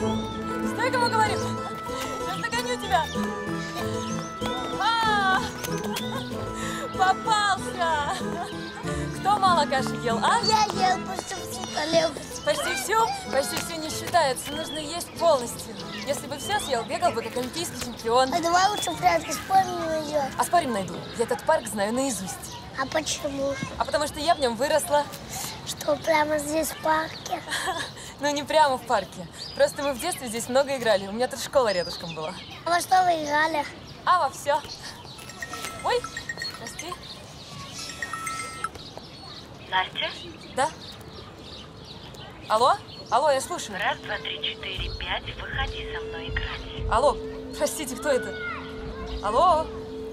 Стой, кому говорю! Сейчас догоню тебя! Попался! Кто мало каши ел, а? Я ел почти всю коллекцию. Почти всю? Почти всю не считается. Нужно есть полностью. Если бы все съел, бегал бы как олимпийский чемпион. А давай лучше в порядке спорим найдем. А спорим найду. Я этот парк знаю наизусть. А почему? А потому что я в нем выросла. Что, прямо здесь в парке? Ну, не прямо в парке. Просто мы в детстве здесь много играли. У меня тут школа рядышком была. А во что вы играли? А во все. Ой, прости. Настя? Да? Алло? Алло, я слушаю. Раз, два, три, четыре, пять. Выходи со мной играть. Алло, простите, кто это? Алло?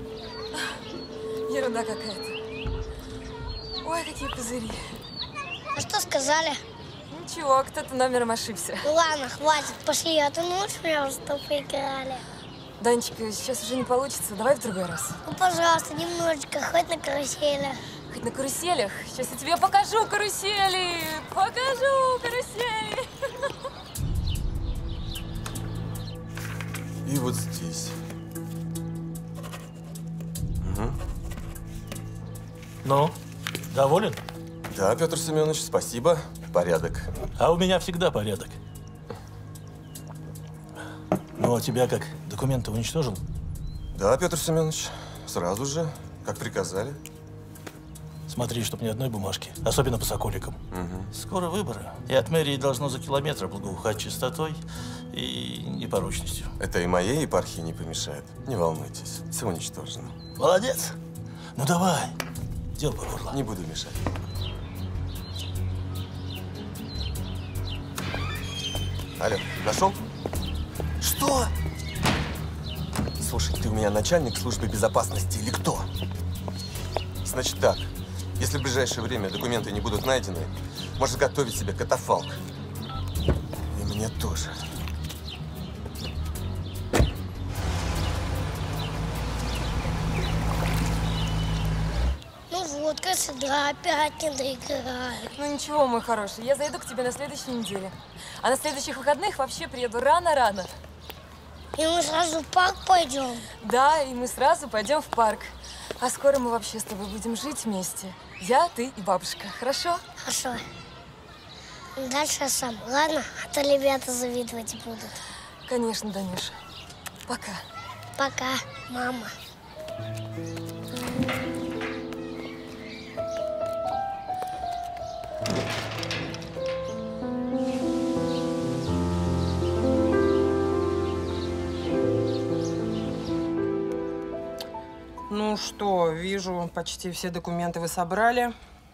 Ерунда какая-то. Ой, какие пузыри. А что сказали? Ничего, кто-то номером ошибся. Ну ладно, хватит, пошли, а то научишь меня, что поиграли. Данечка, сейчас уже не получится. Давай в другой раз. Ну, пожалуйста, немножечко, хоть на карусели. Хоть на каруселях. Сейчас я тебе покажу карусели. Покажу карусели. И вот здесь. Угу. Ну, доволен? Да, Петр Семенович, спасибо. Порядок. А у меня всегда порядок. Ну, а тебя как, документы уничтожил? Да, Петр Семенович, сразу же, как приказали. Смотри, чтоб ни одной бумажки, особенно по соколикам. Угу. Скоро выборы, и от мэрии должно за километр благоухать чистотой и непорочностью. Это и моей епархии не помешает. Не волнуйтесь, все уничтожено. Молодец! Ну давай, дел по горло. Не буду мешать. Алло, нашел? Что? Слушай, ты у меня начальник службы безопасности или кто? Значит так, если в ближайшее время документы не будут найдены, можешь готовить себе катафалк. И мне тоже. Ну вот, кажется, да, опять не доиграли. Ну ничего, мой хороший, я зайду к тебе на следующей неделе. А на следующих выходных вообще приеду рано-рано. И мы сразу в парк пойдем. Да, и мы сразу пойдем в парк. А скоро мы вообще с тобой будем жить вместе. Я, ты и бабушка. Хорошо? Хорошо. Дальше я сам. Ладно? А то ребята завидовать будут. Конечно, Данюша. Пока. Пока, мама. Ну что, вижу, почти все документы вы собрали.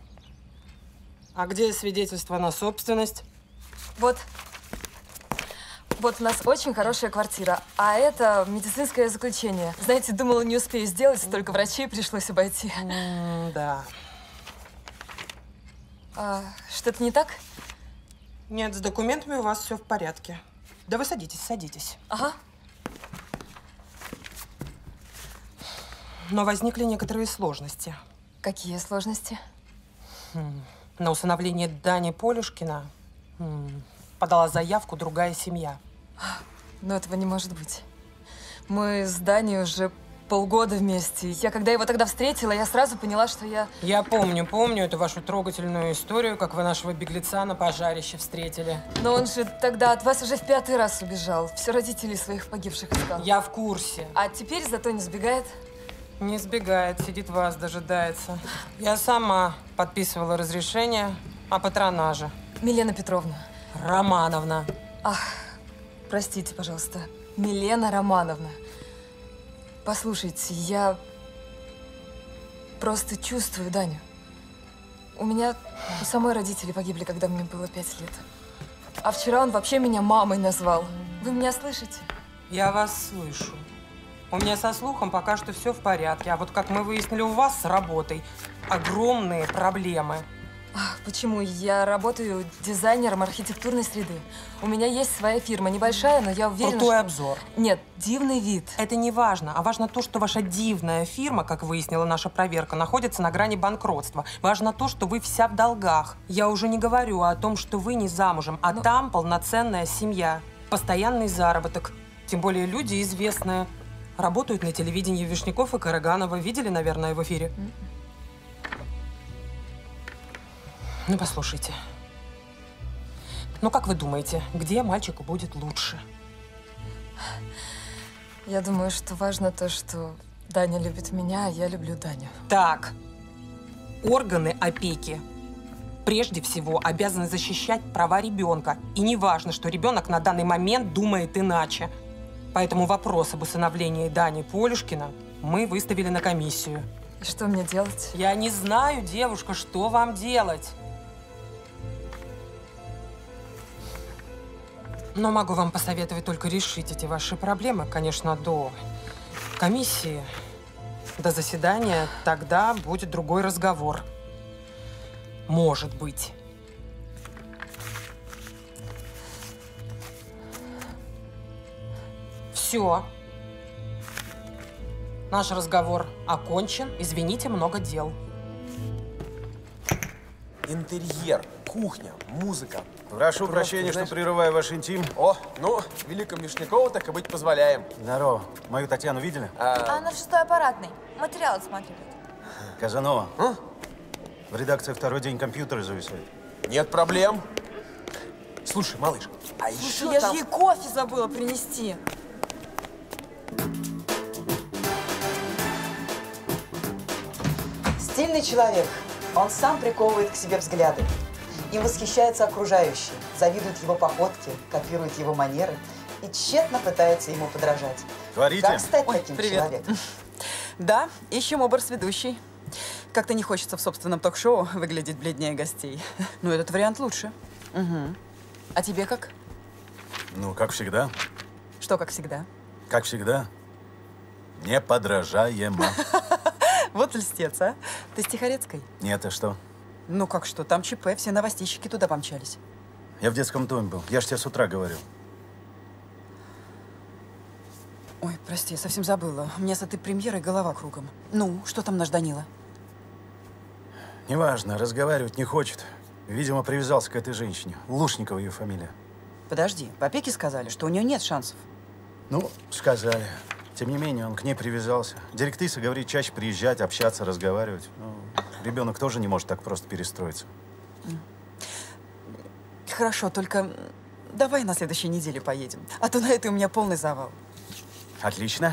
А где свидетельство на собственность? Вот. Вот у нас очень хорошая квартира, а это медицинское заключение. Знаете, думала, не успею сделать, столько врачей пришлось обойти. Да. А, что-то не так? Нет, с документами у вас все в порядке. Да вы садитесь, садитесь. Ага. Но возникли некоторые сложности. Какие сложности? На усыновление Дани Полюшкина подала заявку другая семья. Но этого не может быть. Мы с Даней уже полгода вместе. Я, когда его тогда встретила, я сразу поняла, что я… Я помню эту вашу трогательную историю, как вы нашего беглеца на пожарище встретили. Но он же тогда от вас уже в 5-й раз убежал. Все родителей своих погибших искал. Я в курсе. А теперь зато не сбегает. Не сбегает, сидит вас, дожидается. Я сама подписывала разрешение о патронаже. Милена Петровна. Романовна. Ах, простите, пожалуйста. Милена Романовна. Послушайте, я просто чувствую Даню. У меня у самой родители погибли, когда мне было 5 лет. А вчера он вообще меня мамой назвал. Вы меня слышите? Я вас слышу. У меня со слухом пока что все в порядке. А вот как мы выяснили, у вас с работой огромные проблемы. Почему? Я работаю дизайнером архитектурной среды. У меня есть своя фирма, небольшая, но я уверена, Крутой что… обзор. Нет, дивный вид. Это не важно, а важно то, что ваша дивная фирма, как выяснила наша проверка, находится на грани банкротства. Важно то, что вы вся в долгах. Я уже не говорю о том, что вы не замужем, а там полноценная семья. постоянный заработок. Тем более люди известные. Работают на телевидении Вишняков и Караганова. Видели, наверное, в эфире? Ну, послушайте. Ну, как вы думаете, где мальчику будет лучше? Я думаю, что важно то, что Даня любит меня, а я люблю Даню. Так, органы опеки прежде всего обязаны защищать права ребенка. И не важно, что ребенок на данный момент думает иначе. Поэтому вопрос об усыновлении Дани Полюшкина мы выставили на комиссию. И что мне делать? Я не знаю, девушка, что вам делать. Но могу вам посоветовать только решить эти ваши проблемы, конечно, до комиссии, до заседания. Тогда будет другой разговор. Может быть. Все. Наш разговор окончен. Извините, много дел. Интерьер, кухня, музыка. Прошу прощения, что прерываю ваш интим. О, ну, великому Вишнякову так и быть позволяем. Здорово. Мою Татьяну видели? Она в 6-й аппаратной. Материал отсматривает. Казанова. В редакции второй день компьютеры зависают. Нет проблем. Слушай, малыш, а еще Я там... же ей кофе забыла принести. Стильный человек. Он сам приковывает к себе взгляды. Им восхищаются окружающие, завидуют его походке, копируют его манеры и тщетно пытаются ему подражать. Творите? Как стать таким привет. человеком? Да, ищем образ-ведущий. Как-то не хочется в собственном ток-шоу выглядеть бледнее гостей. Но этот вариант лучше. Угу. А тебе как? Ну, как всегда. Что как всегда? Как всегда. Неподражаемо. Вот льстец, а? Ты с Тихорецкой? Нет, а что? Ну как что, там ЧП, все новостищики туда помчались. Я в детском доме был. Я ж тебе с утра говорил. Ой, прости, я совсем забыла. У меня с этой премьерой голова кругом. Ну, что там наш Данила? Неважно, разговаривать не хочет. Видимо, привязался к этой женщине. Лушникова ее фамилия. Подожди, в опеке сказали, что у нее нет шансов. Ну, сказали. Тем не менее, он к ней привязался. Директриса говорит, чаще приезжать, общаться, разговаривать. Ну, ребенок тоже не может так просто перестроиться. Хорошо, только давай на следующей неделе поедем. А то на этой у меня полный завал. Отлично.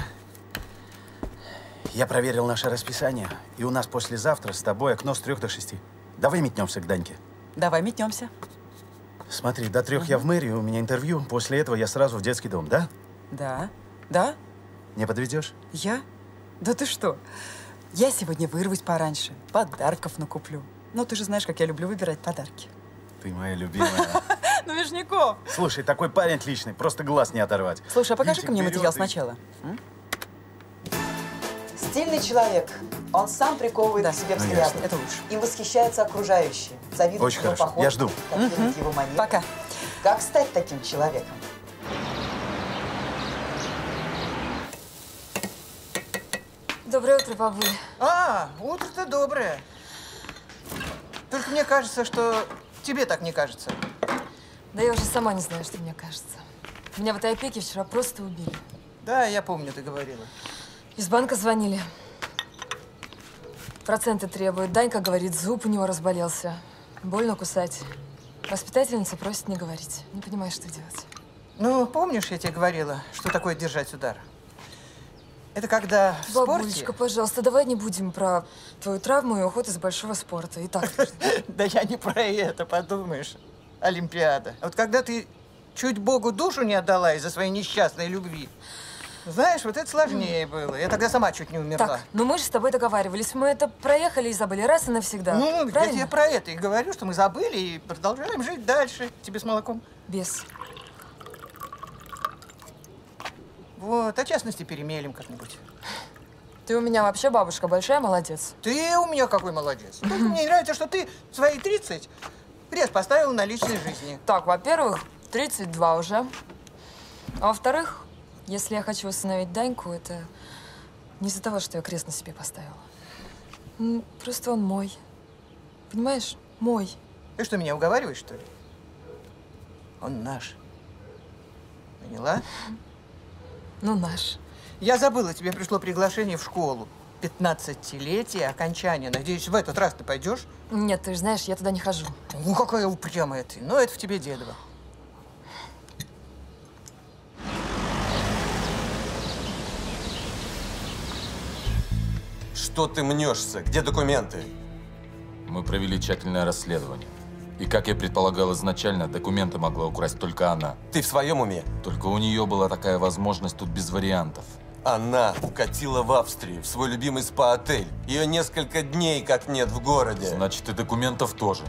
Я проверил наше расписание. И у нас послезавтра с тобой окно с 3 до 6. Давай метнемся к Даньке. Давай метнемся. Смотри, до 3 я в мэрию, у меня интервью. После этого я сразу в детский дом, да? Да. Да? Не подведешь? Я? Да ты что? Я сегодня вырвусь пораньше. Подарков накуплю. Ну, ты же знаешь, как я люблю выбирать подарки. Ты моя любимая. Ну, Вишняков! Слушай, такой парень отличный, просто глаз не оторвать. Слушай, а покажи-ка мне Витик материал берет и- сначала. Стильный человек. Он сам приковывает к себе Ну, взгляды. ясно. Это лучше. Им восхищаются окружающие, завидуют Очень его хорошо. походке, Я жду. копируют его манеры. Пока. Как стать таким человеком? Доброе утро, бабуль. Утро-то доброе. Только мне кажется, что тебе так не кажется. Да я уже сама не знаю, что мне кажется. Меня в этой опеке вчера просто убили. Да, я помню, ты говорила. Из банка звонили. Проценты требуют. Данька говорит, зуб у него разболелся. Больно кусать. Воспитательница просит не говорить. Не понимаю, что делать. Ну, помнишь, я тебе говорила, что такое держать удар? Это когда в Бабулечка, спорте… пожалуйста, давай не будем про твою травму и уход из большого спорта. И так. Да я не про это, подумаешь. Олимпиада. А вот когда ты чуть Богу душу не отдала из-за своей несчастной любви, знаешь, вот это сложнее было. Я тогда сама чуть не умерла. Так, ну мы же с тобой договаривались. Мы это проехали и забыли раз и навсегда. Ну, я правильно? тебе про это и говорю, что мы забыли и продолжаем жить дальше. Тебе с молоком? Без. Вот, а частности перемелем как-нибудь. Ты у меня вообще бабушка большая, молодец. Ты у меня какой молодец. Только мне нравится, что ты свои 30 крест поставила на личной жизни. Так, во-первых, 32 уже. А во-вторых, если я хочу усыновить Даньку, это не из-за того, что я крест на себе поставила. Просто он мой. Понимаешь? Мой. Ты что, меня уговариваешь, что ли? Он наш. Поняла? Ну, наш. Я забыла, тебе пришло приглашение в школу. 15-летие, окончание. Надеюсь, в этот раз ты пойдешь? Нет, ты же знаешь, я туда не хожу. Ну, какая упрямая ты. Ну, это в тебе дедово. Что ты мнешься? Где документы? Мы провели тщательное расследование. И, как я предполагал изначально, документы могла украсть только она. Ты в своем уме? Только у нее была такая возможность тут без вариантов. Она укатила в Австрию, в свой любимый спа-отель. Ее несколько дней как нет в городе. Значит, и документов тоже.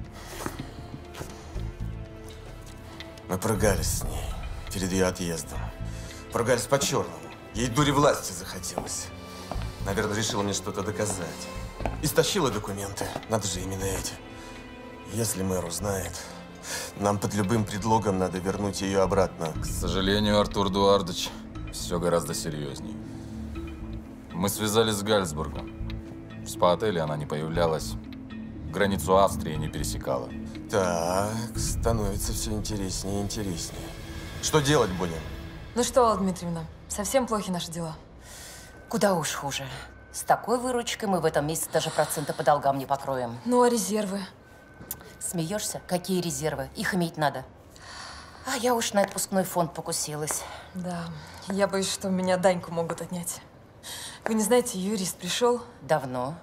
Мы поругались с ней перед ее отъездом. Поругались по-черному. Ей дури власти захотелось. Наверное, решила мне что-то доказать. И стащила документы. Надо же именно эти. Если мэр узнает, нам под любым предлогом надо вернуть ее обратно. К сожалению, Артур Эдуардович, все гораздо серьезнее. Мы связались с Гальцбургом. В спа-отеле она не появлялась. Границу Австрии не пересекала. Так, становится все интереснее и интереснее. Что делать будем? Ну что, Алла Дмитриевна, совсем плохи наши дела. Куда уж хуже. С такой выручкой мы в этом месяце даже проценты по долгам не покроем. Ну, а резервы? Смеешься? Какие резервы? Их иметь надо. А я уж на отпускной фонд покусилась. Да, я боюсь, что меня Даньку могут отнять. Вы не знаете, юрист пришел? Давно.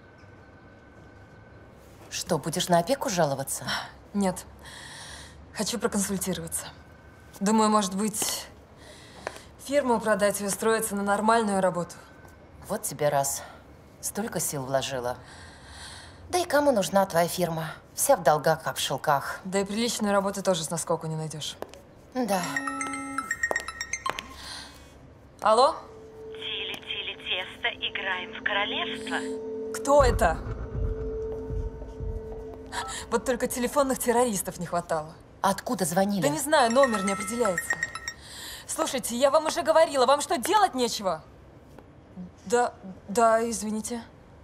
Что, будешь на опеку жаловаться? Нет. Хочу проконсультироваться. Думаю, может быть, фирму продать и устроиться на нормальную работу. Вот тебе раз. Столько сил вложила. Да и кому нужна твоя фирма? Вся в долгах, как в шелках. Да и приличную работу тоже с наскоку не найдешь. Да. Алло? Тили-тили тесто, играем в королевство. Кто это? Вот только телефонных террористов не хватало. Откуда звонили? Да не знаю, номер не определяется. Слушайте, я вам уже говорила, вам что, делать нечего? Да, извините.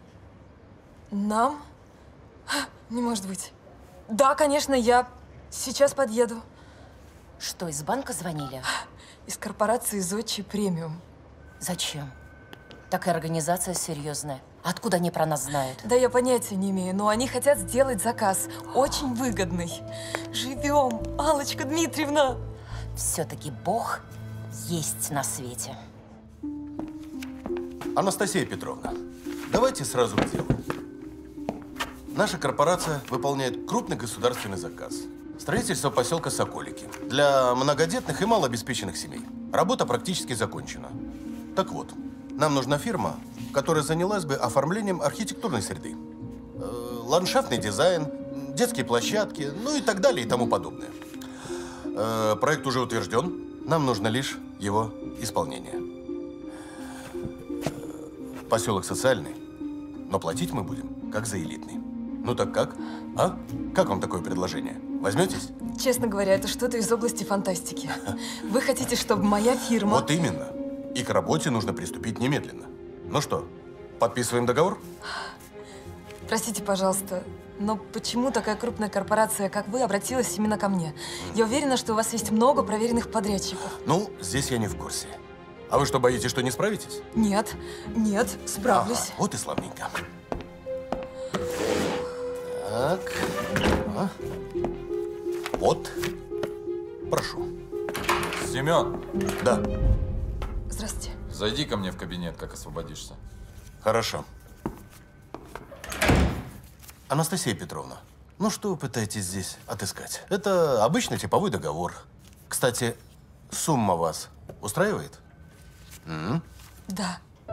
Нам? Не может быть. Да, конечно, я сейчас подъеду. Что, из банка звонили? Из корпорации «Зодчий премиум». Зачем? Такая организация серьезная. Откуда они про нас знают? Да я понятия не имею, но они хотят сделать заказ. Очень выгодный. Живем, Аллочка Дмитриевна. Все-таки Бог есть на свете. Анастасия Петровна, давайте сразу к делу. Наша корпорация выполняет крупный государственный заказ. Строительство поселка Соколики для многодетных и малообеспеченных семей. Работа практически закончена. Так вот, нам нужна фирма, которая занялась бы оформлением архитектурной среды. Ландшафтный дизайн, детские площадки, ну и так далее и тому подобное. Проект уже утвержден, нам нужно лишь его исполнение. Поселок социальный, но платить мы будем как за элитный. Ну так как? А? Как вам такое предложение? Возьметесь? Честно говоря, это что-то из области фантастики. Вы хотите, чтобы моя фирма… Вот именно. И к работе нужно приступить немедленно. Ну что, подписываем договор? Простите, пожалуйста, но почему такая крупная корпорация, как вы, обратилась именно ко мне? Я уверена, что у вас есть много проверенных подрядчиков. Ну, здесь я не в курсе. А вы что, боитесь, что не справитесь? Нет, справлюсь. Ага, вот и славненько. Так. Вот. Прошу. Семен. Да. Здравствуйте. Зайди ко мне в кабинет, как освободишься. Хорошо. Анастасия Петровна, ну что вы пытаетесь здесь отыскать? Это обычный типовой договор. Кстати, сумма вас устраивает? Да.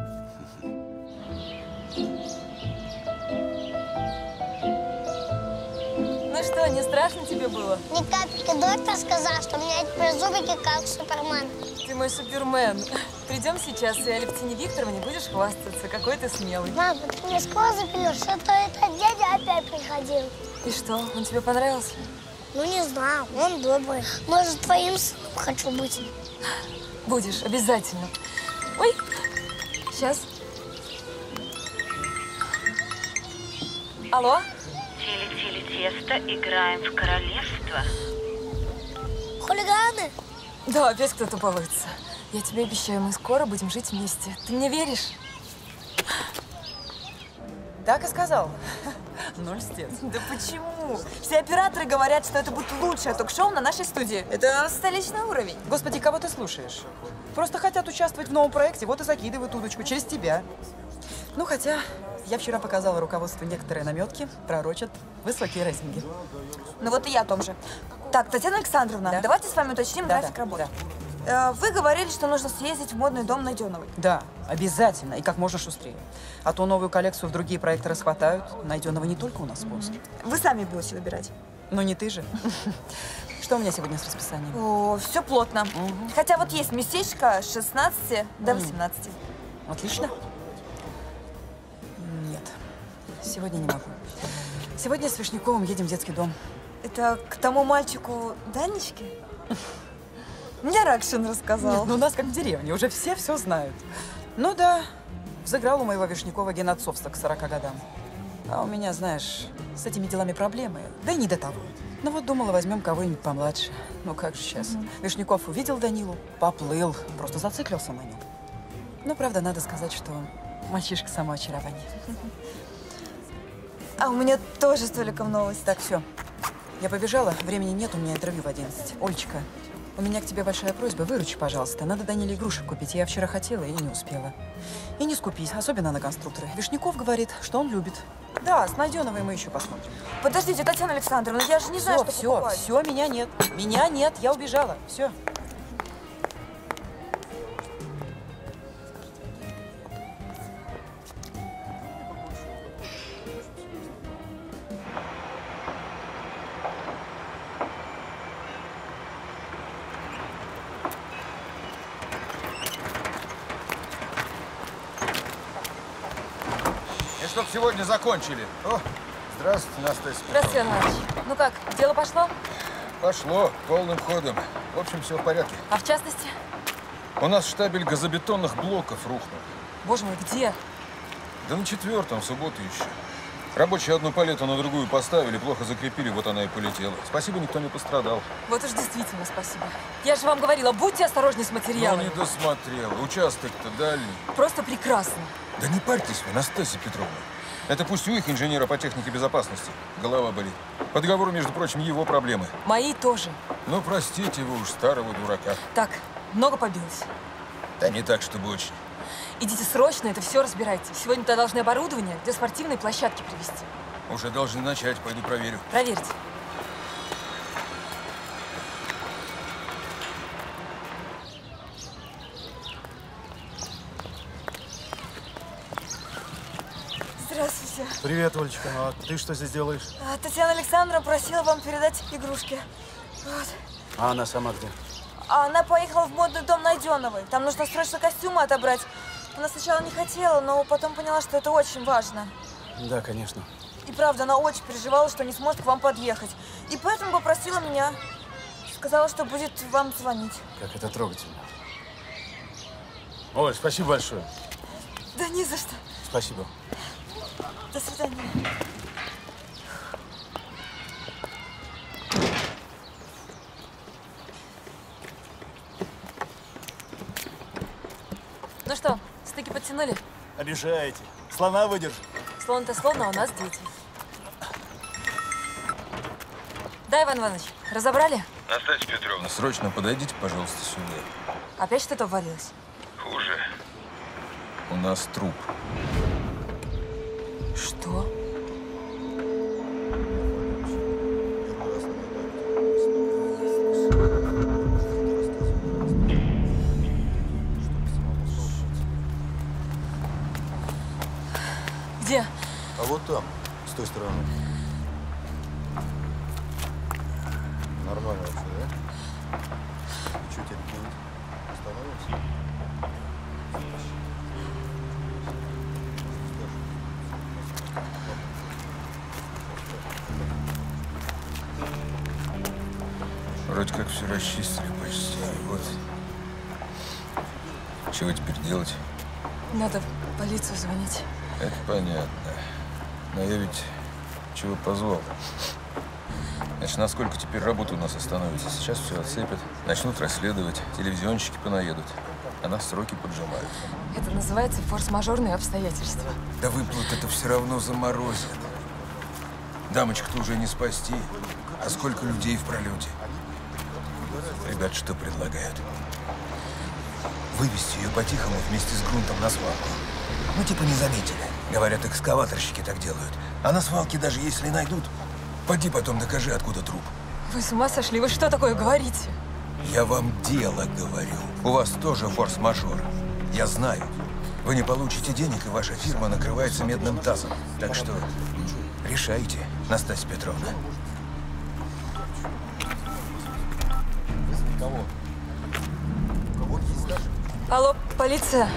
Ну что, не страшно тебе было? Ни капельки. Доктор сказал, что у меня теперь зубики как у Супермена. Ты мой Супермен. Придем сейчас, и Алевтине Викторовне будешь хвастаться, какой ты смелый. Мама, ты мне скоро запилешь, а то этот дядя опять приходил. И что, он тебе понравился? Ну, не знаю, он добрый. Может, твоим сыном хочу быть. Будешь, обязательно. Ой, сейчас. Алло? Тили-тили тесто, играем в королевство. Хулиганы? Да, опять кто-то балуется. Я тебе обещаю, мы скоро будем жить вместе. Ты мне веришь? Так и сказал. Ну, льстец. Да почему? Все операторы говорят, что это будет лучшее ток-шоу на нашей студии. Это столичный уровень. Господи, кого ты слушаешь? Просто хотят участвовать в новом проекте, вот и закидывают удочку через тебя. Ну, хотя я вчера показала руководству некоторые наметки, пророчат высокие рейтинги. Ну вот и я о том же. Так, Татьяна Александровна, Да? давайте с вами уточним Да, график да, работы. Вы говорили, что нужно съездить в модный дом Найденовой. Да, обязательно, и как можно шустрее. А то новую коллекцию в другие проекты расхватают. Найденного не только у нас спонсор. Вы сами будете выбирать. Ну, не ты же. Что у меня сегодня с расписанием? О, все плотно. Хотя вот есть местечко с 16 до 18. Отлично. Нет, сегодня не могу. Сегодня с Вишняковым едем в детский дом. Это к тому мальчику Данечке? Мне Ракшин рассказал. Нет, ну у нас как в деревне, уже все знают. Ну да, взыграл у моего Вишнякова генотцовство к 40 годам. А у меня, знаешь, с этими делами проблемы, да и не до того. Ну вот думала, возьмем кого-нибудь помладше. Ну как же сейчас. Вишняков увидел Данилу, поплыл, просто зациклился на нем. Ну, правда, надо сказать, что мальчишка самоочарование. А у меня тоже с Толиком новость. Так, все. Я побежала, времени нет, у меня интервью в 11. Олечка, у меня к тебе большая просьба, выручи, пожалуйста. Надо Даниле игрушек купить. Я вчера хотела и не успела. И не скупись, особенно на конструкторы. Вишняков говорит, что он любит. Да, с Найденовой мы еще посмотрим. Подождите, Татьяна Александровна, я же не знаю, что покупать. Все, меня нет. Меня нет, я убежала. Все. И чтоб сегодня закончили. О, здравствуйте, Настасья. Здравствуйте, Иван Иванович. Ну как, дело пошло? Пошло полным ходом. В общем, все в порядке. А в частности? У нас штабель газобетонных блоков рухнул. Боже мой, где? Да на 4-м, в субботу еще. Рабочие одну палету на другую поставили, плохо закрепили, вот она и полетела. Спасибо, никто не пострадал. Вот уж действительно спасибо. Я же вам говорила, будьте осторожнее с материалами. Ну, не досмотрела. Участок-то дальний. Просто прекрасно. Да не парьтесь вы, Настасья Петровна. Это пусть у их инженера по технике безопасности. Голова болит. По договору, между прочим, его проблемы. Мои тоже. Ну, простите вы уж старого дурака. Так, много побилось? Да не так, чтобы очень. Идите срочно, это все разбирайте. Сегодня-то должны оборудование для спортивной площадки привезти. Уже должны начать, пойду проверю. Проверьте. Здравствуйте. Привет, Олечка. Ну, а ты что здесь делаешь? Татьяна Александровна просила вам передать игрушки. Вот. А она сама где? Она поехала в модный дом Найденовой. Там нужно срочно костюмы отобрать. Она сначала не хотела, но потом поняла, что это очень важно. Да, конечно. И правда, она очень переживала, что не сможет к вам подъехать. И поэтому попросила меня. Сказала, что будет вам звонить. Как это трогательно. Оль, спасибо большое. Да не за что. Спасибо. До свидания. Ну что, стыки подтянули? Обижаете. Слона выдержит. Слон-то слон, а у нас дети. Да, Иван Иванович, разобрали? Настасья Петровна, срочно подойдите, пожалуйста, сюда. Опять что-то обвалилось? Хуже. У нас труп. Что? Где? А вот там, с той стороны. Нормально вообще, да? И что, теперь где-нибудь остановимся? Вроде как все расчистили почти. Вот. Чего теперь делать? Надо в полицию звонить. Это понятно. Но я ведь чего позвал? Значит, насколько теперь работа у нас остановится? Сейчас все отцепят, начнут расследовать, телевизионщики понаедут, а нас сроки поджимают. Это называется форс-мажорные обстоятельства. Да выплат это все равно заморозит. Дамочку-то уже не спасти. А сколько людей в пролете? Ребят, что предлагают? Вывести ее по-тихому вместе с грунтом на свалку. Ну, типа не заметили. Говорят, экскаваторщики так делают. А на свалке даже если найдут, поди потом докажи, откуда труп. Вы с ума сошли? Вы что такое говорите? Я вам дело говорю. У вас тоже форс-мажор. Я знаю. Вы не получите денег, и ваша фирма накрывается медным тазом. Так что решайте, Настасья Петровна. Алло, полиция.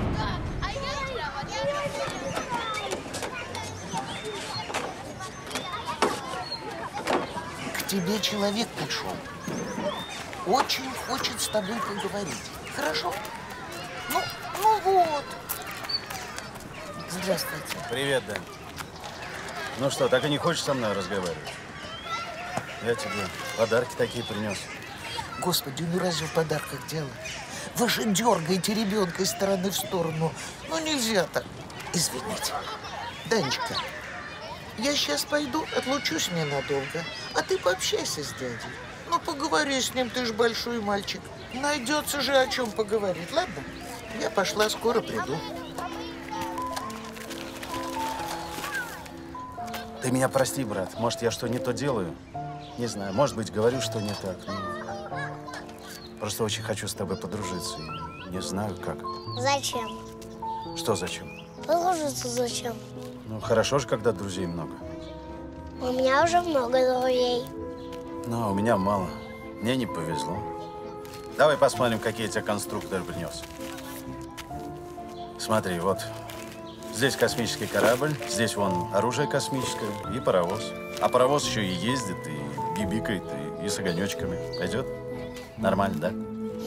К тебе человек пришел. Очень хочет с тобой поговорить. Хорошо? Ну вот. Здравствуйте. Привет, Дань. Ну что, так и не хочешь со мной разговаривать? Я тебе подарки такие принес. Господи, ну разве в подарках дело? Вы же дергаете ребенка из стороны в сторону. Ну нельзя так. Извините. Данечка, я сейчас пойду, отлучусь ненадолго, а ты пообщайся с дядей. Ну поговори с ним, ты ж большой мальчик. Найдется же о чем поговорить, ладно? Я пошла, скоро приду. Ты меня прости, брат. Может, я что не то делаю? Не знаю. Может быть, говорю, что не так. Но... Просто очень хочу с тобой подружиться. И не знаю, как. Зачем? Что зачем? Подружиться зачем? Ну, хорошо же, когда друзей много. У меня уже много друзей. Но у меня мало. Мне не повезло. Давай посмотрим, какие я тебе конструкторы принес. Смотри, вот. Здесь космический корабль, здесь вон оружие космическое и паровоз. А паровоз еще и ездит, и бибикает, и с огонечками. Пойдет? Нормально, да?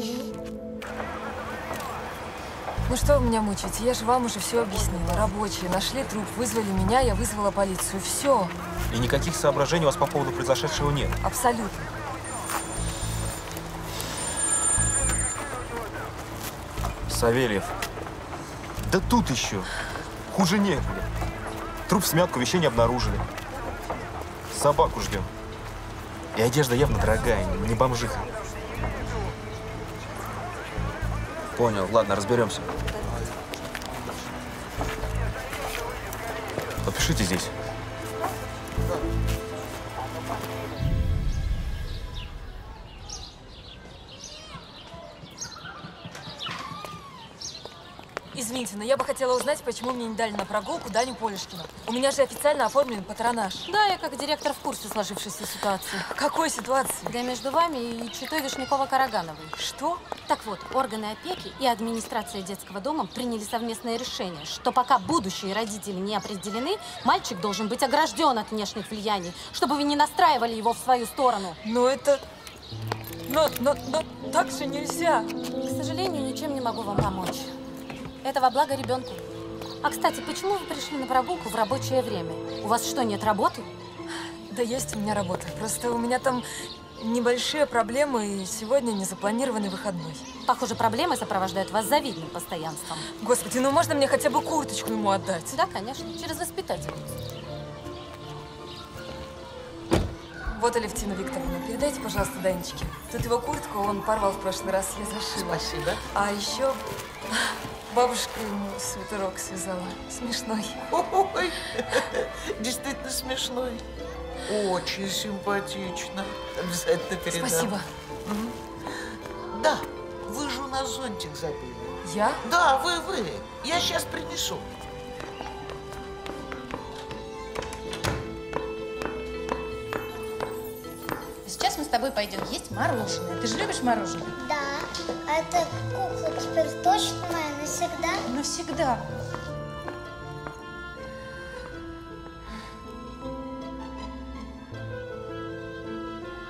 Ну что вы меня мучаете? Я же вам уже все объяснила. Рабочие нашли труп, вызвали меня, я вызвала полицию. Все. И никаких соображений у вас по поводу произошедшего нет? Абсолютно. Савельев. Да тут еще. Хуже некуда. Труп в смятку, вещей не обнаружили. Собаку ждем. И одежда явно дорогая, не бомжиха. Понял, ладно, разберемся. Подпишите здесь. Извините, но я бы хотела узнать, почему мне не дали на прогулку Даню Полюшкину. У меня же официально оформлен патронаж. Да, я как директор в курсе сложившейся ситуации. Какой ситуации? Да между вами и читой Вишнякова-Карагановой. Что? Так вот, органы опеки и администрация детского дома приняли совместное решение, что пока будущие родители не определены, мальчик должен быть огражден от внешних влияний, чтобы вы не настраивали его в свою сторону. Но это... Но так же нельзя. К сожалению, ничем не могу вам помочь. Это во благо ребенку. А, кстати, почему вы пришли на прогулку в рабочее время? У вас что, нет работы? Да есть у меня работа. Просто у меня там небольшие проблемы, и сегодня незапланированный выходной. Похоже, проблемы сопровождают вас завидным постоянством. Господи, ну можно мне хотя бы курточку ему отдать? Да, конечно, через воспитателя. Вот, Алевтина Викторовна, передайте, пожалуйста, Данечке. Тут его куртку он порвал в прошлый раз, я зашила. Спасибо. А еще бабушка ему свитерок связала. Смешной. Ой, действительно смешной. Очень симпатично. Обязательно передам. Спасибо. Да, вы же у нас зонтик забыли. Я? Да, вы. Я сейчас принесу. Сейчас мы с тобой пойдем есть мороженое. Ты же любишь мороженое? Да. Эта кукла теперь точно моя навсегда? Навсегда.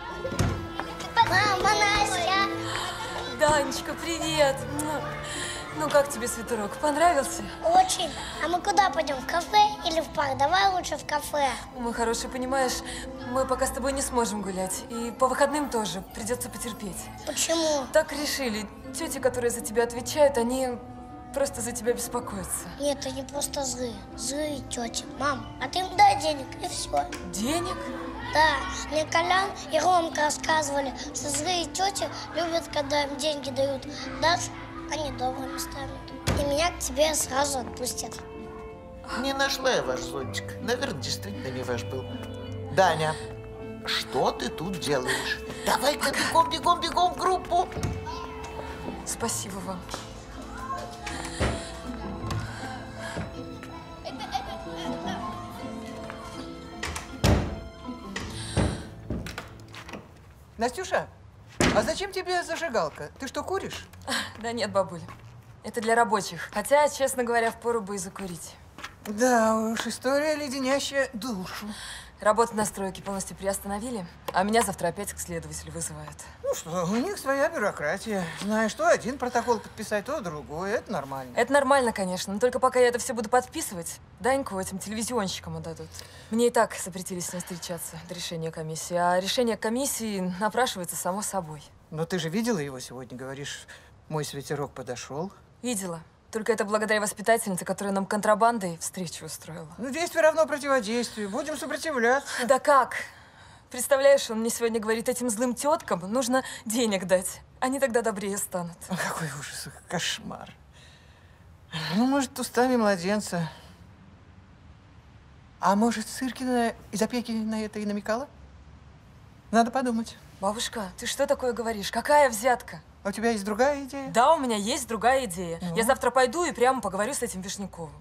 Мама, Настя! Данечка, привет! Ну как тебе свитерок? Понравился? Очень. А мы куда пойдем? В кафе или в парк? Давай лучше в кафе. Мой хороший, понимаешь, мы пока с тобой не сможем гулять. И по выходным тоже придется потерпеть. Почему? Так решили. Тети, которые за тебя отвечают, они просто за тебя беспокоятся. Нет, они просто злые. Злые тети. Мам, а ты им дай денег, и все. Денег? Да. Мне Колян и Ромка рассказывали, что злые тети любят, когда им деньги дают. Дашь, они добрыми станут. И меня к тебе сразу отпустят. Не нашла я ваш зонтик. Наверное, действительно не ваш был. Даня, что ты тут делаешь? Давай-ка бегом в группу. Спасибо вам. Настюша, а зачем тебе зажигалка? Ты что, куришь? Да нет, бабуль. Это для рабочих. Хотя, честно говоря, впору бы и закурить. Да уж, история леденящая душу. Работу на стройке полностью приостановили, а меня завтра опять к следователю вызывают. Ну что, у них своя бюрократия. Знаешь, то один протокол подписать, то другой. Это нормально. Это нормально, конечно, но только пока я это все буду подписывать, Даньку этим телевизионщикам отдадут. Мне и так запретили с ним встречаться до решения комиссии, а решение комиссии напрашивается само собой. Но ты же видела его сегодня, говоришь, мой свитерок подошел. Видела. Только это благодаря воспитательнице, которая нам контрабандой встречу устроила. Ну, действие равно противодействию. Будем сопротивляться. Да как? Представляешь, он мне сегодня говорит, этим злым теткам нужно денег дать. Они тогда добрее станут. Какой ужас, кошмар. Ну, может, устами младенца. А может, Сыркина из опеки на это и намекала? Надо подумать. Бабушка, ты что такое говоришь? Какая взятка? А у тебя есть другая идея? Да, у меня есть другая идея. Ну? Я завтра пойду и прямо поговорю с этим Вишняковым.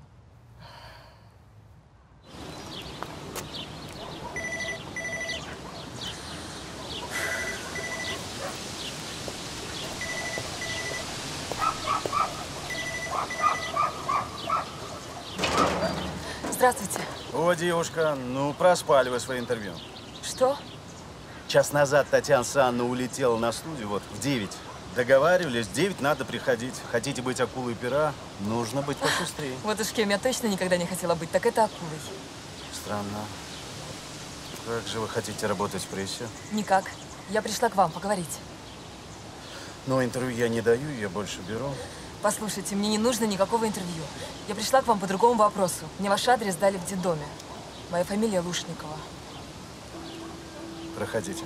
Здравствуйте. О, девушка, ну проспали вы свое интервью. Что? Час назад Татьяна Санна улетела на студию, вот, в 9. Договаривались, в 9 надо приходить. Хотите быть акулой пера, нужно быть пошустрее. Вот уж кем я точно никогда не хотела быть, так это акулой. Странно. Как же вы хотите работать в прессе? Никак. Я пришла к вам поговорить. Но интервью я не даю, я больше беру. Послушайте, мне не нужно никакого интервью. Я пришла к вам по другому вопросу. Мне ваш адрес дали в детдоме. Моя фамилия Лушникова. Проходите.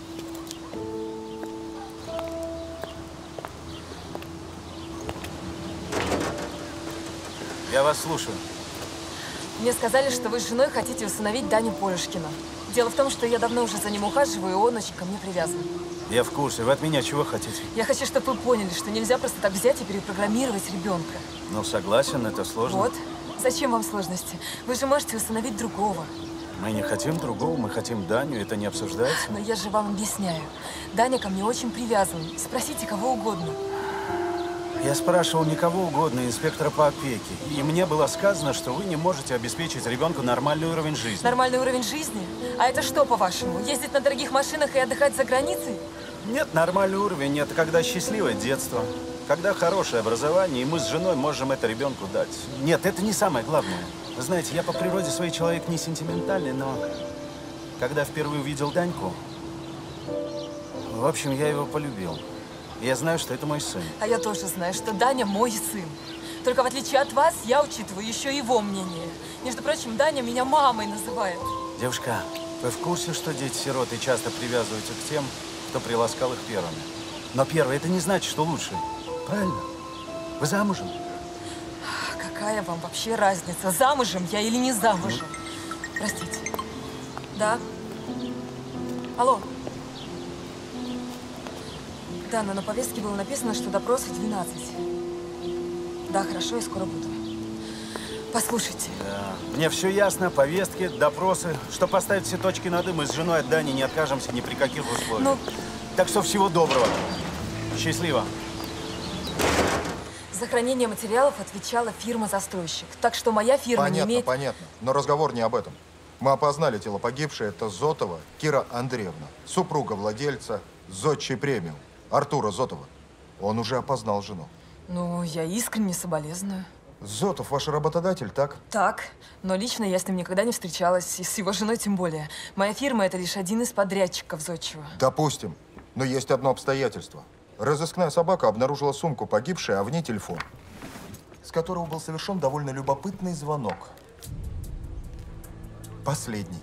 Я вас слушаю. Мне сказали, что вы с женой хотите усыновить Даню Полюшкина. Дело в том, что я давно уже за ним ухаживаю, и он очень ко мне привязан. Я в курсе. Вы от меня чего хотите? Я хочу, чтобы вы поняли, что нельзя просто так взять и перепрограммировать ребенка. Ну, согласен, это сложно. Вот. Зачем вам сложности? Вы же можете усыновить другого. Мы не хотим другого, мы хотим Даню, это не обсуждается. Но я же вам объясняю. Даня ко мне очень привязан. Спросите кого угодно. Я спрашивал не кого угодно, инспектора по опеке. И мне было сказано, что вы не можете обеспечить ребенку нормальный уровень жизни. Нормальный уровень жизни? А это что, по-вашему? Ездить на дорогих машинах и отдыхать за границей? Нет, нормальный уровень – это когда счастливое детство, когда хорошее образование, и мы с женой можем это ребенку дать. Нет, это не самое главное. Вы знаете, я по природе своей человек не сентиментальный, но когда впервые увидел Даньку, в общем, я его полюбил. Я знаю, что это мой сын. А я тоже знаю, что Даня мой сын. Только в отличие от вас, я учитываю еще его мнение. Между прочим, Даня меня мамой называет. Девушка, вы в курсе, что дети-сироты часто привязываются к тем, кто приласкал их первыми? Но первый – это не значит, что лучше. Правильно? Вы замужем? Какая вам вообще разница, замужем я или не замужем? Простите. Да? Алло. Да, но на повестке было написано, что допрос в 12. Да, хорошо, я скоро буду. Послушайте. Да. Мне все ясно, повестки, допросы. Чтобы поставить все точки над «и», мы с женой от Дани не откажемся ни при каких условиях. Ну... Так что всего доброго. Счастливо. За хранение материалов отвечала фирма-застройщик. Так что моя фирма не имеет… Понятно. Но разговор не об этом. Мы опознали тело погибшей. Это Зотова Кира Андреевна, супруга владельца Зодчий премиум Артура Зотова. Он уже опознал жену. Ну, я искренне соболезную. Зотов ваш работодатель, так? Так, но лично я с ним никогда не встречалась, и с его женой тем более. Моя фирма – это лишь один из подрядчиков Зодчего. Допустим. Но есть одно обстоятельство. Разыскная собака обнаружила сумку погибшей, а в ней телефон, с которого был совершен довольно любопытный звонок. Последний.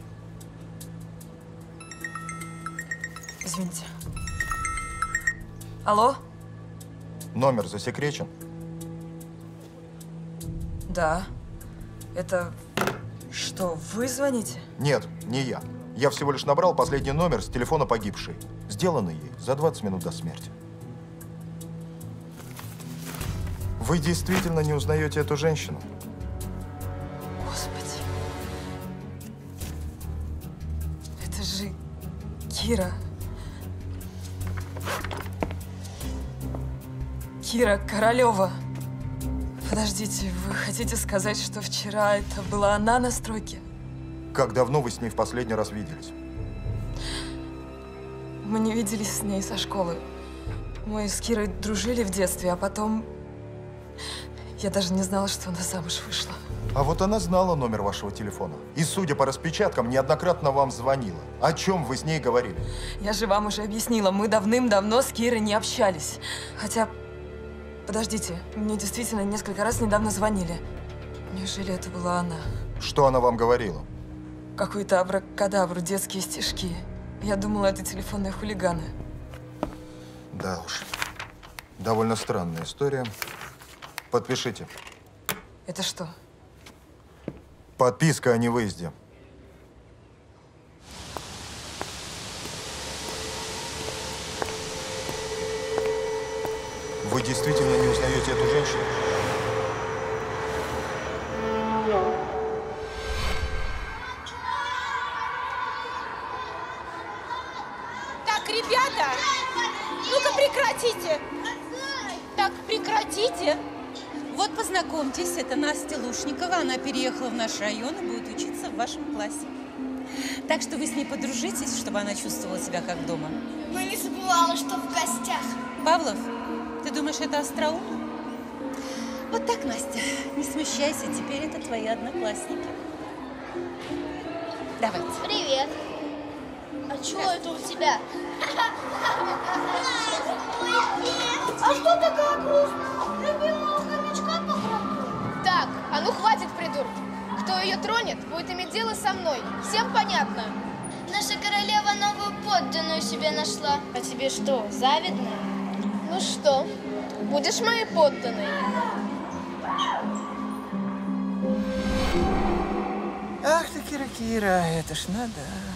Извините. Алло? Номер засекречен? Да. Это что, вы звоните? Нет, не я. Я всего лишь набрал последний номер с телефона погибшей, сделанный ей за 20 минут до смерти. Вы действительно не узнаете эту женщину? Господи. Это же Кира. Кира Королева. Подождите, вы хотите сказать, что вчера это была она на стройке? Как давно вы с ней в последний раз виделись? Мы не виделись с ней со школы. Мы с Кирой дружили в детстве, а потом… Я даже не знала, что она замуж вышла. А вот она знала номер вашего телефона. И, судя по распечаткам, неоднократно вам звонила. О чем вы с ней говорили? Я же вам уже объяснила, мы давным-давно с Кирой не общались. Хотя… Подождите, мне действительно несколько раз недавно звонили. Неужели это была она? Что она вам говорила? Какую-то абракадабру, детские стишки. Я думала, это телефонные хулиганы. Да уж. Довольно странная история. Подпишите. Это что? Подписка о невыезде. Вы действительно не узнаете эту женщину? Так, ребята, ну-ка прекратите. Так, прекратите. Вот познакомьтесь, это Настя Лушникова. Она переехала в наш район и будет учиться в вашем классе. Так что вы с ней подружитесь, чтобы она чувствовала себя как дома. Но не забывала, что в гостях. Павлов, ты думаешь, это остроумно? Вот так, Настя, не смущайся, теперь это твои одноклассники. Давайте. Привет. А чего это у тебя? А что такая грустная? Любимого хомячка пограбили? Так, а ну хватит, придурки. Кто ее тронет, будет иметь дело со мной. Всем понятно? Наша королева новую подданную себе нашла. А тебе что, завидно? Ну что, будешь моей подданной? Ах ты, Кира, это ж надо.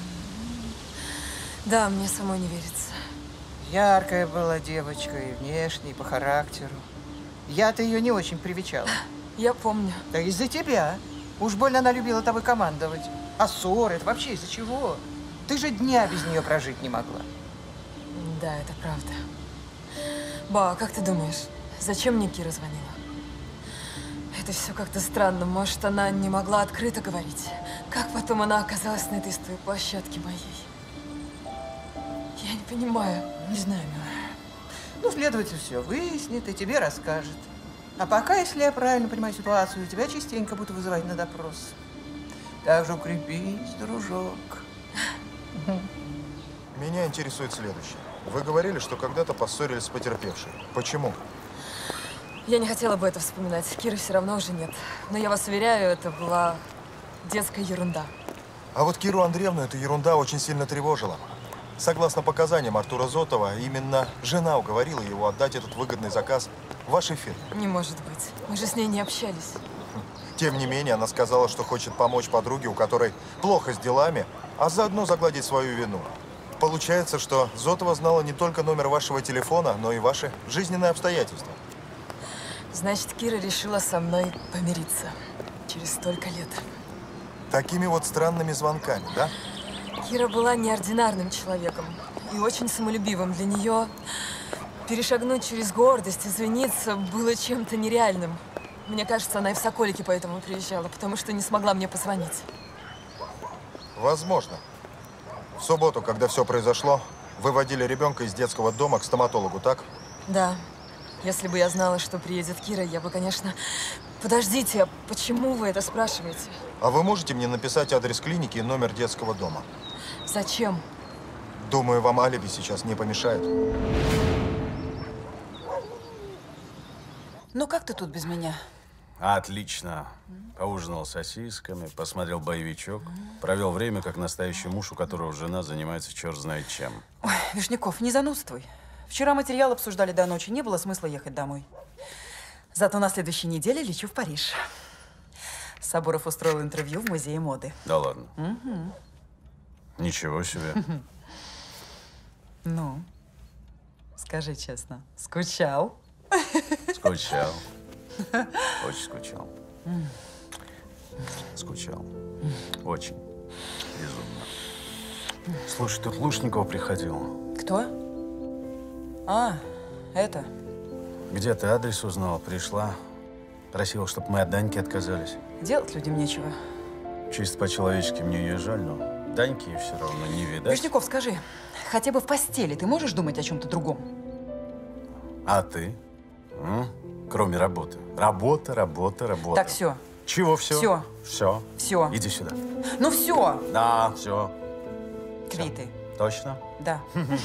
Да, мне самой не верится. Яркая была девочка и внешне, и по характеру. Я-то ее не очень привечала. Я помню. Да из-за тебя. Уж больно она любила тобой командовать. А ссоры, это вообще из-за чего? Ты же дня без нее прожить не могла. Да, это правда. Ба, как ты думаешь, зачем мне Кира звонила? Это все как-то странно. Может, она не могла открыто говорить? Как потом она оказалась на этой площадке моей? Я не понимаю. Не знаю, милая. Ну, следователь все выяснит и тебе расскажет. А пока, если я правильно понимаю ситуацию, тебя частенько будут вызывать на допрос. Так же укрепись, дружок. Меня интересует следующее. Вы говорили, что когда-то поссорились с потерпевшей. Почему? Я не хотела бы это вспоминать. Киры все равно уже нет. Но я вас уверяю, это была детская ерунда. А вот Киру Андреевну эта ерунда очень сильно тревожила. Согласно показаниям Артура Зотова, именно жена уговорила его отдать этот выгодный заказ вашей фирме. Не может быть. Мы же с ней не общались. Тем не менее, она сказала, что хочет помочь подруге, у которой плохо с делами, а заодно загладить свою вину. Получается, что Зотова знала не только номер вашего телефона, но и ваши жизненные обстоятельства. Значит, Кира решила со мной помириться. Через столько лет. Такими вот странными звонками, да? Кира была неординарным человеком и очень самолюбивым. Для нее перешагнуть через гордость, извиниться было чем-то нереальным. Мне кажется, она и в Соколики поэтому приезжала, потому что не смогла мне позвонить. Возможно. В субботу, когда все произошло, вы водили ребенка из детского дома к стоматологу, так? Да. Если бы я знала, что приедет Кира, я бы, конечно… Подождите, а почему вы это спрашиваете? А вы можете мне написать адрес клиники и номер детского дома? Зачем? Думаю, вам алиби сейчас не помешает. Ну, как ты тут без меня? Отлично. Поужинал сосисками, посмотрел боевичок, провел время, как настоящий муж, у которого жена занимается черт знает чем. Ой, Вишняков, не занудствуй. Вчера материал обсуждали до ночи, не было смысла ехать домой. Зато на следующей неделе лечу в Париж. Соборов устроил интервью в музее моды. Да ладно? Угу. Ничего себе. Ну, скажи честно, скучал? Скучал. Очень скучал. Скучал. Очень. Безумно. Слушай, тут Лушникова приходил. Кто? А, это. Где ты адрес узнала? Пришла. Просила, чтобы мы от Даньки отказались. Делать людям нечего. Чисто по-человечески мне ее жаль, но Даньки все равно не видать. Вишняков, скажи, хотя бы в постели ты можешь думать о чем-то другом? А ты? Кроме работы. Работа, работа, работа. Так, все. Чего все? Все. Все. Все. Иди сюда. Ну все. Да, все. Квиты. Точно? Да.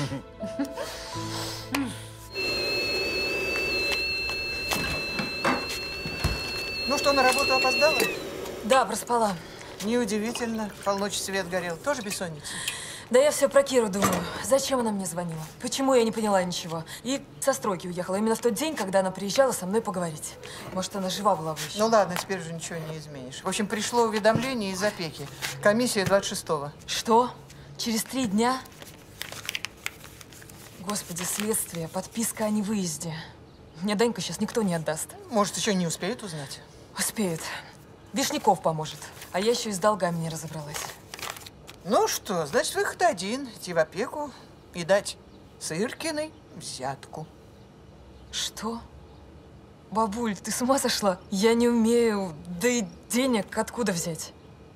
Ну что, на работу опоздала? Да, проспала. Неудивительно. Полночи свет горел. Тоже бессонница? Да я все про Киру думаю. Зачем она мне звонила? Почему я не поняла ничего? И со стройки уехала именно в тот день, когда она приезжала со мной поговорить. Может, она жива была бы еще. Ну ладно, теперь уже ничего не изменишь. В общем, пришло уведомление из опеки. Комиссия 26-го. Что? Через 3 дня? Господи, следствие, подписка о невыезде. Мне Данька сейчас никто не отдаст. Может, еще не успеют узнать? Успеет. Вишняков поможет. А я еще и с долгами не разобралась. Ну что, значит, выход один. Идти в опеку и дать Сыркиной взятку. Что? Бабуль, ты с ума сошла? Я не умею. Да и денег откуда взять?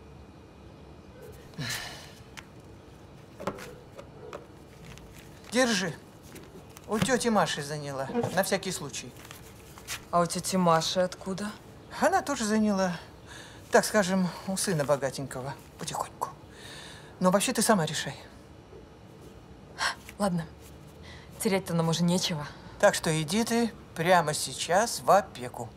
Держи. У тети Маши заняла. На всякий случай. А у тети Маши откуда? Она тоже заняла. Так скажем, у сына богатенького. Потихоньку. Но вообще ты сама решай. Ладно. Терять-то нам уже нечего. Так что иди ты прямо сейчас в опеку.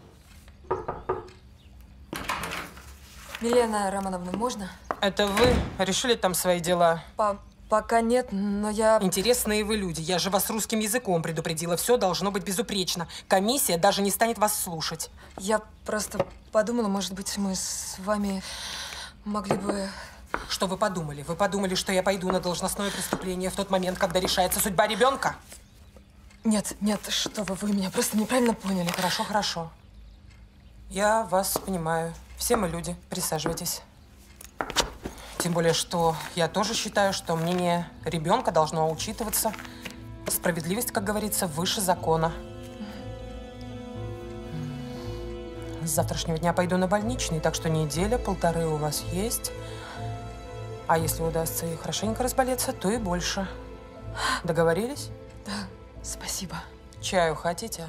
Милена Романовна, можно? Это вы решили там свои дела? Пока нет, но я… Интересные вы люди. Я же вас русским языком предупредила. Все должно быть безупречно. Комиссия даже не станет вас слушать. Я просто подумала, может быть, мы с вами могли бы… Что вы подумали? Вы подумали, что я пойду на должностное преступление в тот момент, когда решается судьба ребенка? Нет, нет, что вы меня просто неправильно поняли. Хорошо, хорошо. Я вас понимаю. Все мы люди. Присаживайтесь. Тем более, что я тоже считаю, что мнение ребенка должно учитываться. Справедливость, как говорится, выше закона. С завтрашнего дня пойду на больничный, так что неделя-полторы у вас есть. А если удастся и хорошенько разболеться, то и больше. Договорились? Да, спасибо. Чаю хотите?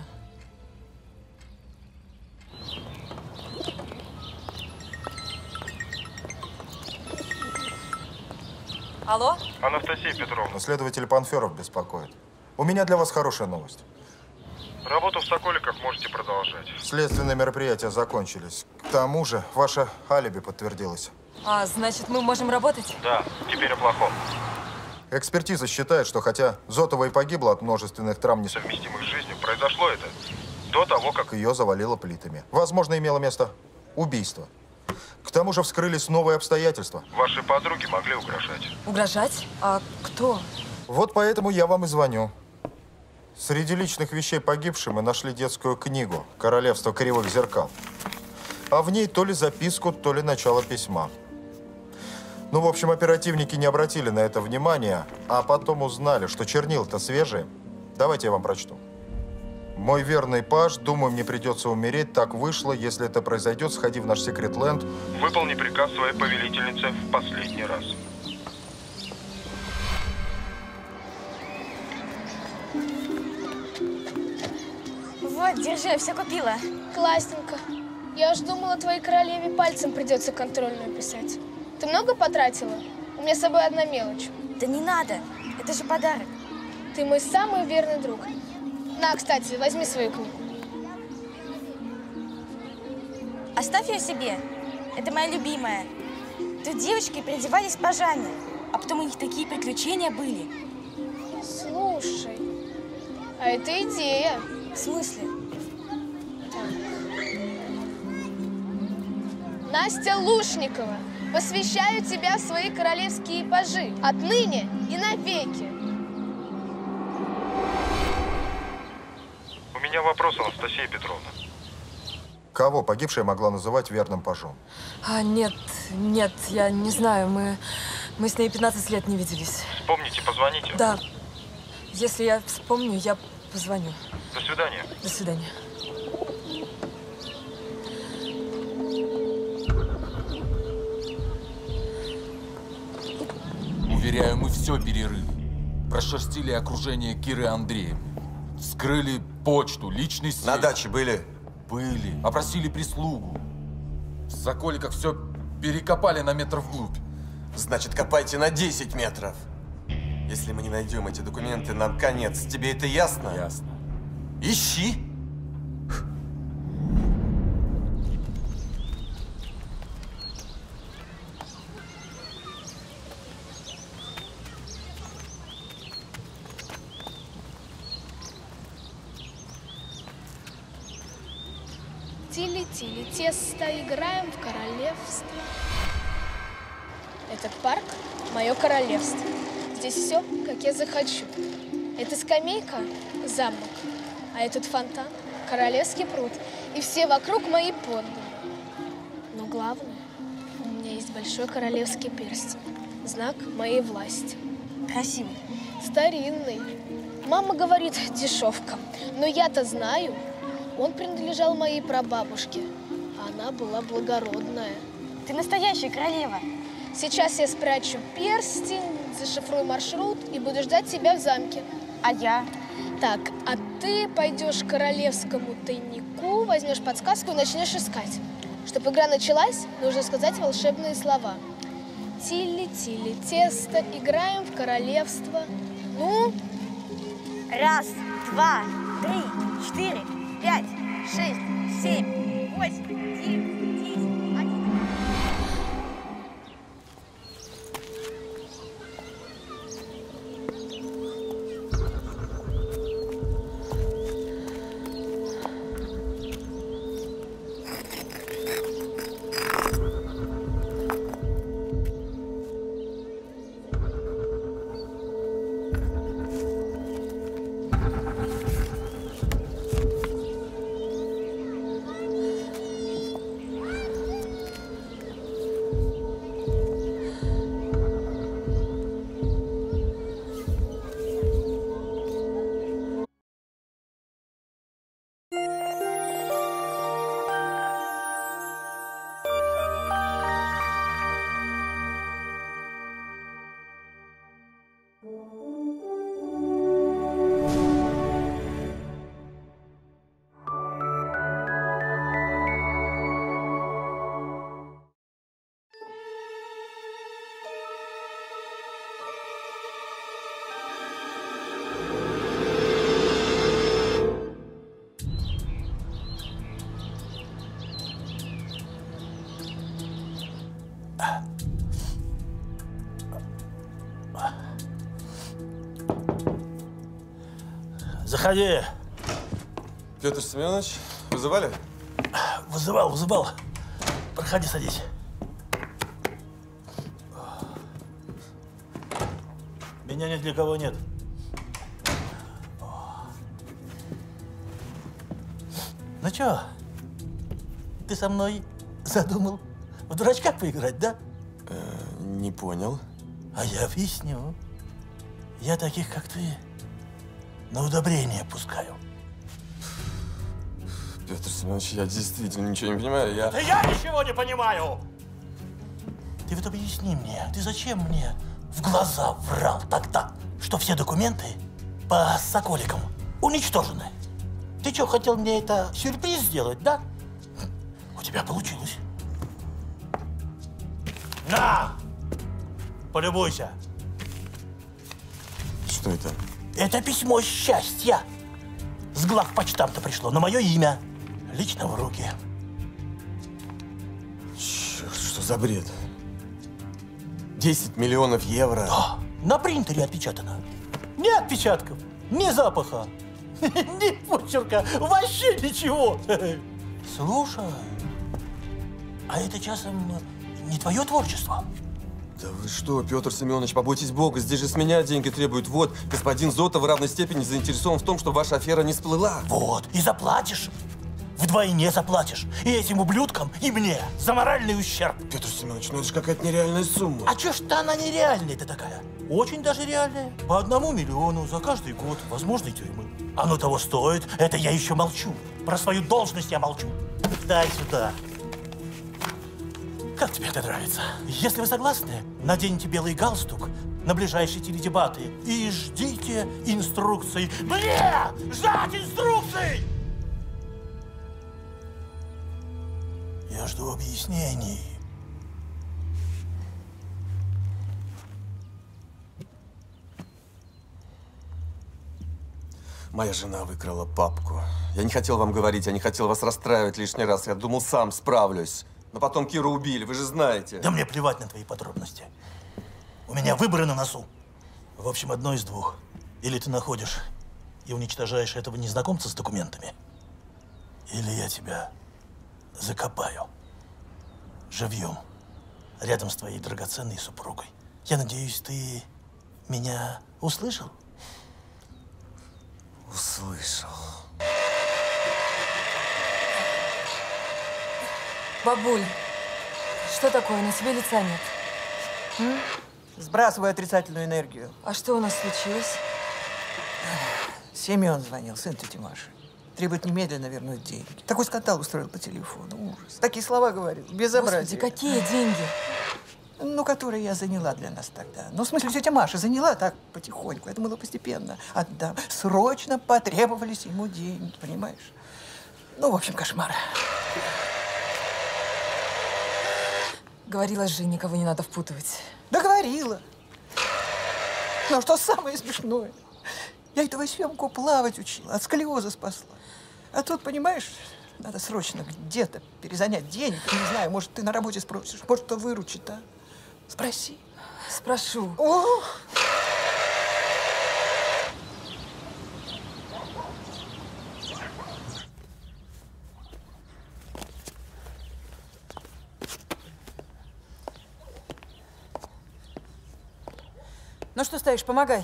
Алло? Анастасия Петровна, следователь Панферов беспокоит. У меня для вас хорошая новость. Работу в Соколиках можете продолжать. Следственные мероприятия закончились. К тому же, ваше алиби подтвердилось. А, значит, мы можем работать? Да, теперь о плохом. Экспертиза считает, что хотя Зотова и погибла от множественных травм, несовместимых с жизнью, произошло это до того, как ее завалило плитами. Возможно, имело место убийство. К тому же вскрылись новые обстоятельства. Ваши подруги могли угрожать. Угрожать? А кто? Вот поэтому я вам и звоню. Среди личных вещей погибшей мы нашли детскую книгу «Королевство кривых зеркал». А в ней то ли записку, то ли начало письма. Ну, в общем, оперативники не обратили на это внимания, а потом узнали, что чернила-то свежие. Давайте я вам прочту. «Мой верный паж, думаю, мне придется умереть. Так вышло. Если это произойдет, сходи в наш секрет-ленд. Выполни приказ своей повелительницы в последний раз». Вот, держи, я все купила. Классненько. Я уж думала, твоей королеве пальцем придется контрольную писать. Ты много потратила? У меня с собой одна мелочь. Да не надо, это же подарок. Ты мой самый верный друг. На, кстати, возьми свою книгу. Оставь ее себе. Это моя любимая. Тут девочки переодевались по Жанне, а потом у них такие приключения были. Слушай, а это идея. В смысле? Настя Лушникова, посвящаю тебя в свои королевские пажи. Отныне и навеки. У меня вопрос, Анастасия Петровна. Кого погибшая могла называть верным пажом? Нет, я не знаю. Мы с ней 15 лет не виделись. Вспомните, позвоните. Да. Если я вспомню, я позвоню. До свидания. До свидания. Уверяю, мы все перерыли. Прошерстили окружение Киры Андреевны. Вскрыли почту, личный сейф. На даче были? Были. Опросили прислугу. В Соколиках все перекопали на метр вглубь. Значит, копайте на 10 метров. Если мы не найдем эти документы, нам конец. Тебе это ясно? Ясно. Ищи. Тили-тили, тесто, играем в королевство. Этот парк – мое королевство. Здесь все, как я захочу. Эта скамейка – замок, а этот фонтан – королевский пруд. И все вокруг мои подданные. Но главное, у меня есть большой королевский перстень. Знак моей власти. Красивый. Старинный. Мама говорит, дешевка. Но я-то знаю, он принадлежал моей прабабушке. А она была благородная. Ты настоящая королева. Сейчас я спрячу перстень, зашифрую маршрут и буду ждать тебя в замке. А я? Так, а ты пойдешь к королевскому тайнику, возьмешь подсказку и начнешь искать. Чтобы игра началась, нужно сказать волшебные слова. Тили-тили, тесто, играем в королевство. Ну? 1, 2, 3, 4, 5, 6, 7, 8, 9, 10, 11. Заходи. Петр Семенович, вызывали? Вызывал. Проходи, садись. Меня ни для кого нет. Ну чё, ты со мной задумал в дурачка поиграть, да? Не понял. А я объясню. Я таких, как ты, на удобрение пускаю. Петр Семенович, я действительно ничего не понимаю. Да я ничего не понимаю! Ты вот объясни мне, ты зачем мне в глаза врал тогда, что все документы по Соколикам уничтожены? Ты что, хотел мне это сюрприз сделать, да? У тебя получилось. На! Полюбуйся. Что это? Это письмо счастья. С главпочтамта пришло на мое имя. Лично в руки. Черт, что за бред? 10 миллионов евро. Да, на принтере отпечатано. Ни отпечатков, ни запаха, ни почерка, вообще ничего. Слушай, а это часом не твое творчество? Да вы что, Петр Семенович, побойтесь Бога, здесь же с меня деньги требуют. Вот, господин Зотов в равной степени заинтересован в том, чтобы ваша афера не всплыла. Вот, и заплатишь. Вдвойне заплатишь. И этим ублюдкам, и мне. За моральный ущерб. Петр Семенович, ну это же какая-то нереальная сумма. А чё ж-то она нереальная-то такая? Очень даже реальная. По 1 миллиону за каждый год возможной тюрьмы. Оно того стоит, это я еще молчу. Про свою должность я молчу. Дай сюда. Как тебе это нравится? Если вы согласны, наденьте белый галстук на ближайшие теледебаты и ждите инструкций. Блин! Ждать инструкций! Я жду объяснений. Моя жена выкрала папку. Я не хотел вам говорить, я не хотел вас расстраивать лишний раз. Я думал, сам справлюсь. Но потом Киру убили, вы же знаете. Да мне плевать на твои подробности. У меня выборы на носу. В общем, одно из двух. Или ты находишь и уничтожаешь этого незнакомца с документами, или я тебя закопаю живьем рядом с твоей драгоценной супругой. Я надеюсь, ты меня услышал? Услышал. Бабуль, что такое? На тебе лица нет. Сбрасывай отрицательную энергию. А что у нас случилось? Семен звонил, сын тети Маши. Требует немедленно вернуть деньги. Такой скандал устроил по телефону. Ужас. Такие слова говорил. Безобразие. Господи, какие деньги? Ну, которые я заняла для нас тогда. Ну, в смысле, тетя Маша заняла так потихоньку. Это было постепенно. Отдам. Срочно потребовались ему деньги, понимаешь? Ну, в общем, кошмар. Говорила же, никого не надо впутывать. Да говорила. Но что самое смешное, я этого Семку плавать учила, от сколиоза спасла. А тут, понимаешь, надо срочно где-то перезанять денег. Не знаю, может, ты на работе спросишь, может, кто выручит, а? Спроси. Спрошу. О! Ну что стоишь, помогай.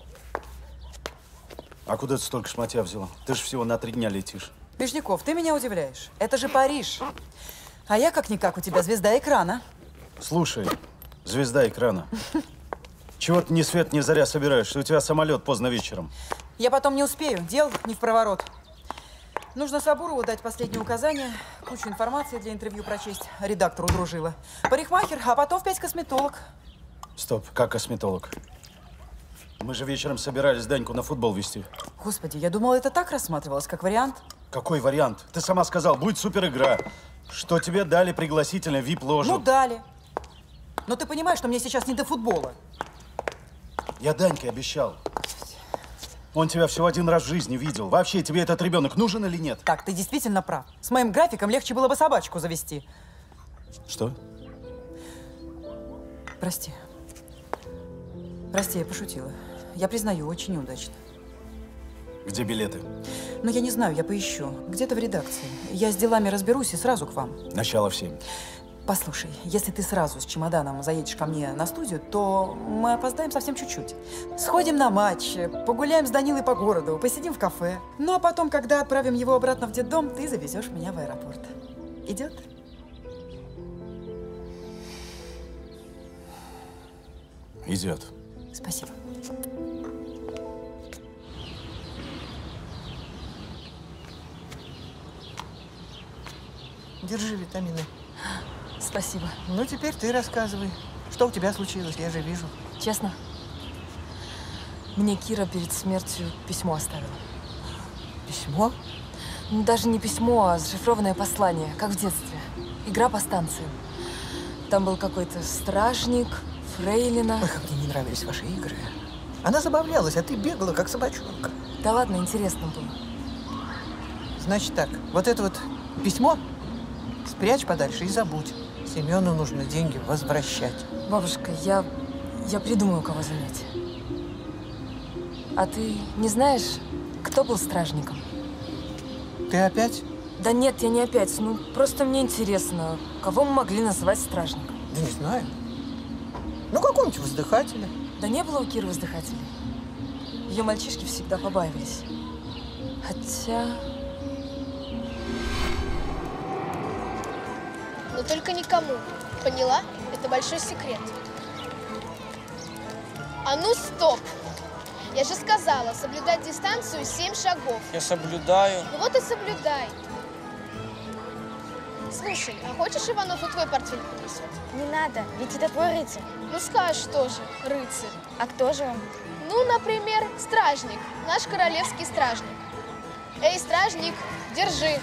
А куда ты столько шматья взяла? Ты же всего на 3 дня летишь. Бежняков, ты меня удивляешь. Это же Париж. А я, как-никак, у тебя звезда экрана. Слушай, звезда экрана. Чего ты ни свет ни заря собираешь, что у тебя самолет поздно вечером? Я потом не успею, дел не в проворот. Нужно Сабурову дать последние указания, кучу информации для интервью прочесть, редактору дружила. Парикмахер, а потом в 5 косметолог. Стоп, как косметолог? Мы же вечером собирались Даньку на футбол везти. Господи, я думала, это так рассматривалось, как вариант. Какой вариант? Ты сама сказал, будет супер игра. Что тебе дали пригласительное VIP-ложу. Ну, дали. Но ты понимаешь, что мне сейчас не до футбола. Я Даньке обещал. Он тебя всего 1 раз в жизни видел. Вообще, тебе этот ребенок нужен или нет? Так, ты действительно прав. С моим графиком легче было бы собачку завести. Что? Прости. Прости, я пошутила. Я признаю, очень неудачно. Где билеты? Но я не знаю, я поищу. Где-то в редакции. Я с делами разберусь и сразу к вам. Начало в 7. Послушай, если ты сразу с чемоданом заедешь ко мне на студию, то мы опоздаем совсем чуть-чуть. Сходим на матч, погуляем с Данилой по городу, посидим в кафе. Ну, а потом, когда отправим его обратно в детдом, ты завезешь меня в аэропорт. Идет? Идет. Спасибо. Держи витамины. Спасибо. Ну, теперь ты рассказывай. Что у тебя случилось? Я же вижу. Честно? Мне Кира перед смертью письмо оставила. Письмо? Ну, даже не письмо, а зашифрованное послание, как в детстве. Игра по станциям. Там был какой-то стражник, фрейлина. Ой, как мне не нравились ваши игры. Она забавлялась, а ты бегала, как собачонка. Да ладно, интересно было. Значит так, вот это вот письмо спрячь подальше и забудь. Семену нужно деньги возвращать. Бабушка, я придумаю, кого занять. А ты не знаешь, кто был стражником? Ты опять? Да нет, я не опять. Ну, просто мне интересно, кого мы могли называть стражником? Да не знаю. Ну, какого-нибудь воздыхателя. Да не было у Киры воздыхателей. Ее мальчишки всегда побаивались. Хотя… Но только никому. Поняла? Это большой секрет. А ну, стоп! Я же сказала, соблюдать дистанцию 7 шагов. Я соблюдаю. Ну вот и соблюдай. Слушай, а хочешь, Иванов и твой портфель принесет? Не надо, ведь это твой рыцарь. Ну скажешь тоже, рыцарь. А кто же он? Ну, например, стражник. Наш королевский стражник. Эй, стражник, держи.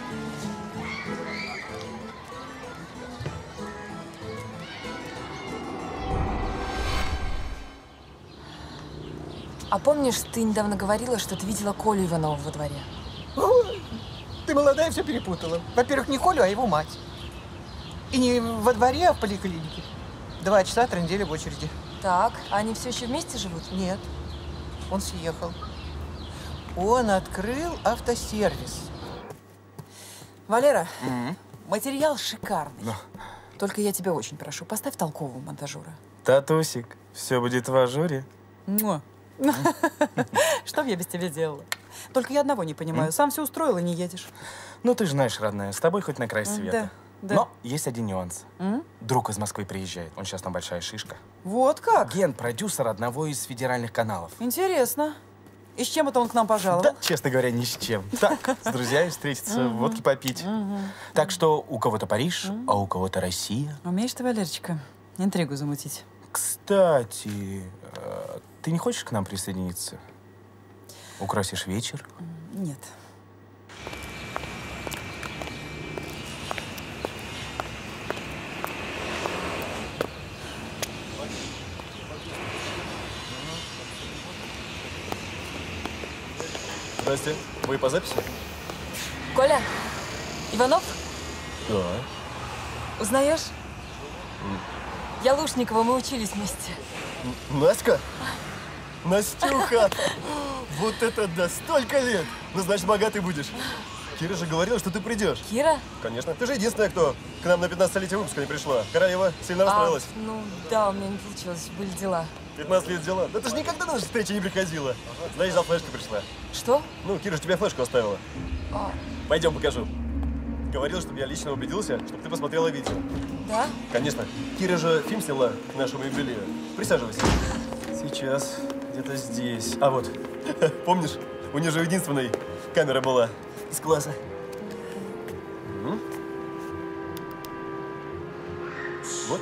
А помнишь, ты недавно говорила, что ты видела Колю Иванова во дворе? Ой, ты молодая, все перепутала. Во-первых, не Колю, а его мать. И не во дворе, а в поликлинике. 2 часа 3 недели в очереди. Так, а они все еще вместе живут? Нет, он съехал. Он открыл автосервис. Валера, материал шикарный. Только я тебя очень прошу, поставь толкового монтажера. Татусик, все будет в ажуре. Что б я без тебя делала? Только я одного не понимаю. Сам все устроил и не едешь. Ну, ты же знаешь, родная, с тобой хоть на край света. Да. Но есть один нюанс. Друг из Москвы приезжает. Он сейчас там большая шишка. Вот как? Ген-продюсер одного из федеральных каналов. Интересно. И с чем это он к нам пожаловал? Да, честно говоря, ни с чем. Так, с друзьями встретиться, водки попить. Так что у кого-то Париж, а у кого-то Россия. Умеешь ты, Валерочка, интригу замутить. Кстати, ты не хочешь к нам присоединиться? Украсишь вечер? Нет. Здрасте. Вы по записи? Коля? Иванов? Да. Узнаешь? Я Лушникова, мы учились вместе. Настя? Настюха! Вот это да! Столько лет! Ну, значит, богатый будешь. Кира же говорила, что ты придешь. Кира? Конечно. Ты же единственная, кто к нам на 15-летие выпуска не пришла. Караева сильно расстроилась. Ну, да, у меня не получилось. Были дела. 15 лет дела. Да ты же никогда на наши встречи не приходила. Значит, за флешкой пришла. Что? Ну, Кира же тебе флешку оставила. Пойдем, покажу. Говорил, чтобы я лично убедился, чтобы ты посмотрела видео. Да? Конечно. Кира же фильм сняла к нашему юбилею. Присаживайся. Сейчас. Где-то здесь. А вот. Помнишь? У нее же единственной камера была из класса. Вот.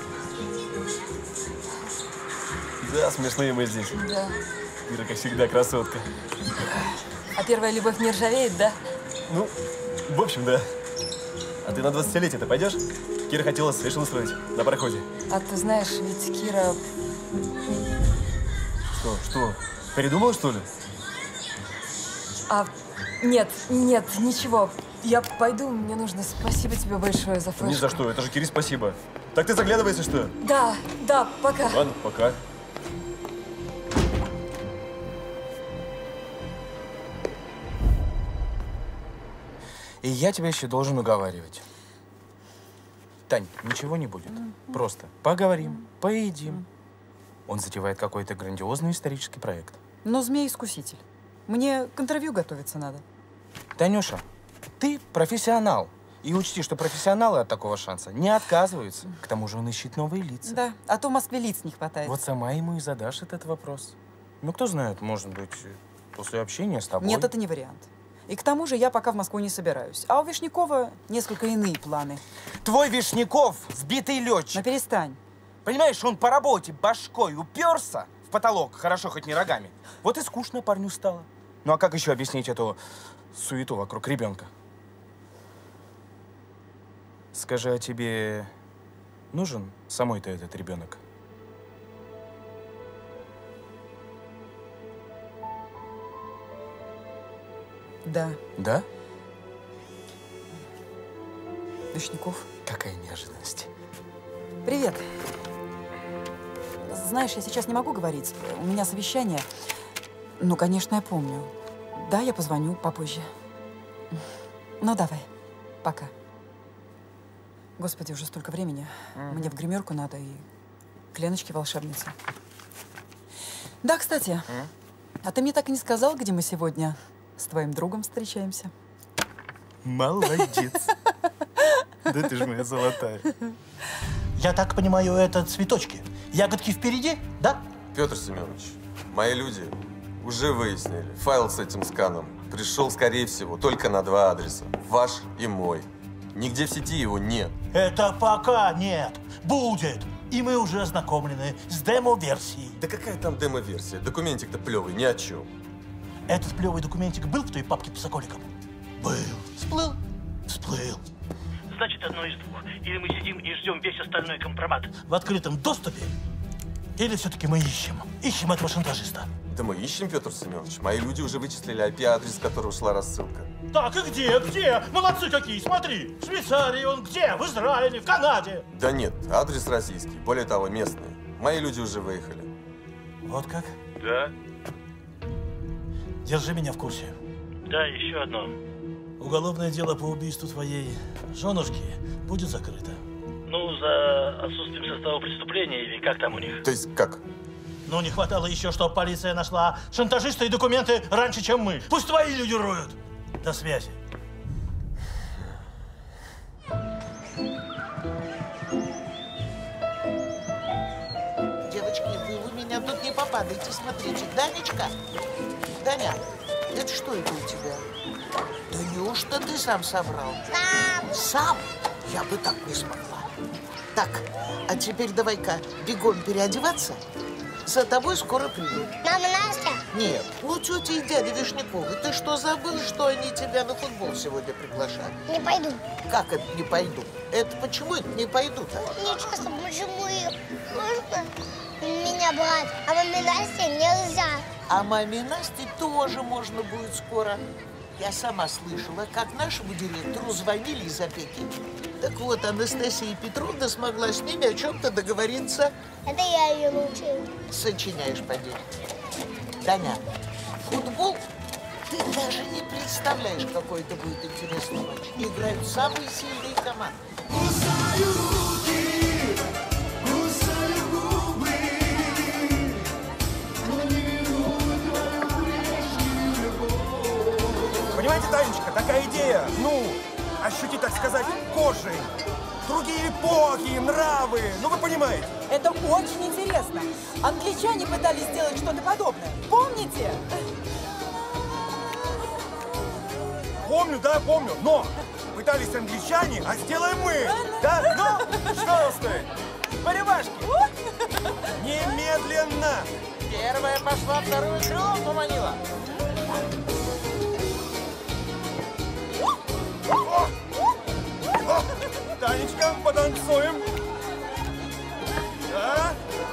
Да, смешные мы здесь. Да. Кира, как всегда, красотка. А первая любовь не ржавеет, да? Ну, в общем, да. А ты на 20-летие-то пойдешь? Кира хотела свечку устроить на пароходе. А ты знаешь, ведь Кира… Что? Передумала, что ли? Нет, ничего. Я пойду, мне нужно. Спасибо тебе большое за флешку. Ни за что, это же Кире спасибо. Так ты заглядывай, если что. Да, пока. Ладно, пока. И я тебя еще должен уговаривать. Тань, ничего не будет. Просто поговорим, поедим. Он затевает какой-то грандиозный исторический проект. Но змей-искуситель. Мне к интервью готовиться надо. Танюша, ты профессионал. И учти, что профессионалы от такого шанса не отказываются. К тому же он ищет новые лица. Да, а то в Москве лиц не хватает. Вот сама ему и задашь этот вопрос. Ну, кто знает, может быть, после общения с тобой. Нет, это не вариант. И к тому же я пока в Москву не собираюсь. А у Вишнякова несколько иные планы. Твой Вишняков сбитый летчик. Но перестань. Понимаешь, он по работе башкой уперся в потолок, хорошо хоть не рогами. Вот и скучно парню стало. Ну а как еще объяснить эту суету вокруг ребенка? Скажи, а тебе нужен самой-то этот ребенок? Да. Да? Вишняков. Какая неожиданность. Привет. Знаешь, я сейчас не могу говорить. У меня совещание. Ну, конечно, я помню. Да, я позвоню попозже. Ну, давай. Пока. Господи, уже столько времени. Мне в гримерку надо и к Леночке волшебнице. Да, кстати, а ты мне так и не сказал, где мы сегодня с твоим другом встречаемся? Молодец. Да ты же моя золотая. Я так понимаю, это цветочки. Ягодки впереди, да? Петр Семенович, мои люди уже выяснили. Файл с этим сканом пришел, скорее всего, только на 2 адреса. Ваш и мой. Нигде в сети его нет. Это пока нет. Будет. И мы уже ознакомлены с демо-версией. Да какая там демо-версия? Документик-то плевый, ни о чем. Этот плевый документик был в той папке по соколикам? Был. Всплыл? Всплыл. Значит, одно из двух. Или мы сидим и ждем весь остальной компромат. В открытом доступе? Или все-таки мы ищем? Ищем этого шантажиста. Да мы ищем, Петр Семенович. Мои люди уже вычислили IP-адрес, с которого шла рассылка. Так, и где? Где? Молодцы какие, смотри. В Швейцарии он где? В Израиле, в Канаде. Да нет, адрес российский. Более того, местный. Мои люди уже выехали. Вот как? Да. Держи меня в курсе. Да, еще одно. Уголовное дело по убийству твоей женушки будет закрыто. Ну, за отсутствием состава преступления или как там у них? То есть как? Ну, не хватало еще, чтобы полиция нашла шантажиста и документы раньше, чем мы. Пусть твои люди роют. До связи. Девочки, вы меня тут не попадайте, смотрите. Данечка, Даня, это что это у тебя? Да неужто ты сам собрал? Сам. Сам? Я бы так не смогла. Так, а теперь давай-ка бегом переодеваться. За тобой скоро придут. Мама Настя? Нет, ну тетя и дядя Вишняковы. Ты что, забыл, что они тебя на футбол сегодня приглашают? Не пойду. Как это не пойду? Это почему это не пойду-то? Нечестно, почему можно меня брать, а маме Насте нельзя. А маме Насте тоже можно будет скоро. Я сама слышала, как нашему директору звонили из опеки. Так вот, Анастасия Петровна смогла с ними о чем-то договориться. Это я ее научила. Сочиняешь, поди. Таня, футбол, ты даже не представляешь, какой это будет интересный матч. Играют самые сильные команды. Понимаете, Танечка, такая идея, ну, ощутить, так сказать, кожей. Другие эпохи, нравы, ну вы понимаете. Это очень интересно. Англичане пытались сделать что-то подобное. Помните? Помню, да, помню, но пытались англичане, а сделаем мы. Да? Ну, что стоит? По рюмашке. Немедленно. Первая пошла, вторую крылом поманила. Танечка, потанцуем. Да?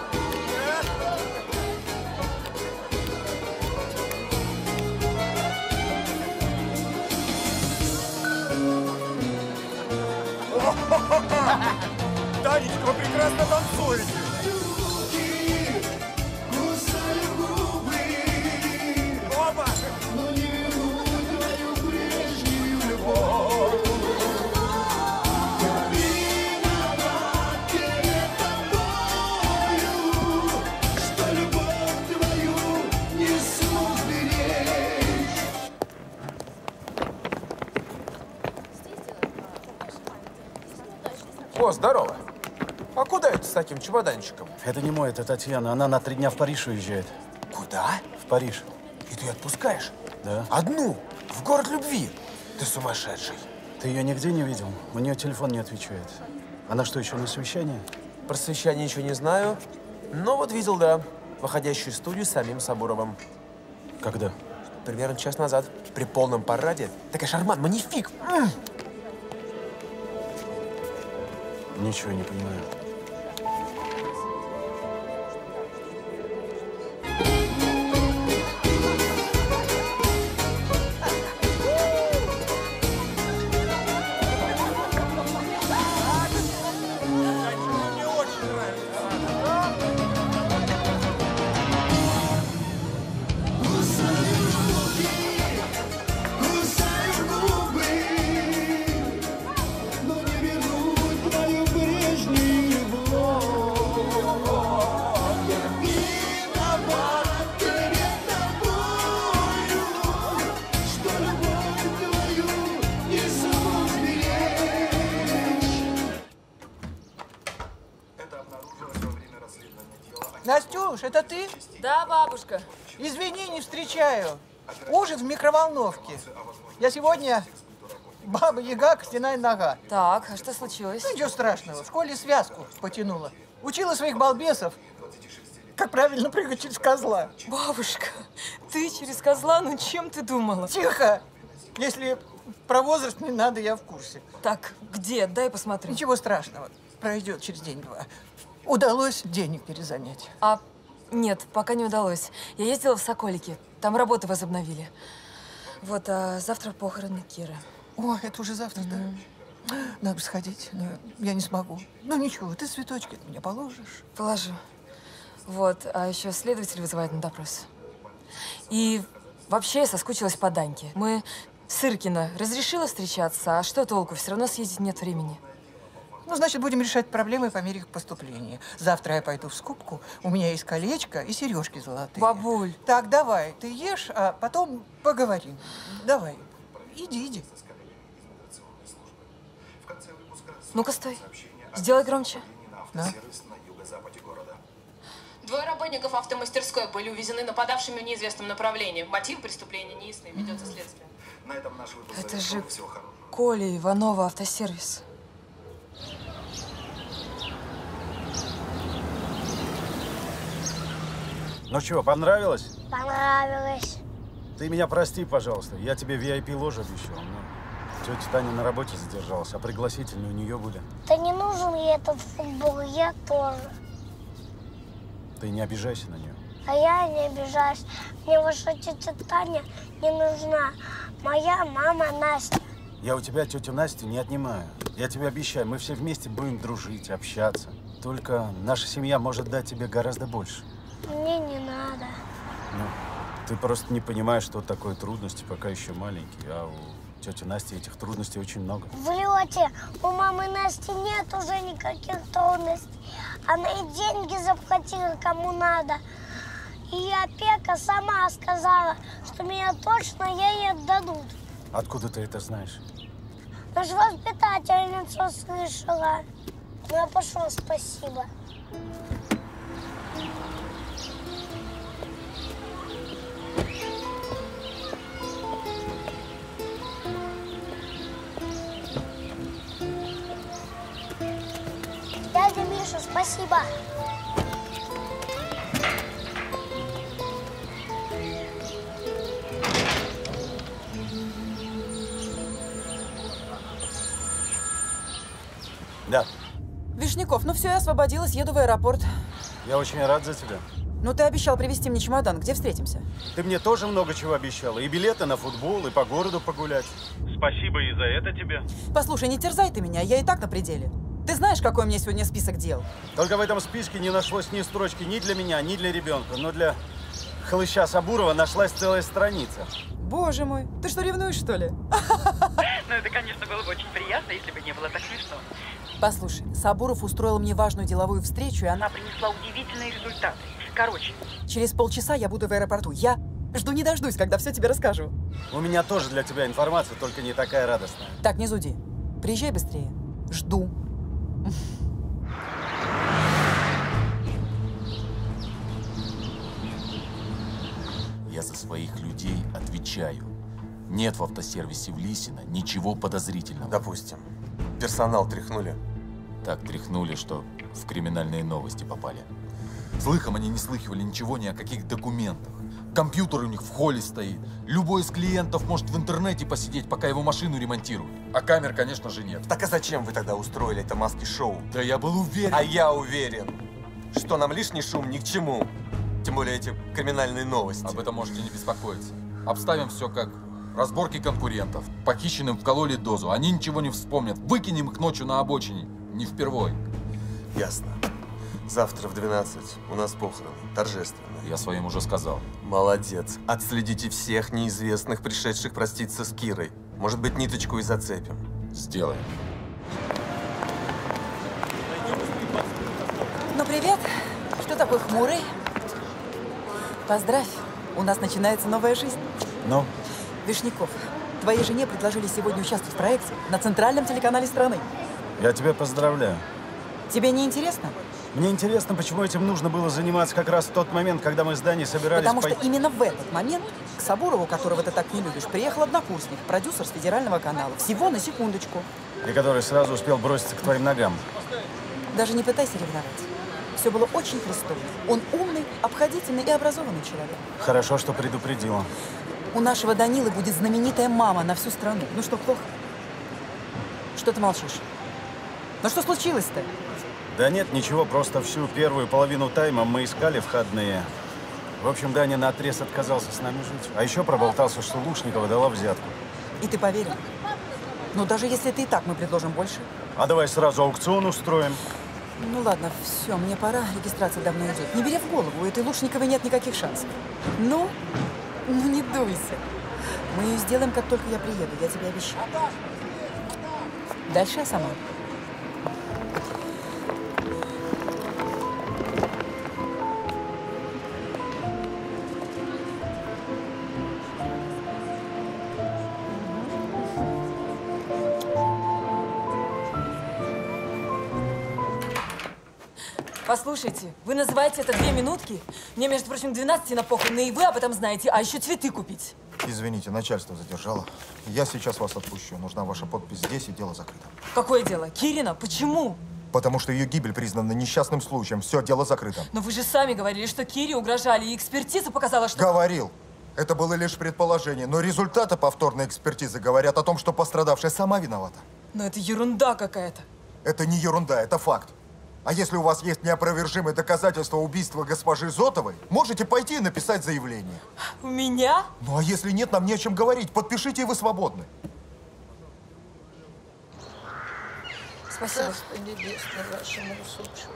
Танечка, вы прекрасно танцуете. Оба! О, здорово. А куда это с таким чемоданчиком? Это не мой, это Татьяна. Она на 3 дня в Париж уезжает. Куда? В Париж. И ты отпускаешь? Да. Одну? В город любви? Ты сумасшедший. Ты ее нигде не видел? У нее телефон не отвечает. Она что, еще на совещании? Про совещание ничего не знаю. Но вот видел, да. Выходящую студию с самим Сабуровым. Когда? примерно час назад, при полном параде. Такая шарман, манифик. Ничего не понимаю. Настюш, это ты? Да, бабушка. Извини, не встречаю. Ужин в микроволновке. Я сегодня баба-яга, костяная нога. Так, а что случилось? Ну, ничего страшного. В школе связку потянула. Учила своих балбесов, как правильно прыгать через козла. Бабушка, ты через козла? Ну, чем ты думала? Тихо! Если про возраст не надо, я в курсе. Так, где? Дай посмотрю. Ничего страшного. Пройдет через день-два. Удалось денег перезанять? Нет, пока не удалось. Я ездила в Соколики. Там работы возобновили. Вот, а завтра похороны Киры. О, это уже завтра, да? Надо сходить, но я не смогу. Ну ничего, ты цветочки от меня положишь? Положу. Вот, а еще следователь вызывает на допрос. И вообще я соскучилась по Даньке. Мы с Иркина разрешила встречаться, а что толку? Все равно съездить нет времени. Ну, значит, будем решать проблемы по мере их поступления. Завтра я пойду в скупку, у меня есть колечко и сережки золотые. Бабуль. Так, давай, ты ешь, а потом поговорим. Давай, иди. Ну-ка, стой. Сделай громче. Да. Двое работников автомастерской были увезены нападавшими в неизвестном направлении. Мотив преступления неясный, ведется следствие. Это же Коля Иванова автосервис. Ну чего, понравилось? Понравилось. Ты меня прости, пожалуйста. Я тебе VIP-ложу обещал. Но тетя Таня на работе задержалась, а пригласительные у нее были. Да не нужен ей этот футбол, я тоже. Ты не обижайся на нее. А я не обижаюсь. Мне ваша тетя Таня не нужна. Моя мама Настя. Я у тебя тетю Настю не отнимаю. Я тебе обещаю, мы все вместе будем дружить, общаться. Только наша семья может дать тебе гораздо больше. Мне не надо. Ну, ты просто не понимаешь, что такое трудности, пока еще маленький. А у тети Насти этих трудностей очень много. Врете, у мамы Насти нет уже никаких трудностей. Она и деньги заплатила кому надо. И опека сама сказала, что меня точно ей отдадут. Откуда ты это знаешь? Наша воспитательница слышала. Ну, я пошел, спасибо. Дядя Миша, спасибо. Да. Вишняков, ну все, я освободилась, еду в аэропорт. Я очень рад за тебя. Ну ты обещал привезти мне чемодан, где встретимся? Ты мне тоже много чего обещала. И билеты на футбол, и по городу погулять. Спасибо и за это тебе. Послушай, не терзай ты меня, я и так на пределе. Ты знаешь, какой у меня сегодня список дел? Только в этом списке не нашлось ни строчки ни для меня, ни для ребенка. Но для хлыща Сабурова нашлась целая страница. Боже мой, ты что, ревнуешь, что ли? Ну, это, конечно, было бы очень приятно, если бы не было так смешно. Послушай, Сабуров устроил мне важную деловую встречу, и она принесла удивительные результаты. Короче. Через полчаса я буду в аэропорту. Я жду не дождусь, когда все тебе расскажу. У меня тоже для тебя информация, только не такая радостная. Так, не зуди. Приезжай быстрее. Жду. Я за своих людей отвечаю. Нет в автосервисе в Лисино ничего подозрительного. Допустим. Персонал тряхнули. Так тряхнули, что в криминальные новости попали. Слыхом они не слыхивали ничего ни о каких документах. Компьютер у них в холле стоит. Любой из клиентов может в интернете посидеть, пока его машину ремонтируют. А камер, конечно же, нет. Так а зачем вы тогда устроили это маски-шоу? Да я был уверен. А я уверен, что нам лишний шум ни к чему. Тем более эти криминальные новости. Об этом можете не беспокоиться. Обставим все как разборки конкурентов. Похищенным вкололи дозу. Они ничего не вспомнят. Выкинем их ночью на обочине. Не впервой. Ясно. Завтра в 12 у нас похороны. Торжественно. Я своим уже сказал. Молодец. Отследите всех неизвестных, пришедших проститься с Кирой. Может быть, ниточку и зацепим. Сделаем. Ну, привет. Что такой хмурый? Поздравь. У нас начинается новая жизнь. Ну? Вишняков, твоей жене предложили сегодня участвовать в проекте на центральном телеканале страны. Я тебя поздравляю. Тебе не интересно? Мне интересно, почему этим нужно было заниматься как раз в тот момент, когда мы с Даней собирались... Потому что именно в этот момент к Сабурову, которого ты так не любишь, приехал однокурсник, продюсер с федерального канала. Всего на секундочку. И который сразу успел броситься к твоим ногам. Даже не пытайся ревновать. Все было очень пристойно. Он умный, обходительный и образованный человек. Хорошо, что предупредила. У нашего Данилы будет знаменитая мама на всю страну. Ну что, плохо? Что ты молчишь? Ну что случилось-то? Да нет, ничего, просто всю первую половину тайма мы искали входные. В общем, Даня наотрез отказался с нами жить. А еще проболтался, что Лушникова дала взятку. И ты поверил? Ну, даже если это и так, мы предложим больше. А давай сразу аукцион устроим. Ну ладно, все, мне пора, регистрация давно идет. Не бери в голову, у этой Лушниковой нет никаких шансов. Ну не дуйся. Мы ее сделаем, как только я приеду, я тебе обещаю. Дальше я сама. Послушайте, вы называете это 2 минутки? Мне, между прочим, 12 на похороны, и вы об этом знаете, а еще цветы купить. Извините, начальство задержало. Я сейчас вас отпущу. Нужна ваша подпись здесь, и дело закрыто. Какое дело? Кирина? Почему? Потому что ее гибель признана несчастным случаем. Все, дело закрыто. Но вы же сами говорили, что Кире угрожали, и экспертиза показала, что… Говорил. Это было лишь предположение. Но результаты повторной экспертизы говорят о том, что пострадавшая сама виновата. Но это ерунда какая-то. Это не ерунда, это факт. А если у вас есть неопровержимые доказательства убийства госпожи Зотовой, можете пойти и написать заявление. У меня? Ну а если нет, нам не о чем говорить. Подпишите, и вы свободны. Спасибо. Господи, небесный, вашему усопшему.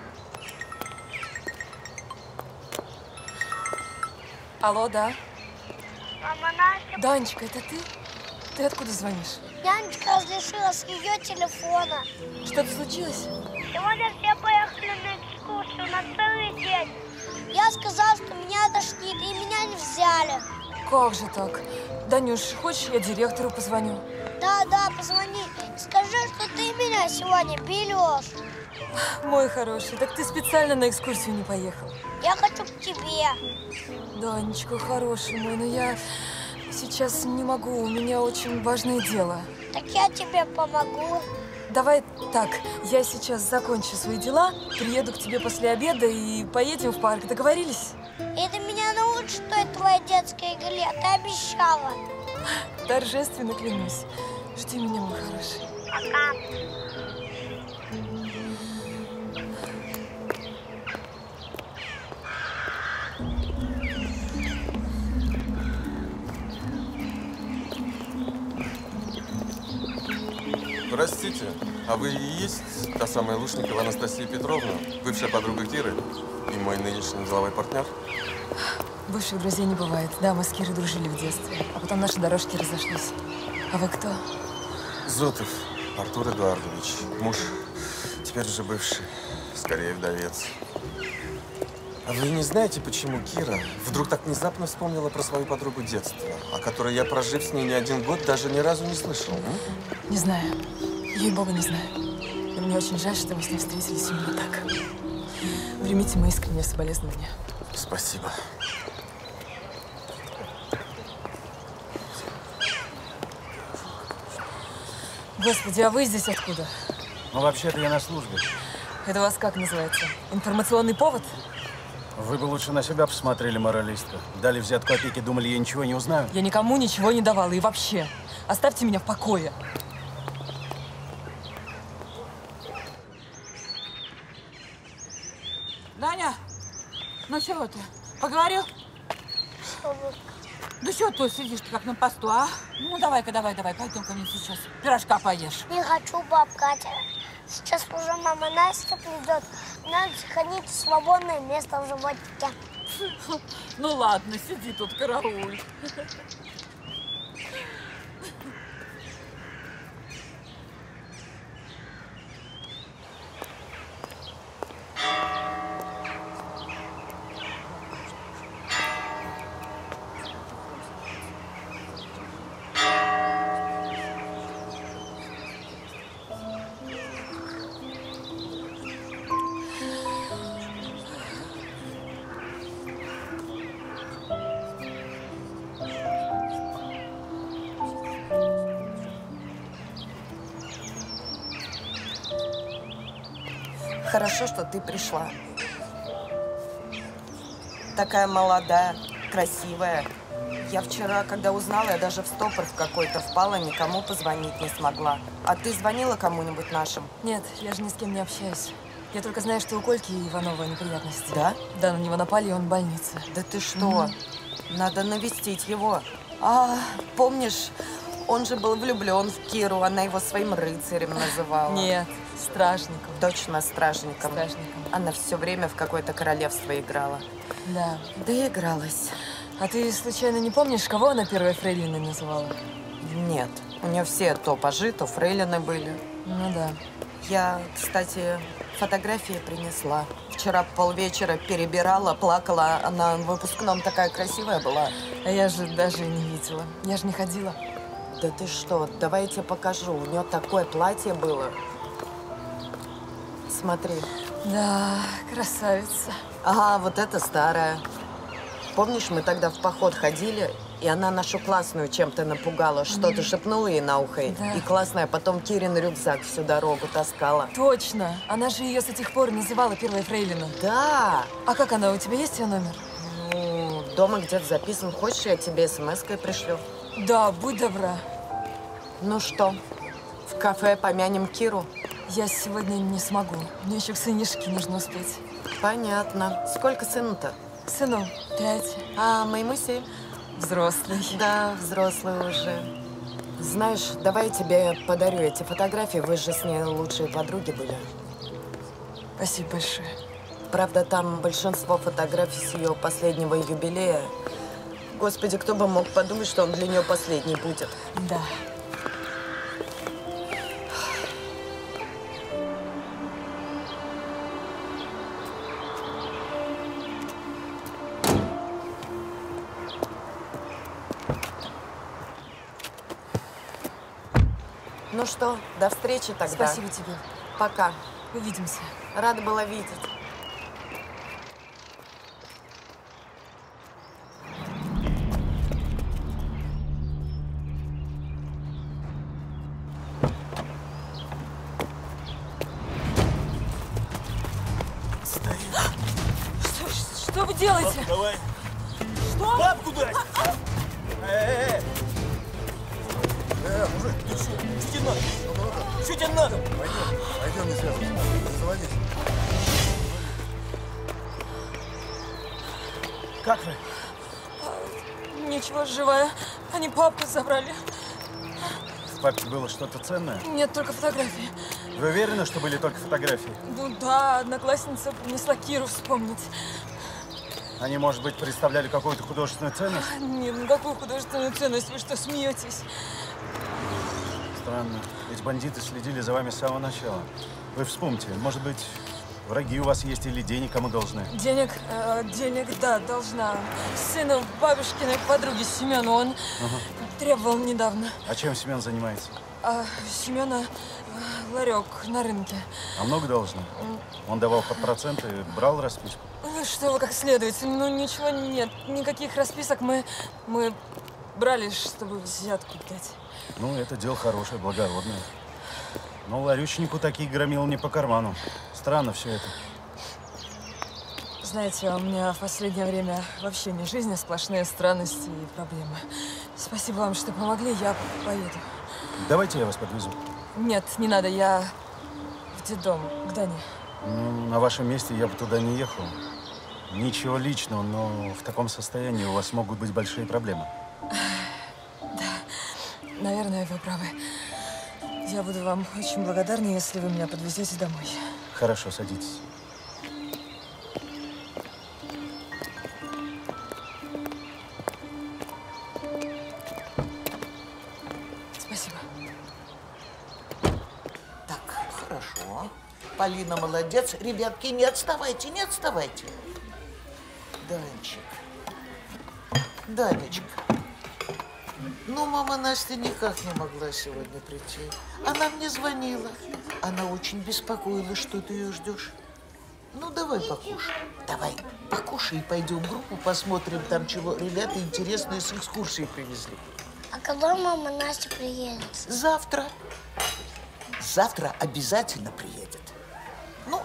Алло, да? Мама, Настя. Данечка, это ты? Ты откуда звонишь? Нянечка разрешила с ее телефона. Что-то случилось? Сегодня все поехали на экскурсию на целый день. Я сказала, что меня тошнит, и меня не взяли. Как же так? Данюш, хочешь, я директору позвоню? Да, позвони. Скажи, что ты меня сегодня берешь. Мой хороший, так ты специально на экскурсию не поехал? Я хочу к тебе. Данечка, хороший мой, но я сейчас не могу, у меня очень важное дело. Так я тебе помогу. Давай так, я сейчас закончу свои дела, приеду к тебе после обеда и поедем в парк. Договорились? И ты меня научишь той твоей детской игре, ты обещала. Торжественно клянусь. Жди меня, мой хороший. Пока. Простите, а вы и есть та самая Лушникова Анастасия Петровна, бывшая подруга Киры и мой нынешний деловой партнер? Бывших друзей не бывает. Да, мы с Кирой дружили в детстве, а потом наши дорожки разошлись. А вы кто? Зотов Артур Эдуардович, муж, теперь уже бывший, скорее вдовец. А вы не знаете, почему Кира вдруг так внезапно вспомнила про свою подругу детства, о которой я, прожив с ней не 1 год, даже ни разу не слышал? Не знаю. Ей-богу, не знаю. И мне очень жаль, что мы с ней встретились именно так. Примите мои искренние соболезнования. Спасибо. Господи, а вы здесь откуда? Ну, вообще-то я на службе. Это у вас как называется? Информационный повод? Вы бы лучше на себя посмотрели, моралистка. Дали взятку опеки, думали, я ничего не узнаю. Я никому ничего не давала. И вообще, оставьте меня в покое. Даня, ну чего ты? Поговорил? Да что ты сидишь как на посту, а? Ну давай-ка, давай, пойдем ко мне сейчас. Пирожка поешь. Не хочу, баб Катя. Сейчас уже мама Настя придет. Надо сохранить свободное место в животике. Ну ладно, сиди тут, карауль. Хорошо, что ты пришла. Такая молодая, красивая. Я вчера, когда узнала, я даже в стопор в какой-то впала, никому позвонить не смогла. А ты звонила кому-нибудь нашим? Нет, я же ни с кем не общаюсь. Я только знаю, что у Кольки Иванова неприятности. Да? Да, на него напали, и он в больнице. Да ты что? Надо навестить его. А, помнишь, он же был влюблен в Киру, она его своим рыцарем называла. Нет, стражником. Точно, стражником. Она все время в какое-то королевство играла. Да. Доигралась. А ты случайно не помнишь, кого она первой фрейлиной называла? Нет, у нее все то пажи, то фрейлины были. Ну да. Я, кстати, фотографии принесла. Вчера полвечера перебирала, плакала. Она на выпускном такая красивая была. А я же даже и не видела. Я же не ходила. Да ты что, давай я тебе покажу. У нее такое платье было. Смотри. Да, красавица. Ага, вот это старая. Помнишь, мы тогда в поход ходили, и она нашу классную чем-то напугала. Что-то шепнула ей на ухо. Да. И классная потом Кирин рюкзак всю дорогу таскала. Точно. Она же ее с этих пор называла первой фрейлина. Да. А как она? У тебя есть ее номер? Ну, дома где-то записан. Хочешь, я тебе смс-кой пришлю? Да, будь добра. Ну что, в кафе помянем Киру? Я сегодня не смогу. Мне еще к сынишке нужно успеть. Понятно. Сколько сыну-то? Сыну 5. А моему 7. Взрослый. Да, взрослый уже. Знаешь, давай я тебе подарю эти фотографии. Вы же с ней лучшие подруги были. Спасибо большое. Правда, там большинство фотографий с ее последнего юбилея. Господи, кто бы мог подумать, что он для нее последний будет. Да. Ну что, до встречи тогда. Спасибо тебе. Пока. Увидимся. Рада была видеть. Что вы делаете? Баб, давай. Что? Бабку дай! Мужик, ты что? Что тебе надо? Что тебе надо? Пойдем, не связывайся. Заводись. Как вы? Ничего, живая. Они папку забрали. В папке было что-то ценное? Нет, только фотографии. Вы уверены, что были только фотографии? Ну да, одноклассница принесла Киру вспомнить. Они, может быть, представляли какую-то художественную ценность? Нет, ну какую художественную ценность? Вы что, смеетесь? Странно. Ведь бандиты следили за вами с самого начала. Вы вспомните, может быть, враги у вас есть или денег кому должны? Денег, да, должна. Сыну бабушкиной подруги Семену, он требовал недавно. А чем Семен занимается? А Семена ларек на рынке. А много должны? Он давал под проценты, брал расписку? Ну что вы, как следуете? Ну ничего нет, никаких расписок мы брали, чтобы взятку дать. Ну, это дело хорошее, благородное. Но ларючнику такие громилы не по карману. Странно все это. Знаете, у меня в последнее время вообще не жизнь, а сплошные странности и проблемы. Спасибо вам, что помогли, я поеду. Давайте я вас подвезу. Нет, не надо, я в детдом, к Дане. Ну, на вашем месте я бы туда не ехал. Ничего личного, но в таком состоянии у вас могут быть большие проблемы. Да, наверное, вы правы. Я буду вам очень благодарна, если вы меня подвезете домой. Хорошо, садитесь. Спасибо. Так, хорошо. Полина молодец. Ребятки, не отставайте, не отставайте. Данчик. Данечка. Ну, мама Настя никак не могла сегодня прийти. Она мне звонила. Она очень беспокоилась, что ты ее ждешь. Ну, давай покушай. Давай, покушай и пойдем в группу, посмотрим там, чего ребята интересные с экскурсии привезли. А когда мама Настя приедет? Завтра. Завтра обязательно приедет. Ну?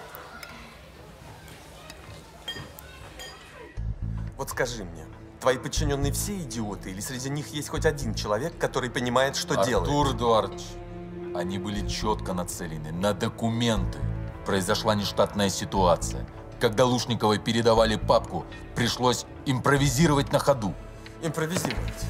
Вот скажи мне, твои подчиненные все идиоты, или среди них есть хоть один человек, который понимает, что делает? Артур Эдуардович, они были четко нацелены на документы. Произошла нештатная ситуация. Когда Лушниковой передавали папку, пришлось импровизировать на ходу. Импровизировать?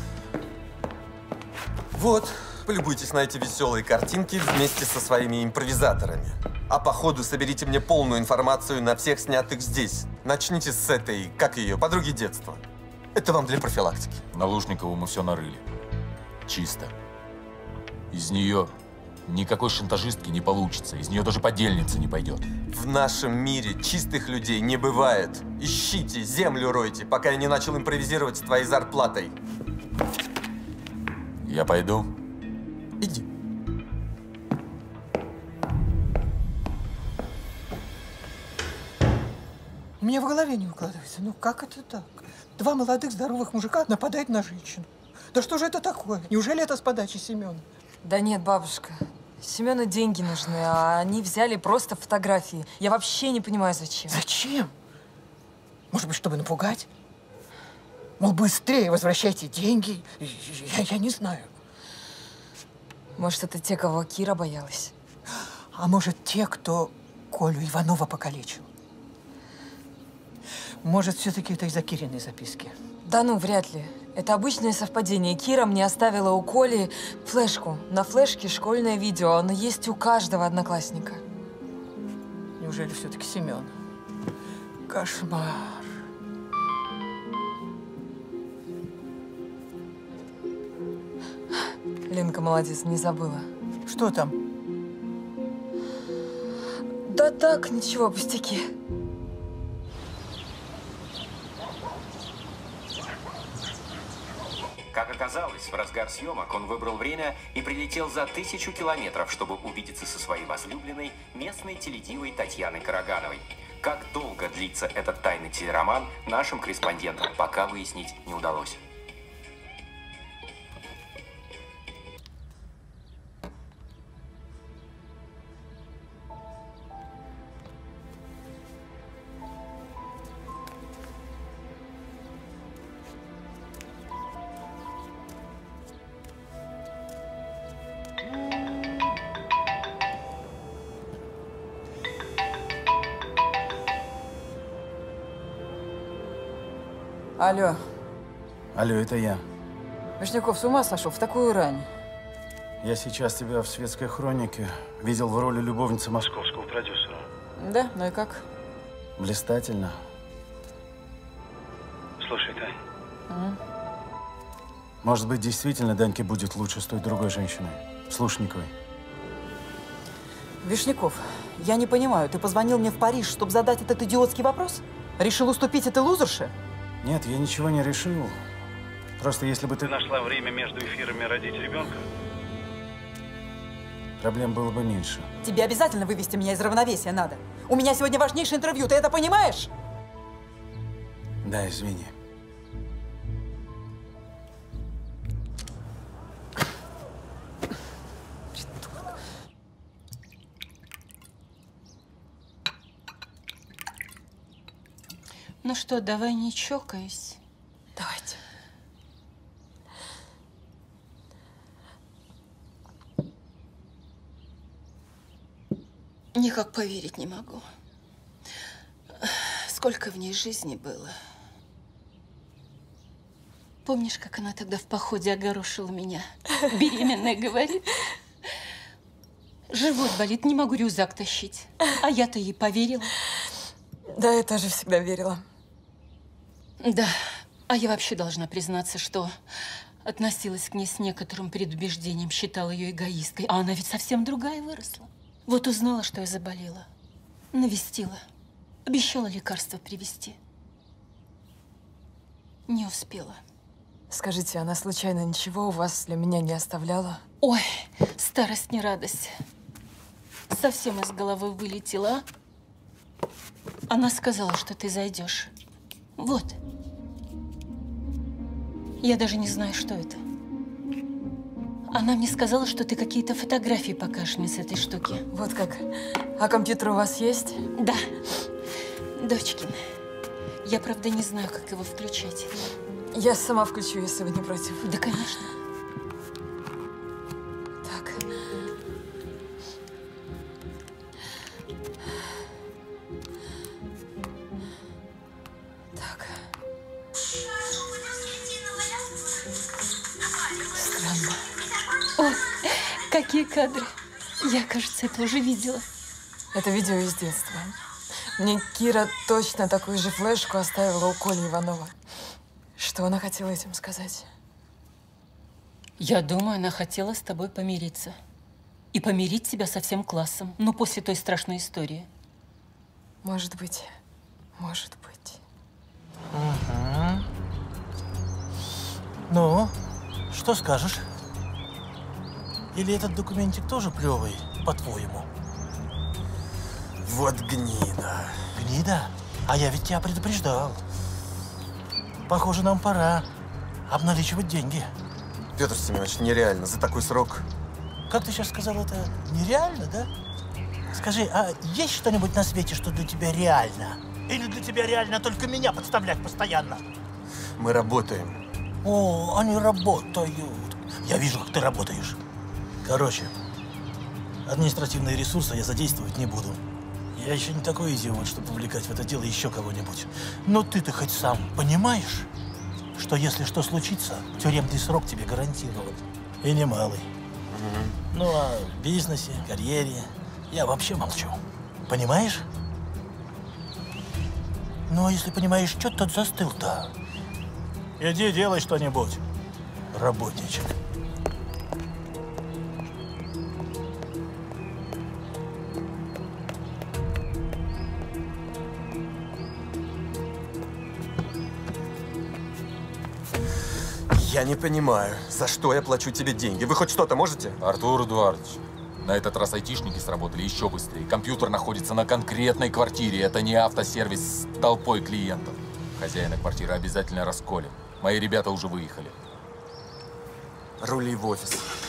Вот, полюбуйтесь на эти веселые картинки вместе со своими импровизаторами. А по ходу соберите мне полную информацию на всех снятых здесь. Начните с этой, как ее, подруги детства. Это вам для профилактики. На Лушникову мы все нарыли. Чисто. Из нее никакой шантажистки не получится. Из нее даже подельница не пойдет. В нашем мире чистых людей не бывает. Ищите, землю ройте, пока я не начал импровизировать с твоей зарплатой. Я пойду? Иди. У меня в голове не укладывается. Ну как это так? Два молодых здоровых мужика нападают на женщину. Да что же это такое? Неужели это с подачи Семена? Да нет, бабушка. Семену деньги нужны, а они взяли просто фотографии. Я вообще не понимаю, зачем. Зачем? Может быть, чтобы напугать? Мол, быстрее возвращайте деньги. Я не знаю. Может, это те, кого Кира боялась? А может, те, кто Колю Иванова покалечил? Может, все-таки это из-за Кириной записки? Да ну, вряд ли. Это обычное совпадение. Кира мне оставила у Коли флешку. На флешке школьное видео. Оно есть у каждого одноклассника. Неужели все-таки Семен? Кошмар. Ленка молодец, не забыла. Что там? Да так, ничего, пустяки. Как оказалось, в разгар съемок он выбрал время и прилетел за 1000 километров, чтобы увидеться со своей возлюбленной, местной теледивой Татьяной Карагановой. Как долго длится этот тайный телероман, нашим корреспондентам пока выяснить не удалось. Алло. Алло, это я. Вишняков с ума сошел в такую рань? Я сейчас тебя в «Светской хронике» видел в роли любовницы московского продюсера. Да? Ну и как? Блистательно. Слушай, Тань. Может быть, действительно Даньке будет лучше с той другой женщиной, с Лушниковой. Вишняков, я не понимаю, ты позвонил мне в Париж, чтобы задать этот идиотский вопрос? Решил уступить этой лузерше? Нет, я ничего не решил. Просто если бы ты нашла время между эфирами родить ребенка, проблем было бы меньше. Тебе обязательно вывести меня из равновесия надо. У меня сегодня важнейшее интервью, ты это понимаешь? Да, извини. Ну что, давай не чокаясь. Давайте. Никак поверить не могу. Сколько в ней жизни было. Помнишь, как она тогда в походе огорошила меня? Беременная, говорит. Живот болит, не могу рюкзак тащить. А я-то ей поверила. Да, я тоже всегда верила. Да. А я вообще должна признаться, что относилась к ней с некоторым предубеждением, считала ее эгоисткой. А она ведь совсем другая выросла. Вот узнала, что я заболела. Навестила. Обещала лекарства привезти. Не успела. Скажите, она случайно ничего у вас для меня не оставляла? Ой, старость не радость. Совсем из головы вылетела. Она сказала, что ты зайдешь. Вот. Я даже не знаю, что это. Она мне сказала, что ты какие-то фотографии покажешь мне с этой штуки. Вот как. А компьютер у вас есть? Да. Дочкин. Я, правда, не знаю, как его включать. Я сама включу, если вы не против. Да, конечно. Так. Так. Странно. О, какие кадры. Я, кажется, это уже видела. Это видео из детства. Мне Кира точно такую же флешку оставила у Коли Иванова. Что она хотела этим сказать? Я думаю, она хотела с тобой помириться. И помирить тебя со всем классом. Ну, после той страшной истории. Может быть. Может быть. Угу. Ну, что скажешь? Или этот документик тоже плевый, по-твоему? Вот гнида. Гнида? А я ведь тебя предупреждал. Похоже, нам пора обналичивать деньги. Петр Семенович, нереально. За такой срок. Как ты сейчас сказал, это нереально, да? Скажи, а есть что-нибудь на свете, что для тебя реально? Или для тебя реально только меня подставлять постоянно? Мы работаем. О, они работают. Я вижу, как ты работаешь. Короче, административные ресурсы я задействовать не буду. Я еще не такой идиот, чтобы вовлекать в это дело еще кого-нибудь. Но ты-то хоть сам понимаешь, что если что случится, тюремный срок тебе гарантирован. И немалый. Ну, а в бизнесе, карьере я вообще молчу. Понимаешь? Ну, а если понимаешь, что ты тут застыл-то? Иди делай что-нибудь, работничек. Я не понимаю, за что я плачу тебе деньги. Вы хоть что-то можете? Артур Эдуардович, на этот раз айтишники сработали еще быстрее. Компьютер находится на конкретной квартире. Это не автосервис с толпой клиентов. Хозяина квартиры обязательно расколем. Мои ребята уже выехали. Рули в офис.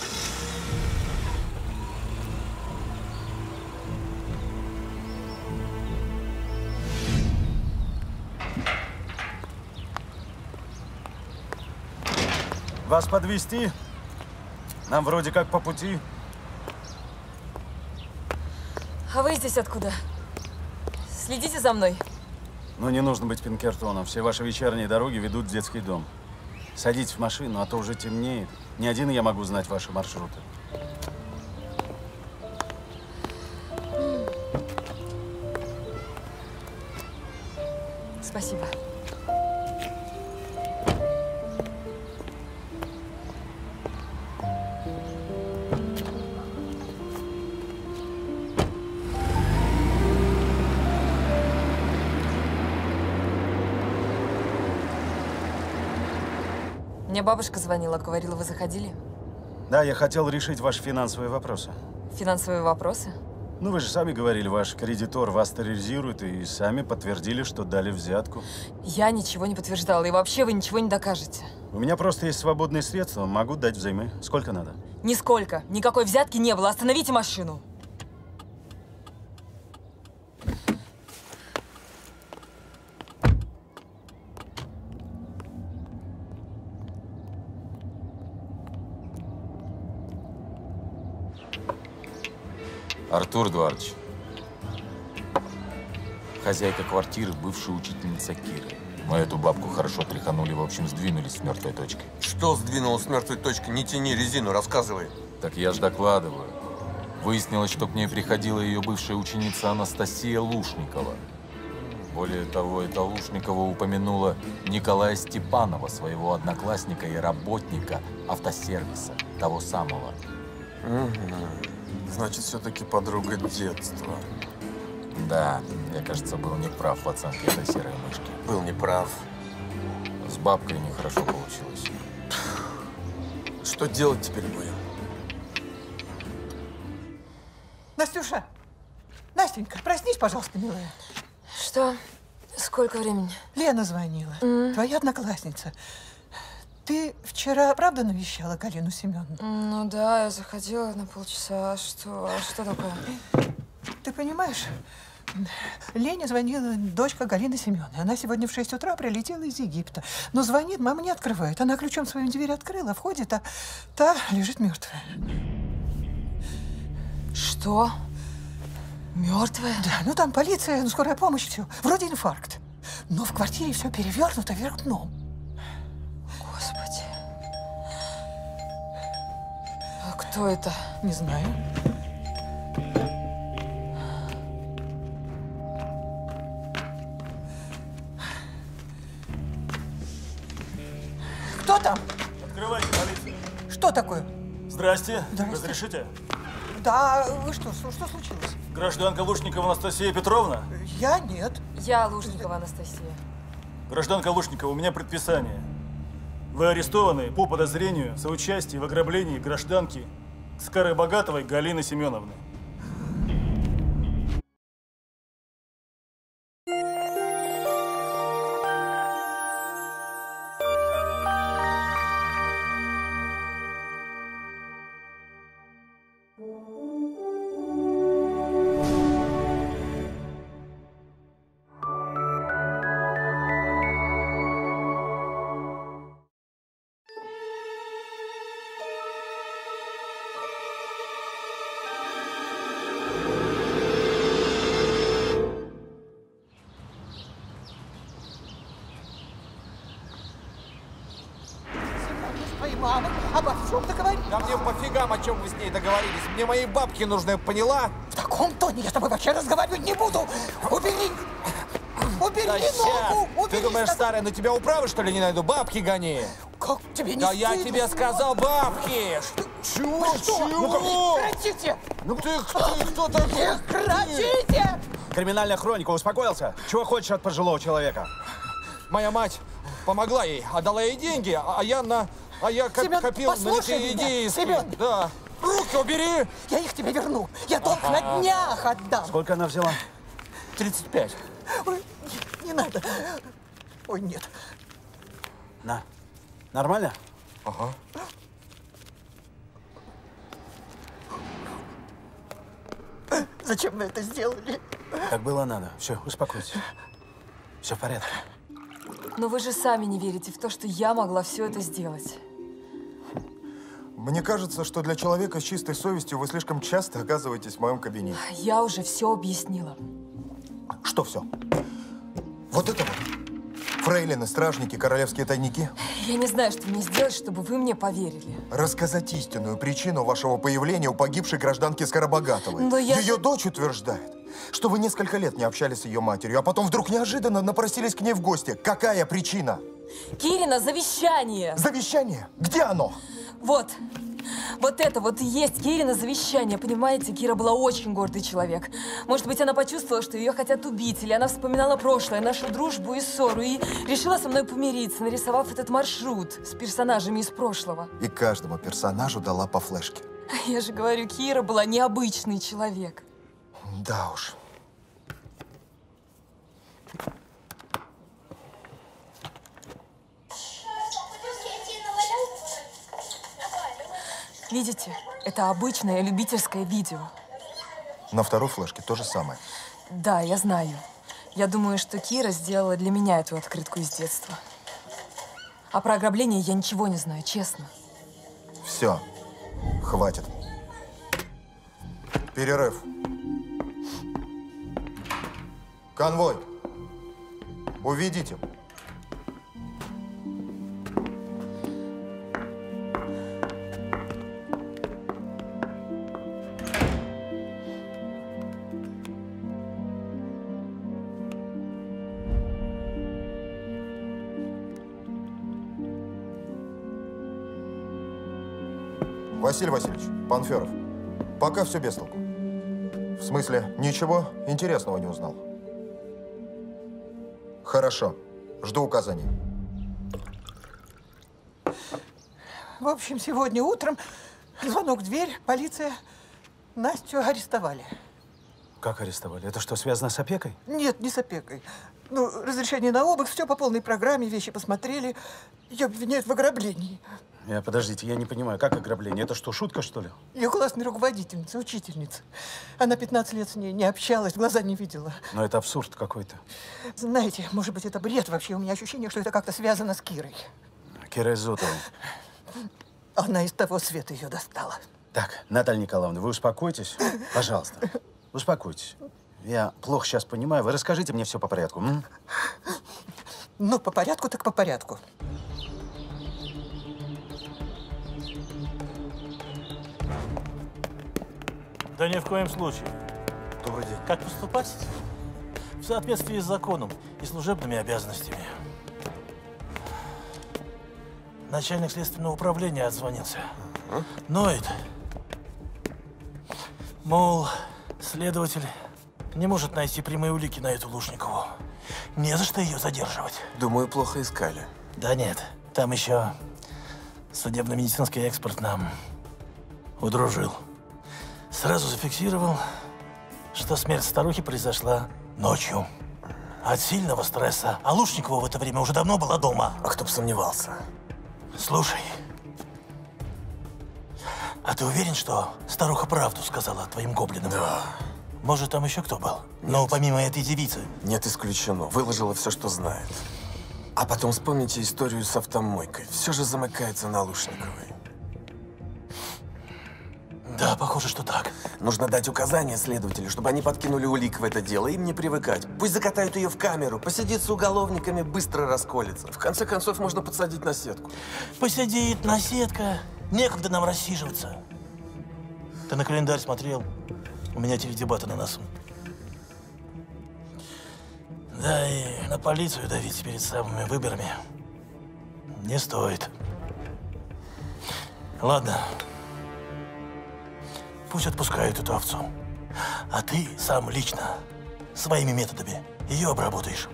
Вас подвезти? Нам вроде как по пути. А вы здесь откуда? Следите за мной. Но не нужно быть Пинкертоном. Все ваши вечерние дороги ведут в детский дом. Садитесь в машину, а то уже темнеет. Не один я могу знать ваши маршруты. Спасибо. Мне бабушка звонила, говорила, вы заходили. Да, я хотел решить ваши финансовые вопросы. Финансовые вопросы? Ну, вы же сами говорили, ваш кредитор вас терроризирует, и сами подтвердили, что дали взятку. Я ничего не подтверждала, и вообще вы ничего не докажете. У меня просто есть свободные средства, могу дать взаймы. Сколько надо? Нисколько. Никакой взятки не было. Остановите машину. Артур Эдуардович, хозяйка квартиры, бывшая учительница Киры. Мы эту бабку хорошо тряханули, в общем, сдвинулись с мертвой точки. Что сдвинулось с мертвой точки? Не тяни резину, рассказывай. Так я ж докладываю. Выяснилось, что к ней приходила ее бывшая ученица Анастасия Лушникова. Более того, эта Лушникова упомянула Николая Степанова, своего одноклассника и работника автосервиса, того самого. Значит, все-таки подруга детства. Да, я, кажется, был неправ в оценке этой серой мышки. Был неправ. С бабкой нехорошо получилось. Что делать теперь будем? Настюша! Настенька, проснись, пожалуйста, милая. Что? Сколько времени? Лена звонила. Твоя одноклассница. Ты вчера, правда, навещала Галину Семеновну? Ну да, я заходила на полчаса. А что такое? Ты понимаешь, Лене звонила дочка Галины Семеновны. Она сегодня в 6 утра прилетела из Египта. Но звонит, мама не открывает. Она ключом свою дверь открыла, входит, а та лежит мертвая. Что? Мертвая? Да, ну там полиция, скорая помощь, все. Вроде инфаркт. Но в квартире все перевернуто вверх дном. Господи. А кто это? Не знаю. Кто там? Открывайте, полиция. Что такое? Здрасте. Здрасте. Разрешите? Да, вы что случилось? Гражданка Лушникова Анастасия Петровна? Я нет. Я Лушникова Анастасия. Гражданка Лушникова, у меня предписание. Вы арестованы по подозрению в соучастии в ограблении гражданки Скоробогатовой Галины Семеновны. Мама, обо всем договорились. Да мне пофигам, о чем вы с ней договорились. Мне мои бабки нужны, поняла? В таком тоне я с тобой вообще разговаривать не буду. Убери! Убери Да ногу! ща. Ты думаешь, старая, на тебя управы, что ли, не найду? Бабки гони! Как тебе не Да стыдно? я тебе сказал бабки! Чего? Ну-ка, прекратите! Ну ты кто такой? Прекратите! Криминальная хроника, успокоился? Чего хочешь от пожилого человека? Моя мать помогла ей, отдала ей деньги, а я Семен, копил на послушай литые меня. диски. Семен! Да. Руки убери! Я их тебе верну. Я долг на днях отдам. Сколько она взяла? 35. Ой, не надо. Ой, нет. На. Нормально? Ага. Зачем вы это сделали? Как было надо. Все, успокойтесь. Все в порядке. Но вы же сами не верите в то, что я могла все это сделать. Мне кажется, что для человека с чистой совестью вы слишком часто оказываетесь в моем кабинете. Я уже все объяснила. Что все? Вот это вот? Фрейлины, стражники, королевские тайники? Я не знаю, что мне сделать, чтобы вы мне поверили. Рассказать истинную причину вашего появления у погибшей гражданки Скоробогатовой. Но я... Ее дочь утверждает, что вы несколько лет не общались с ее матерью, а потом вдруг неожиданно напросились к ней в гости. Какая причина? Кирина, завещание! Завещание? Где оно? Вот. Вот это вот и есть Кирина завещание, понимаете? Кира была очень гордый человек. Может быть, она почувствовала, что ее хотят убить, или она вспоминала прошлое, нашу дружбу и ссору, и решила со мной помириться, нарисовав этот маршрут с персонажами из прошлого. И каждому персонажу дала по флешке. Я же говорю, Кира была необычный человек. Да уж. Видите? Это обычное любительское видео. На второй флешке то же самое. Да, я знаю. Я думаю, что Кира сделала для меня эту открытку из детства. А про ограбление я ничего не знаю, честно. Все. Хватит. Перерыв. Конвой. Уведите. Василий Васильевич, Панферов, пока все без толку. В смысле, ничего интересного не узнал. Хорошо. Жду указаний. В общем, сегодня утром звонок в дверь, полиция. Настю арестовали. Как арестовали? Это что, связано с опекой? Нет, не с опекой. Ну, разрешение на обыск, все по полной программе, вещи посмотрели. Ее обвиняют в ограблении. Подождите, я не понимаю, как ограбление? Это что, шутка, что ли? Ее классная руководительница, учительница. Она 15 лет с ней не общалась, глаза не видела. Но это абсурд какой-то. Знаете, может быть, это бред вообще. У меня ощущение, что это как-то связано с Кирой. Кира Изотова. Она из того света ее достала. Так, Наталья Николаевна, вы успокойтесь. Пожалуйста, успокойтесь. Я плохо сейчас понимаю. Вы расскажите мне все по порядку. Ну, по порядку так по порядку. Да ни в коем случае. Добрый день. Как поступать? В соответствии с законом и служебными обязанностями. Начальник следственного управления отзвонился. Ноет. Мол, следователь не может найти прямые улики на эту Лушникову. Не за что ее задерживать. Думаю, плохо искали. Да нет, там еще судебно-медицинский эксперт нам удружил. Сразу зафиксировал, что смерть старухи произошла ночью. От сильного стресса. А Лушникова в это время уже давно была дома. А кто бы сомневался? Слушай, а ты уверен, что старуха правду сказала твоим гоблинам? Да. Может, там еще кто был? Но помимо этой девицы? Нет, исключено. Выложила все, что знает. А потом вспомните историю с автомойкой. Все же замыкается на Лушниковой. Да, похоже, что так. Нужно дать указания следователю, чтобы они подкинули улик в это дело. Им не привыкать. Пусть закатают ее в камеру, посидит с уголовниками, быстро расколется. В конце концов, можно подсадить на сетку. Посидит на сетка. Некогда нам рассиживаться. Ты на календарь смотрел? У меня теледебаты на носу. Да, и на полицию давить перед самыми выборами не стоит. Ладно. Пусть отпускают эту овцу. А ты сам лично, своими методами, ее обработаешь.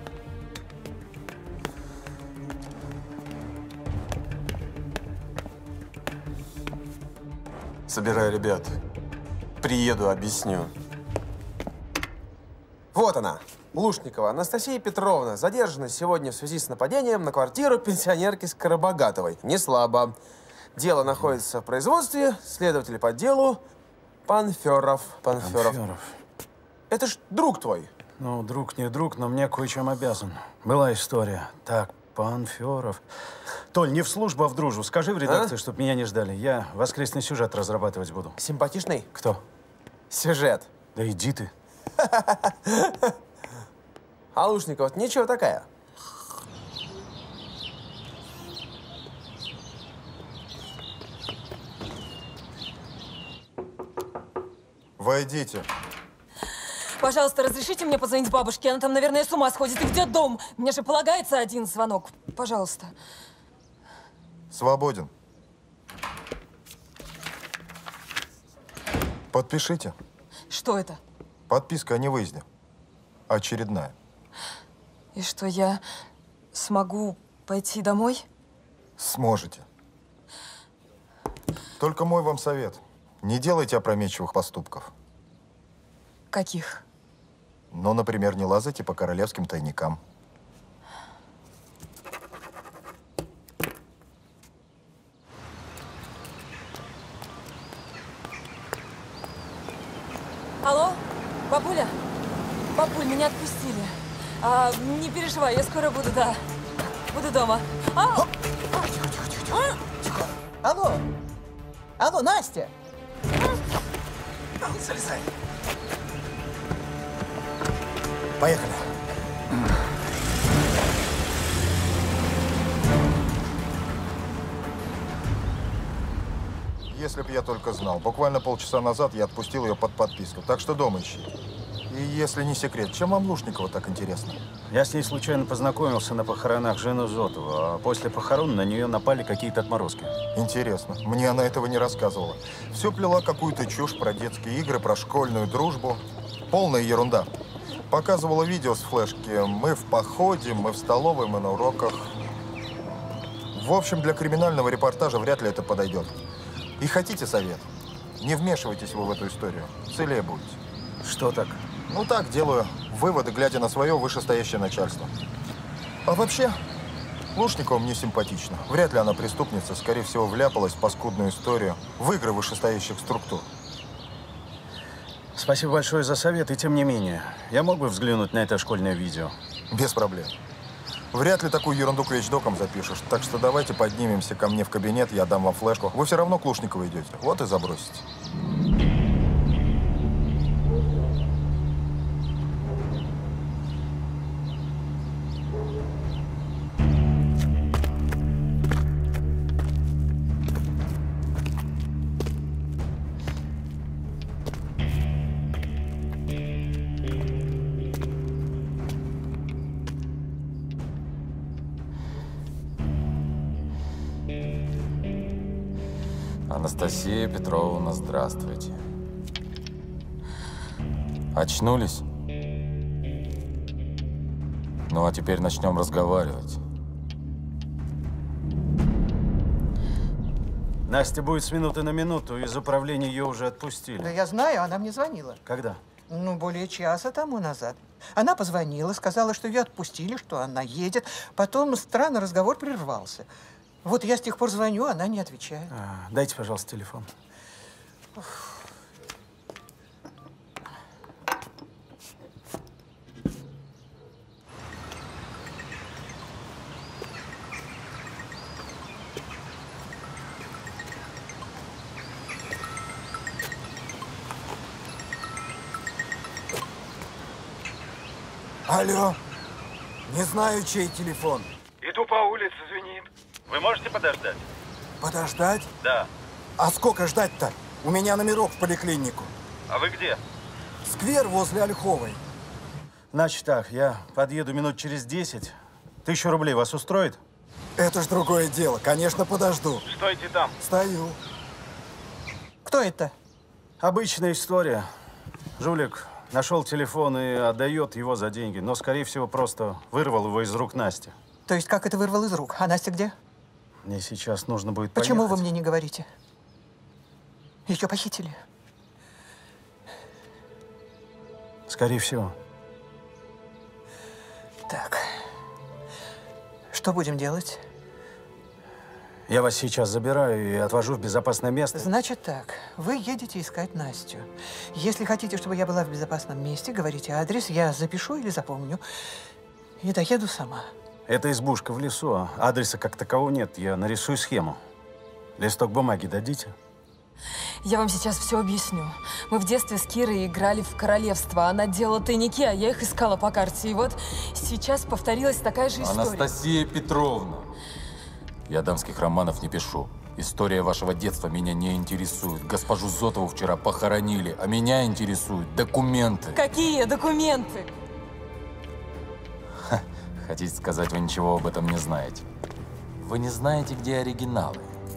Собирай ребят. Приеду, объясню. Вот она, Лушникова Анастасия Петровна, задержана сегодня в связи с нападением на квартиру пенсионерки Скоробогатовой. Не слабо. Дело находится в производстве, следователь по делу Панферов. Панферов. Это ж друг твой. Ну, друг не друг, но мне кое-чем обязан. Была история. Так, Панферов. Толь, не в службу, а в дружбу. Скажи в редакции, чтобы меня не ждали. Я воскресный сюжет разрабатывать буду. Симпатичный? Кто? Сюжет. Да иди ты. А Лушникова ничего такая. Войдите. Пожалуйста, разрешите мне позвонить бабушке? Она там, наверное, с ума сходит. И где дом? Мне же полагается один звонок. Пожалуйста. Свободен. Подпишите. Что это? Подписка о невыезде. Очередная. И что, я смогу пойти домой? Сможете. Только мой вам совет. Не делайте опрометчивых поступков. Каких? Ну, например, не лазайте по королевским тайникам. Алло, бабуля? Бабуль, меня отпустили. Не переживай, я скоро буду, да. Буду дома. Алло! Алло, Настя! залезай. Поехали. Если б я только знал. Буквально полчаса назад я отпустил ее под подписку. Так что дома ищи. И если не секрет, чем вам Лушникова так интересно? Я с ней случайно познакомился на похоронах жены Зотова, а после похорон на нее напали какие-то отморозки. Интересно. Мне она этого не рассказывала. Все плела какую-то чушь про детские игры, про школьную дружбу. Полная ерунда. Показывала видео с флешки. Мы в походе, мы в столовой, мы на уроках. В общем, для криминального репортажа вряд ли это подойдет. И хотите совет? Не вмешивайтесь вы в эту историю. Целее будете. Что так? Ну так, делаю выводы, глядя на свое вышестоящее начальство. А вообще, Лушникова мне симпатична. Вряд ли она преступница, скорее всего, вляпалась в паскудную историю в игры вышестоящих структур. Спасибо большое за совет, и тем не менее, я мог бы взглянуть на это школьное видео? Без проблем. Вряд ли такую ерунду к вещдокам запишешь. Так что давайте поднимемся ко мне в кабинет, я дам вам флешку. Вы все равно к Лушниковой идете. Вот и забросите. Анастасия Петровна, здравствуйте. Очнулись? Ну, а теперь начнем разговаривать. Настя будет с минуты на минуту, из управления ее уже Да отпустили. я знаю, она мне звонила. Когда? Ну, более часа тому назад. Она позвонила, сказала, что ее отпустили, что она едет. Потом странно разговор прервался. Вот я с тех пор звоню, она не отвечает. Дайте, пожалуйста, телефон. Алло, не знаю, чей телефон. Иду по улице, звенит. Вы можете подождать? Подождать? Да. А сколько ждать-то? У меня номерок в поликлинику. А вы где? Сквер возле Ольховой. Значит так, я подъеду минут через 10. 1000 рублей вас устроит? Это ж другое дело. Конечно, подожду. Стойте там. Стою. Кто это? Обычная история. Жулик нашел телефон и отдает его за деньги, но, скорее всего, просто вырвал его из рук Насти. То есть как это вырвал из рук? А Настя где? Мне сейчас нужно будет Почему поехать. вы мне не говорите? Еще похитили? Скорее всего. Так. Что будем делать? Я вас сейчас забираю и отвожу в безопасное место. Значит так, вы едете искать Настю. Если хотите, чтобы я была в безопасном месте, говорите адрес, я запишу или запомню. И доеду сама. Это избушка в лесу, а адреса как такового нет. Я нарисую схему. Листок бумаги дадите? Я вам сейчас все объясню. Мы в детстве с Кирой играли в королевство. Она делала тайники, а я их искала по карте. И вот сейчас повторилась такая же история. Анастасия Петровна, я дамских романов не пишу. История вашего детства меня не интересует. Госпожу Зотову вчера похоронили, а меня интересуют документы. Какие документы? Хотите сказать, вы ничего об этом не знаете? Вы не знаете, где оригиналы?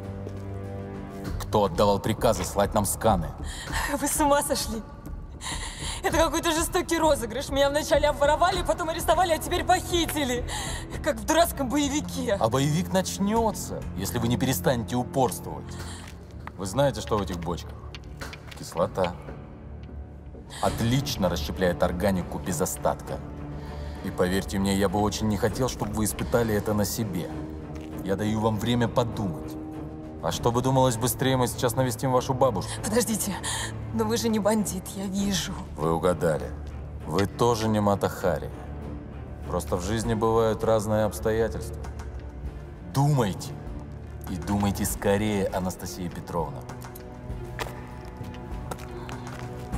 Кто отдавал приказы слать нам сканы? Вы с ума сошли? Это какой-то жестокий розыгрыш. Меня вначале обворовали, потом арестовали, а теперь похитили. Как в дурацком боевике. А боевик начнется, если вы не перестанете упорствовать. Вы знаете, что в этих бочках? Кислота. Отлично расщепляет органику без остатка. И поверьте мне, я бы очень не хотел, чтобы вы испытали это на себе. Я даю вам время подумать. А чтобы думалось быстрее, мы сейчас навестим вашу бабушку. Подождите, но вы же не бандит, я вижу. Вы угадали. Вы тоже не Мата Хари. Просто в жизни бывают разные обстоятельства. Думайте. И думайте скорее, Анастасия Петровна.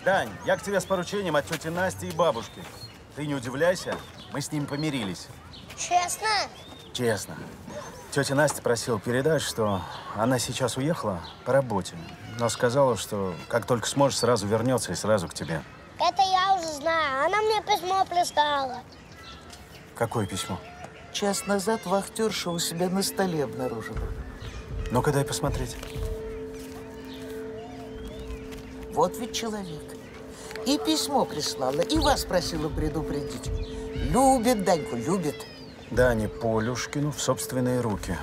Дань, я к тебе с поручением от тети Насти и бабушки. Ты не удивляйся, мы с ними помирились. Честно? Честно. Тетя Настя просила передать, что она сейчас уехала по работе, но сказала, что как только сможет, сразу вернется и сразу к тебе. Это я уже знаю. Она мне письмо прислала. Какое письмо? Час назад вахтерша у себя на столе обнаружила. Ну-ка, дай посмотреть. Вот ведь человек. И письмо прислала, и вас просила предупредить. Любит Даньку, любит. Дане Полюшкину в собственные руки.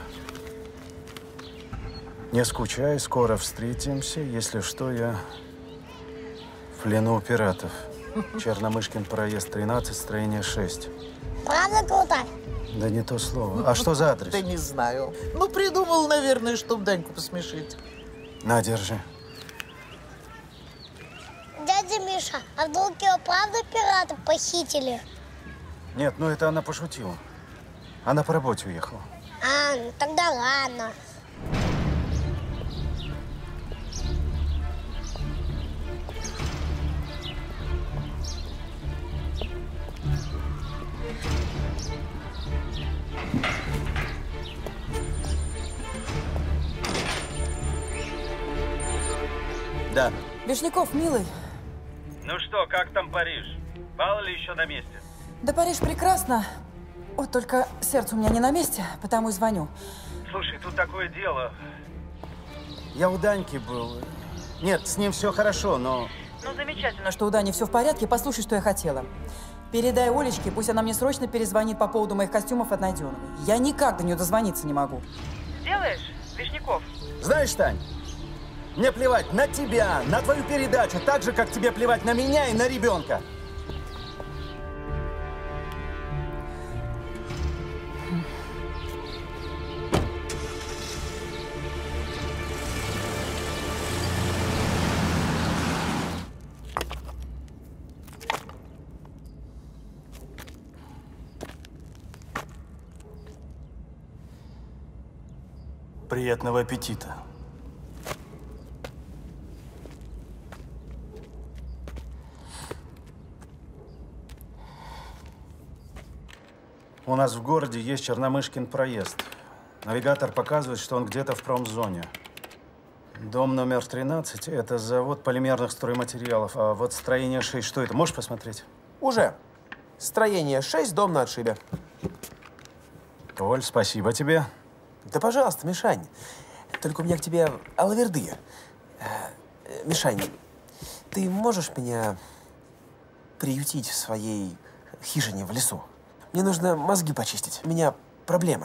Не скучай, скоро встретимся. Если что, я в плену у пиратов. Черномышкин проезд 13, строение 6. Правда круто? Да не то слово. А что за адрес? Да не знаю. Ну, придумал, наверное, чтобы Даньку посмешить. На, держи. Дядя Миша, а вдруг его правда пираты похитили? Нет, ну это она пошутила. Она по работе уехала. А, ну тогда ладно. Да. Вишняков, милый. Ну что, как там Париж? Бал ли еще на месте? Да Париж прекрасно. Вот только сердце у меня не на месте, потому и звоню. Слушай, тут такое дело. Я у Даньки был. Нет, с ним все хорошо, но… Ну, замечательно, что у Дани все в порядке. Послушай, что я хотела. Передай Олечке, пусть она мне срочно перезвонит по поводу моих костюмов от Найденовой. Я никак до нее дозвониться не могу. Сделаешь, Вишняков? Знаешь, Тань, мне плевать на тебя, на твою передачу, так же, как тебе плевать на меня и на ребенка. Приятного аппетита. У нас в городе есть Черномышкин проезд. Навигатор показывает, что он где-то в промзоне. Дом номер 13 – это завод полимерных стройматериалов. А вот строение 6, что это? Можешь посмотреть? Уже. Строение 6, дом на отшибе. Оль, спасибо тебе. Да пожалуйста, Мишань. Только у меня к тебе алаверды. Мишань, ты можешь меня приютить в своей хижине в лесу? Мне нужно мозги почистить. У меня проблемы.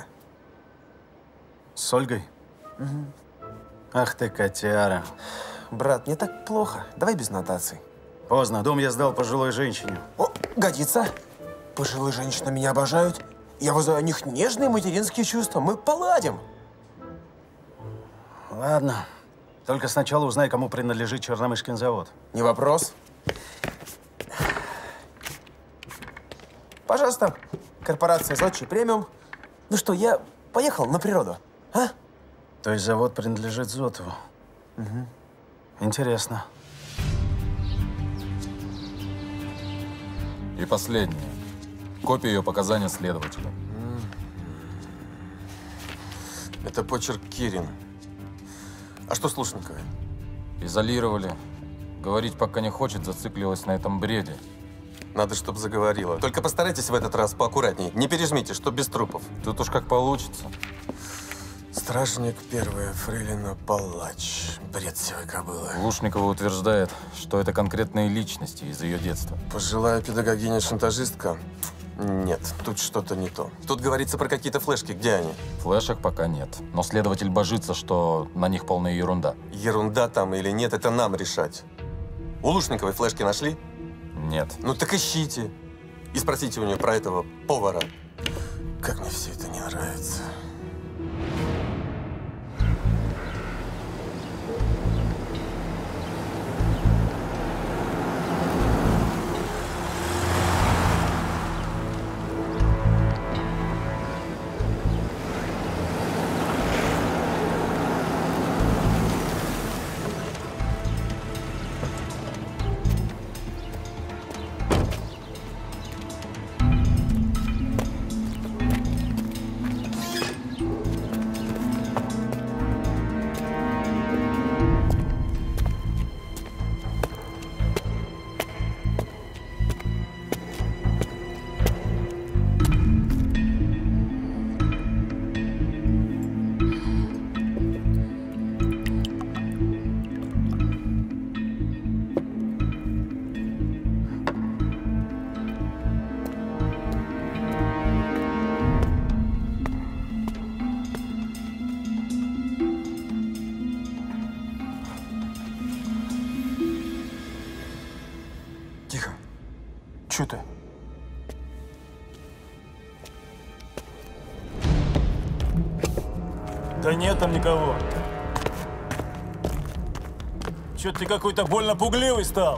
С Ольгой? Угу. Ах ты, котяра. Брат, мне так плохо. Давай без нотаций. Поздно. Дом я сдал пожилой женщине. О, годится. Пожилые женщины меня обожают. Я вызываю у них нежные материнские чувства. Мы поладим. Ладно. Только сначала узнай, кому принадлежит Черномышкин завод. Не вопрос. Пожалуйста. Корпорация «Зодчий премиум». Ну что, я поехал на природу, а? То есть завод принадлежит Зотову? Угу. Интересно. И последнее. Копия ее показаний следователя. Это почерк Кирин. А что с Лушниковой? Изолировали. Говорить пока не хочет, зациклилась на этом бреде. Надо, чтобы заговорила. Только постарайтесь в этот раз поаккуратней. Не пережмите, чтоб без трупов. Тут уж как получится. Стражник первая, фрейлина палач. Бред сивой кобылы. Лушникова утверждает, что это конкретные личности из ее детства. Пожилая педагогиня-шантажистка? Нет, тут что-то не то. Тут говорится про какие-то флешки. Где они? Флешек пока нет. Но следователь божится, что на них полная ерунда. Ерунда там или нет, это нам решать. У Лушниковой флешки нашли? Нет. Ну так ищите. И спросите у нее про этого повара. Как мне все это не нравится. Чё ты? Да нет там никого. Чё ты какой-то больно пугливый стал?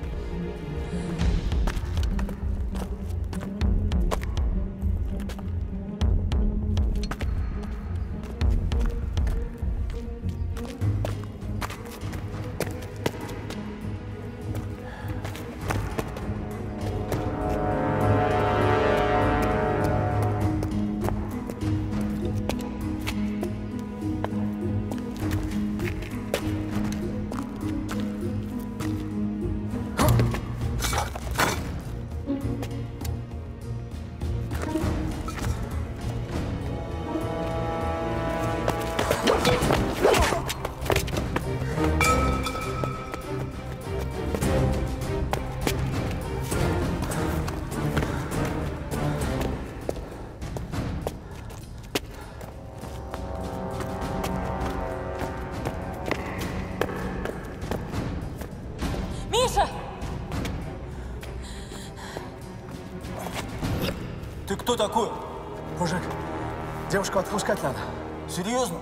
Миша! Ты кто такой? Мужик, девушку отпускать надо. Серьезно?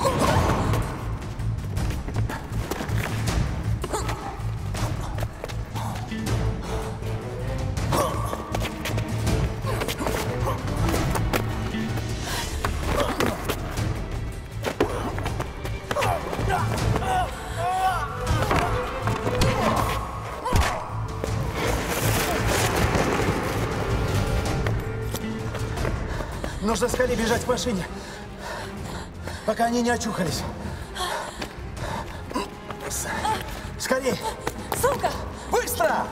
Нужно скорее бежать к машине, пока они не очухались. Скорей! Сумка! Быстро!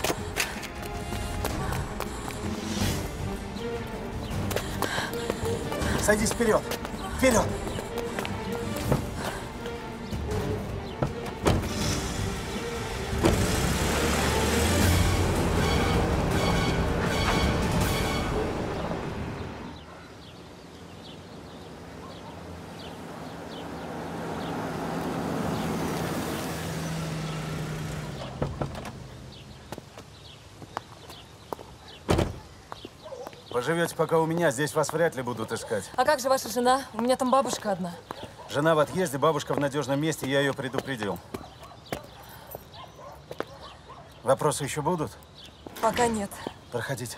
Садись вперед! Вперед! Поживете пока у меня, здесь вас вряд ли будут искать. А как же ваша жена? У меня там бабушка одна. Жена в отъезде, бабушка в надежном месте, я ее предупредил. Вопросы еще будут? Пока нет. Проходите.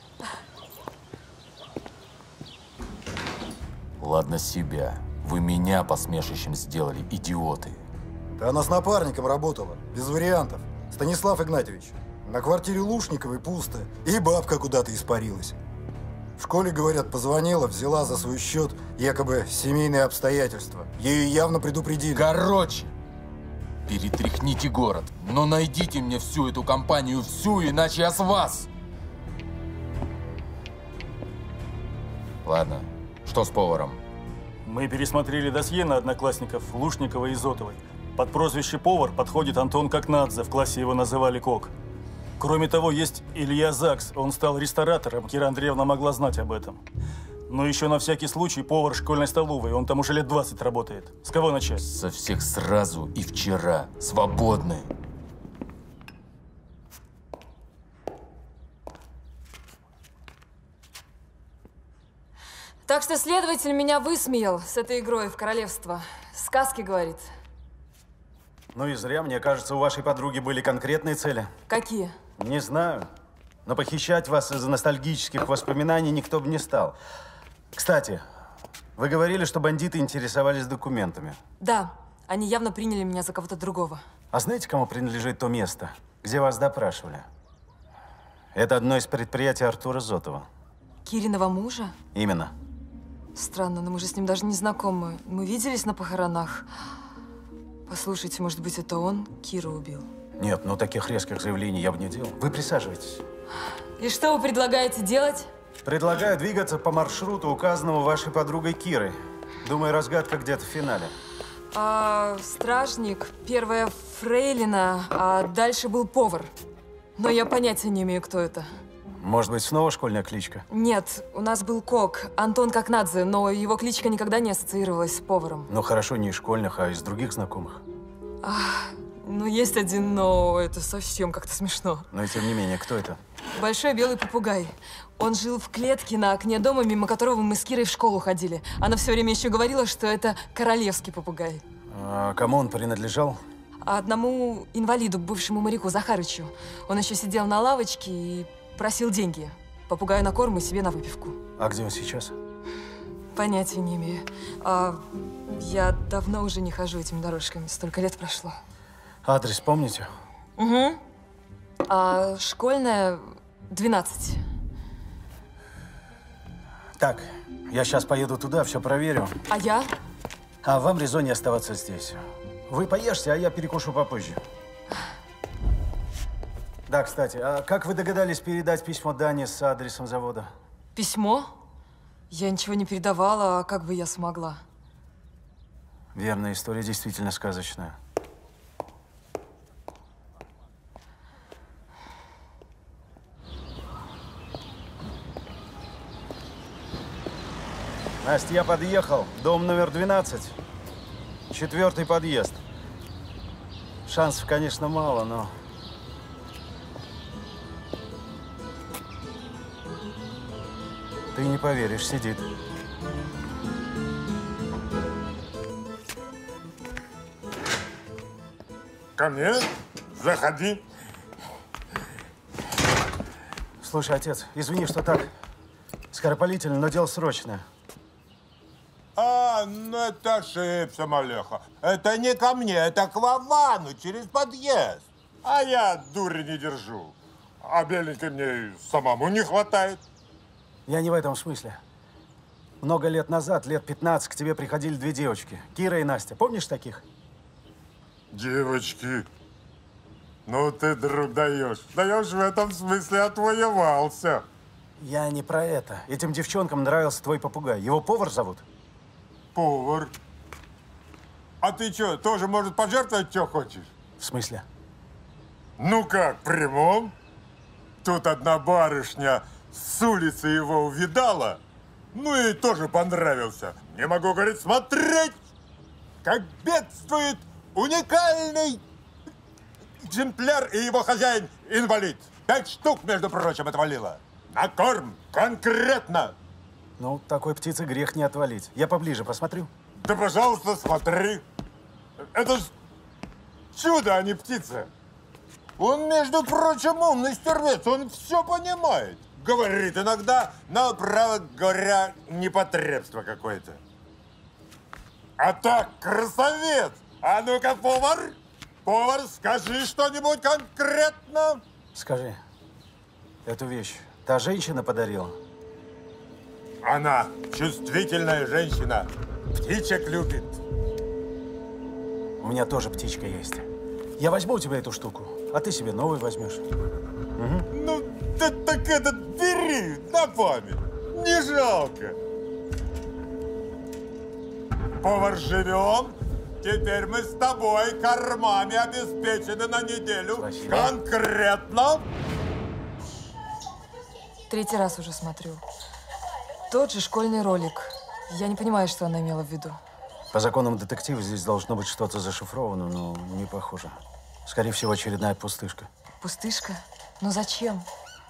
Ладно себя. Вы меня посмешищем сделали, идиоты. Да она с напарником работала, без вариантов. Станислав Игнатьевич, на квартире Лушниковой пусто, и бабка куда-то испарилась. В школе, говорят, позвонила, взяла за свой счет якобы семейные обстоятельства. Ею явно предупредили. Короче, перетряхните город, но найдите мне всю эту компанию, всю, иначе я с вас. Ладно, что с поваром? Мы пересмотрели досье на одноклассников Лушникова и Зотовой. Под прозвище «Повар» подходит Антон Какнадзе, в классе его называли «Кок». Кроме того, есть Илья Закс, он стал ресторатором, Кира Андреевна могла знать об этом. Но еще на всякий случай повар школьной столовой, он там уже лет 20 работает. С кого начать? Со всех сразу и вчера. Свободны. Так что следователь меня высмеял с этой игрой в королевство. Сказки, говорит. Ну и зря, мне кажется, у вашей подруги были конкретные цели. Какие? Не знаю. Но похищать вас из-за ностальгических воспоминаний никто бы не стал. Кстати, вы говорили, что бандиты интересовались документами. Да, они явно приняли меня за кого-то другого. А знаете, кому принадлежит то место, где вас допрашивали? Это одно из предприятий Артура Зотова. Кириного мужа? Именно. Странно, но мы же с ним даже не знакомы. Мы виделись на похоронах. Послушайте, может быть, это он Киру убил? Нет, ну таких резких заявлений я бы не делал. Вы присаживайтесь. И что вы предлагаете делать? Предлагаю двигаться по маршруту, указанному вашей подругой Кирой. Думаю, разгадка где-то в финале. Стражник, первая фрейлина, а дальше был повар. Но я понятия не имею, кто это. Может быть, снова школьная кличка? Нет, у нас был кок, Антон Какнадзе, но его кличка никогда не ассоциировалась с поваром. Ну хорошо, не из школьных, а из других знакомых. Ну, есть один, но это совсем как-то смешно. Но и тем не менее, кто это? Большой белый попугай. Он жил в клетке на окне дома, мимо которого мы с Кирой в школу ходили. Она все время еще говорила, что это королевский попугай. А кому он принадлежал? А одному инвалиду, бывшему моряку Захарычу. Он еще сидел на лавочке и просил деньги. Попугаю на корм и себе на выпивку. А где он сейчас? Понятия не имею. Я давно уже не хожу этими дорожками. Столько лет прошло. Адрес помните? Угу. Школьная, 12. Так, я сейчас поеду туда, все проверю. А я? А вам резоннее оставаться здесь. Вы поешьте, а я перекушу попозже. Да, кстати, а как вы догадались передать письмо Дане с адресом завода? Письмо? Я ничего не передавала, а как бы я смогла? Верно, история действительно сказочная. Настя, я подъехал. Дом номер 12. 4-й подъезд. Шансов, конечно, мало, но... Ты не поверишь, сидит. Ко мне? Заходи. Слушай, отец, извини, что так скоропалительно, но дело срочное. Ну это ошибся, малеха. Это не ко мне, это к Вовану через подъезд. А я дури не держу. А беленькой мне самому не хватает. Я не в этом смысле. Много лет назад, лет 15, к тебе приходили 2 девочки. Кира и Настя. Помнишь таких? Девочки. Ну ты, друг, даешь. Даешь в этом смысле отвоевался. Я не про это. Этим девчонкам нравился твой попугай. Его повар зовут? Повар. А ты что, тоже, может, пожертвовать, что хочешь? В смысле? Ну как, прямом? Тут одна барышня с улицы его увидала, ну и тоже понравился. Не могу, говорит, смотреть, как бедствует уникальный экземпляр и его хозяин инвалид. 5 штук, между прочим, отвалило. На корм конкретно. Ну, такой птицы грех не отвалить. Я поближе посмотрю. Да, пожалуйста, смотри. Это ж чудо, а не птица. Он, между прочим, умный стервец, он все понимает. Говорит иногда, но, право говоря, непотребство какое-то. А так, красавец! А ну-ка, повар! Повар, скажи что-нибудь конкретно. Скажи, эту вещь та женщина подарила? Она чувствительная женщина. Птичек любит. У меня тоже птичка есть. Я возьму у тебя эту штуку, а ты себе новую возьмешь. Угу. Ну, да так этот бери на память. Не жалко. Повар, живем. Теперь мы с тобой кормами обеспечены на неделю. Спасибо. Конкретно. 3-й раз уже смотрю. Тот же школьный ролик. Я не понимаю, что она имела в виду. По законам детектива здесь должно быть что-то зашифровано, но не похоже. Скорее всего, очередная пустышка. Пустышка? Но зачем?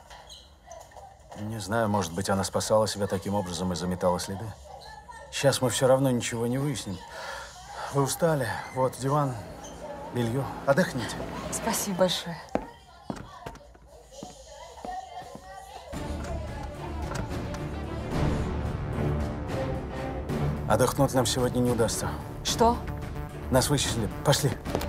Не знаю, может быть, она спасала себя таким образом и заметала следы. Сейчас мы все равно ничего не выясним. Вы устали. Вот диван, белье. Отдохните. Спасибо большое. Отдохнуть нам сегодня не удастся. Что? Нас вычислили. Пошли.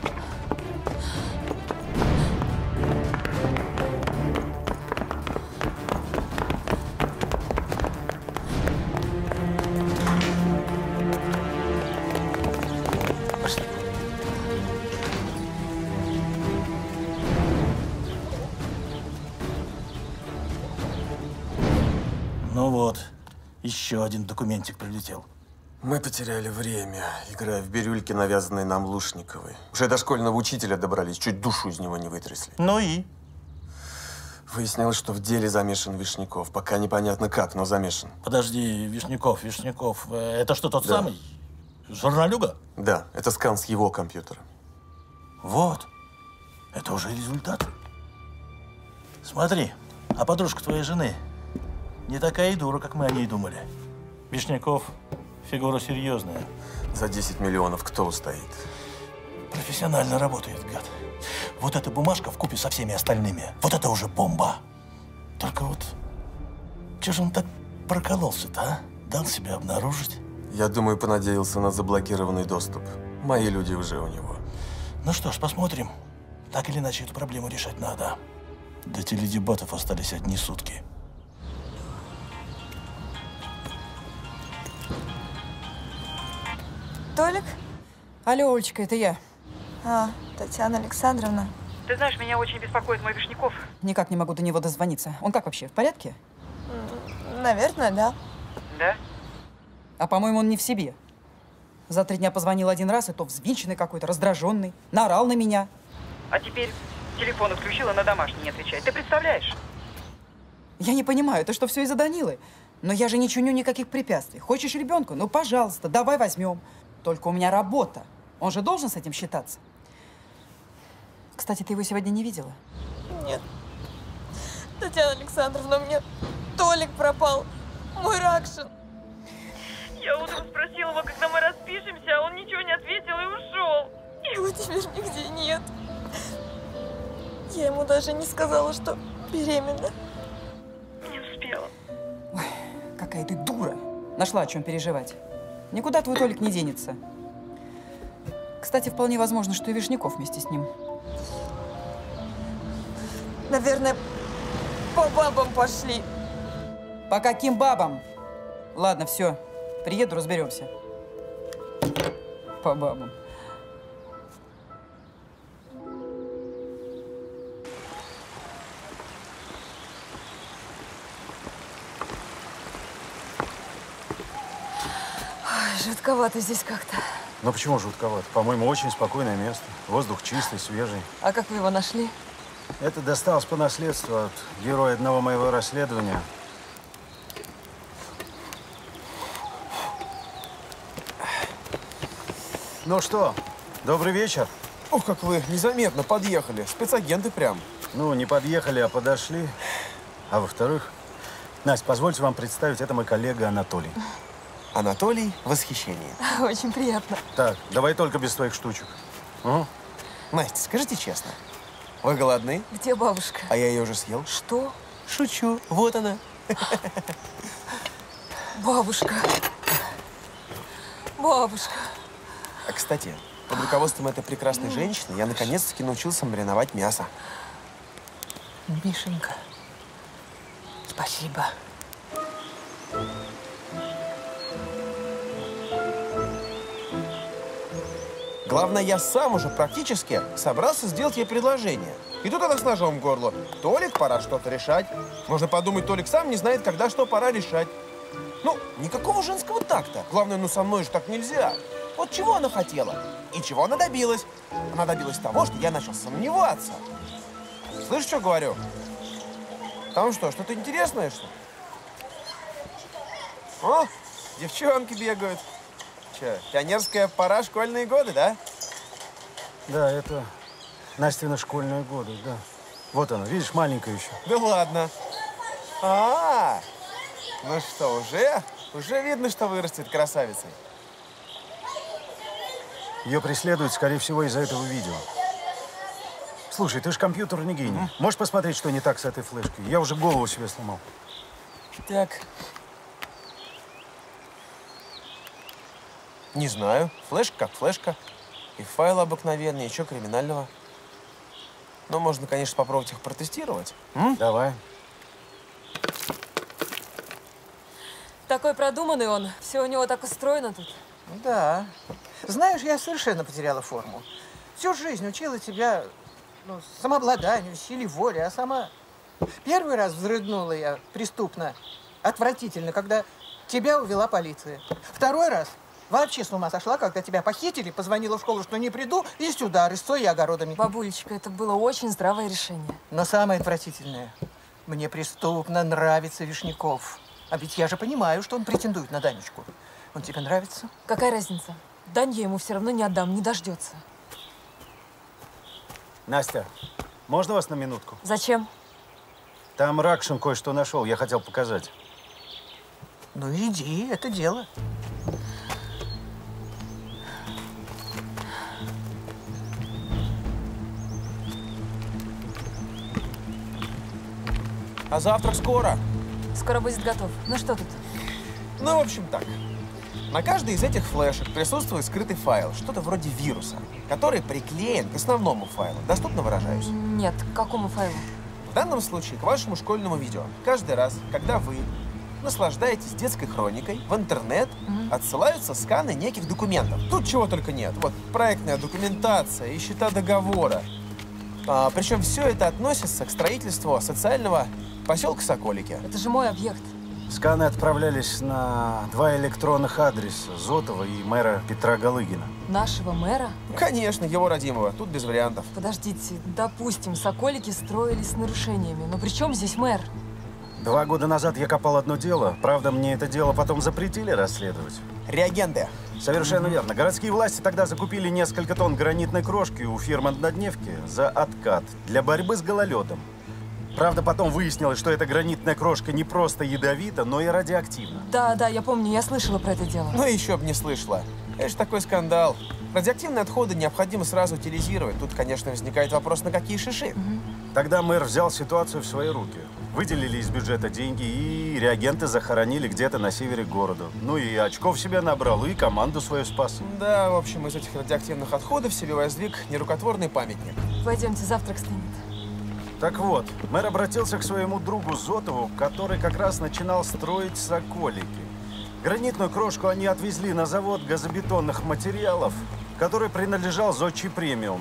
Пошли. Ну вот, еще один документик прилетел. Мы потеряли время, играя в бирюльки, навязанные нам Лушниковой. Уже до школьного учителя добрались, чуть душу из него не вытрясли. Ну и? Выяснилось, что в деле замешан Вишняков. Пока непонятно как, но замешан. Подожди, Вишняков. Это что, тот самый? Журналюга? Да, это скан с его компьютера. Вот. Это уже результат. Смотри, а подружка твоей жены не такая и дура, как мы о ней думали. Вишняков фигура серьезная. За 10 миллионов кто устоит? Профессионально работает, гад. Вот эта бумажка вкупе со всеми остальными, вот это уже бомба. Только вот, чего же он так прокололся-то, а? Дал себя обнаружить. Я думаю, понадеялся на заблокированный доступ. Мои люди уже у него. Ну что ж, посмотрим. Так или иначе, эту проблему решать надо. До теледебатов остались одни сутки. Толик? Алло, Олечка, это я. А, Татьяна Александровна. Ты знаешь, меня очень беспокоит мой Вишняков. Никак не могу до него дозвониться. Он как вообще, в порядке? Наверное, да. Да? А по-моему, он не в себе. За 3 дня позвонил 1 раз, и то взвинченный какой-то, раздраженный. Наорал на меня. А теперь телефон отключила, на домашний не отвечает. Ты представляешь? Я не понимаю, это что, все из-за Данилы? Но я же не чиню никаких препятствий. Хочешь ребенка? Ну, пожалуйста, давай возьмем. Только у меня работа. Он же должен с этим считаться. Кстати, ты его сегодня не видела? Нет. Татьяна Александровна, у меня Толик пропал. Мой Ракшин. Я утром спросила его, когда мы распишемся, а он ничего не ответил и ушел. Его теперь нигде нет. Я ему даже не сказала, что беременна. Не успела. Ой, какая ты дура. Нашла о чем переживать. Никуда твой Толик не денется. Кстати, вполне возможно, что и Вишняков вместе с ним. Наверное, по бабам пошли. По каким бабам? Ладно, все. Приеду, разберемся. По бабам. Ой, жутковато здесь как-то. Ну почему жутковато? По-моему, очень спокойное место. Воздух чистый, свежий. А как вы его нашли? Это досталось по наследству от героя одного моего расследования. Ну что, добрый вечер. Ох, как вы незаметно подъехали. Спецагенты прям. Ну, не подъехали, а подошли. А во-вторых, Настя, позвольте вам представить, это мой коллега Анатолий. Анатолий в восхищении. Очень приятно. Так, давай только без твоих штучек. Угу. Настя, скажите честно, вы голодны? Где бабушка? А я ее уже съел. Что? Шучу. Вот она. Бабушка. Бабушка. А, кстати, под руководством этой прекрасной женщины я наконец-таки научился мариновать мясо. Мишенька, спасибо. Главное, я сам уже практически собрался сделать ей предложение. И тут она с ножом в горло. Толик, пора что-то решать. Можно подумать, Толик сам не знает, когда что пора решать. Ну, никакого женского такта. Главное, ну со мной же так нельзя. Вот чего она хотела и чего она добилась. Она добилась того, что я начал сомневаться. Слышишь, что говорю? Там что, что-то интересное, что ли? О, девчонки бегают. Че, пионерская пора, школьные годы, да? Да, это Настины школьные годы, да. Вот она, видишь, маленькая еще. Да ладно. Ну что, уже видно, что вырастет красавицей. Ее преследуют, скорее всего, из-за этого видео. Слушай, ты же компьютерный гений. Можешь посмотреть, что не так с этой флешкой? Я уже голову себе сломал. Так. Не знаю. Флешка как флешка. И файл обыкновенный, ничего криминального. Но можно, конечно, попробовать их протестировать. Давай. Такой продуманный он. Все у него так устроено тут. Да. Знаешь, я совершенно потеряла форму. Всю жизнь учила тебя самообладанию, силе воли, а сама первый раз взрыднула я преступно, отвратительно, когда тебя увела полиция. Второй раз вообще с ума сошла, когда тебя похитили, позвонила в школу, что не приду, и сюда, рысцой и огородами. Бабулечка, это было очень здравое решение. Но самое отвратительное, мне преступно нравится Вишняков. А ведь я же понимаю, что он претендует на Данечку. Он тебе нравится? Какая разница? Дань я ему все равно не отдам, не дождется. Настя, можно вас на минутку? Зачем? Там Ракшин кое-что нашел, я хотел показать. Ну иди, это дело. А завтрак скоро. Скоро будет готов. Ну что тут? Ну, в общем, так. На каждой из этих флешек присутствует скрытый файл, что-то вроде вируса, который приклеен к основному файлу. Доступно выражаюсь? Нет, к какому файлу? В данном случае к вашему школьному видео. Каждый раз, когда вы наслаждаетесь детской хроникой, в интернет отсылаются сканы неких документов. Тут чего только нет. Вот проектная документация и счета договора. Причем все это относится к строительству социального поселка Соколики. Это же мой объект. Сканы отправлялись на 2 электронных адреса Зотова и мэра Петра Галыгина. Нашего мэра? Ну, конечно, его родимого. Тут без вариантов. Подождите, допустим, Соколики строились с нарушениями. Но при чем здесь мэр? 2 года назад я копал одно дело. Правда, мне это дело потом запретили расследовать. Реагенты. Совершенно верно. Городские власти тогда закупили несколько тонн гранитной крошки у фирмы «Однодневки» за откат для борьбы с гололедом. Правда, потом выяснилось, что эта гранитная крошка не просто ядовита, но и радиоактивна. Да, я помню, я слышала про это дело. Ну, еще бы не слышала. Это же такой скандал. Радиоактивные отходы необходимо сразу утилизировать. Тут, конечно, возникает вопрос, на какие шиши. Тогда мэр взял ситуацию в свои руки. Выделили из бюджета деньги, и реагенты захоронили где-то на севере города. Ну и очков себе набрал, и команду свою спас. Да, в общем, из этих радиоактивных отходов себе воздвиг нерукотворный памятник. Пойдемте, завтрак стынет. Так вот, мэр обратился к своему другу Зотову, который как раз начинал строить Соколики. Гранитную крошку они отвезли на завод газобетонных материалов, который принадлежал Зодчий премиум.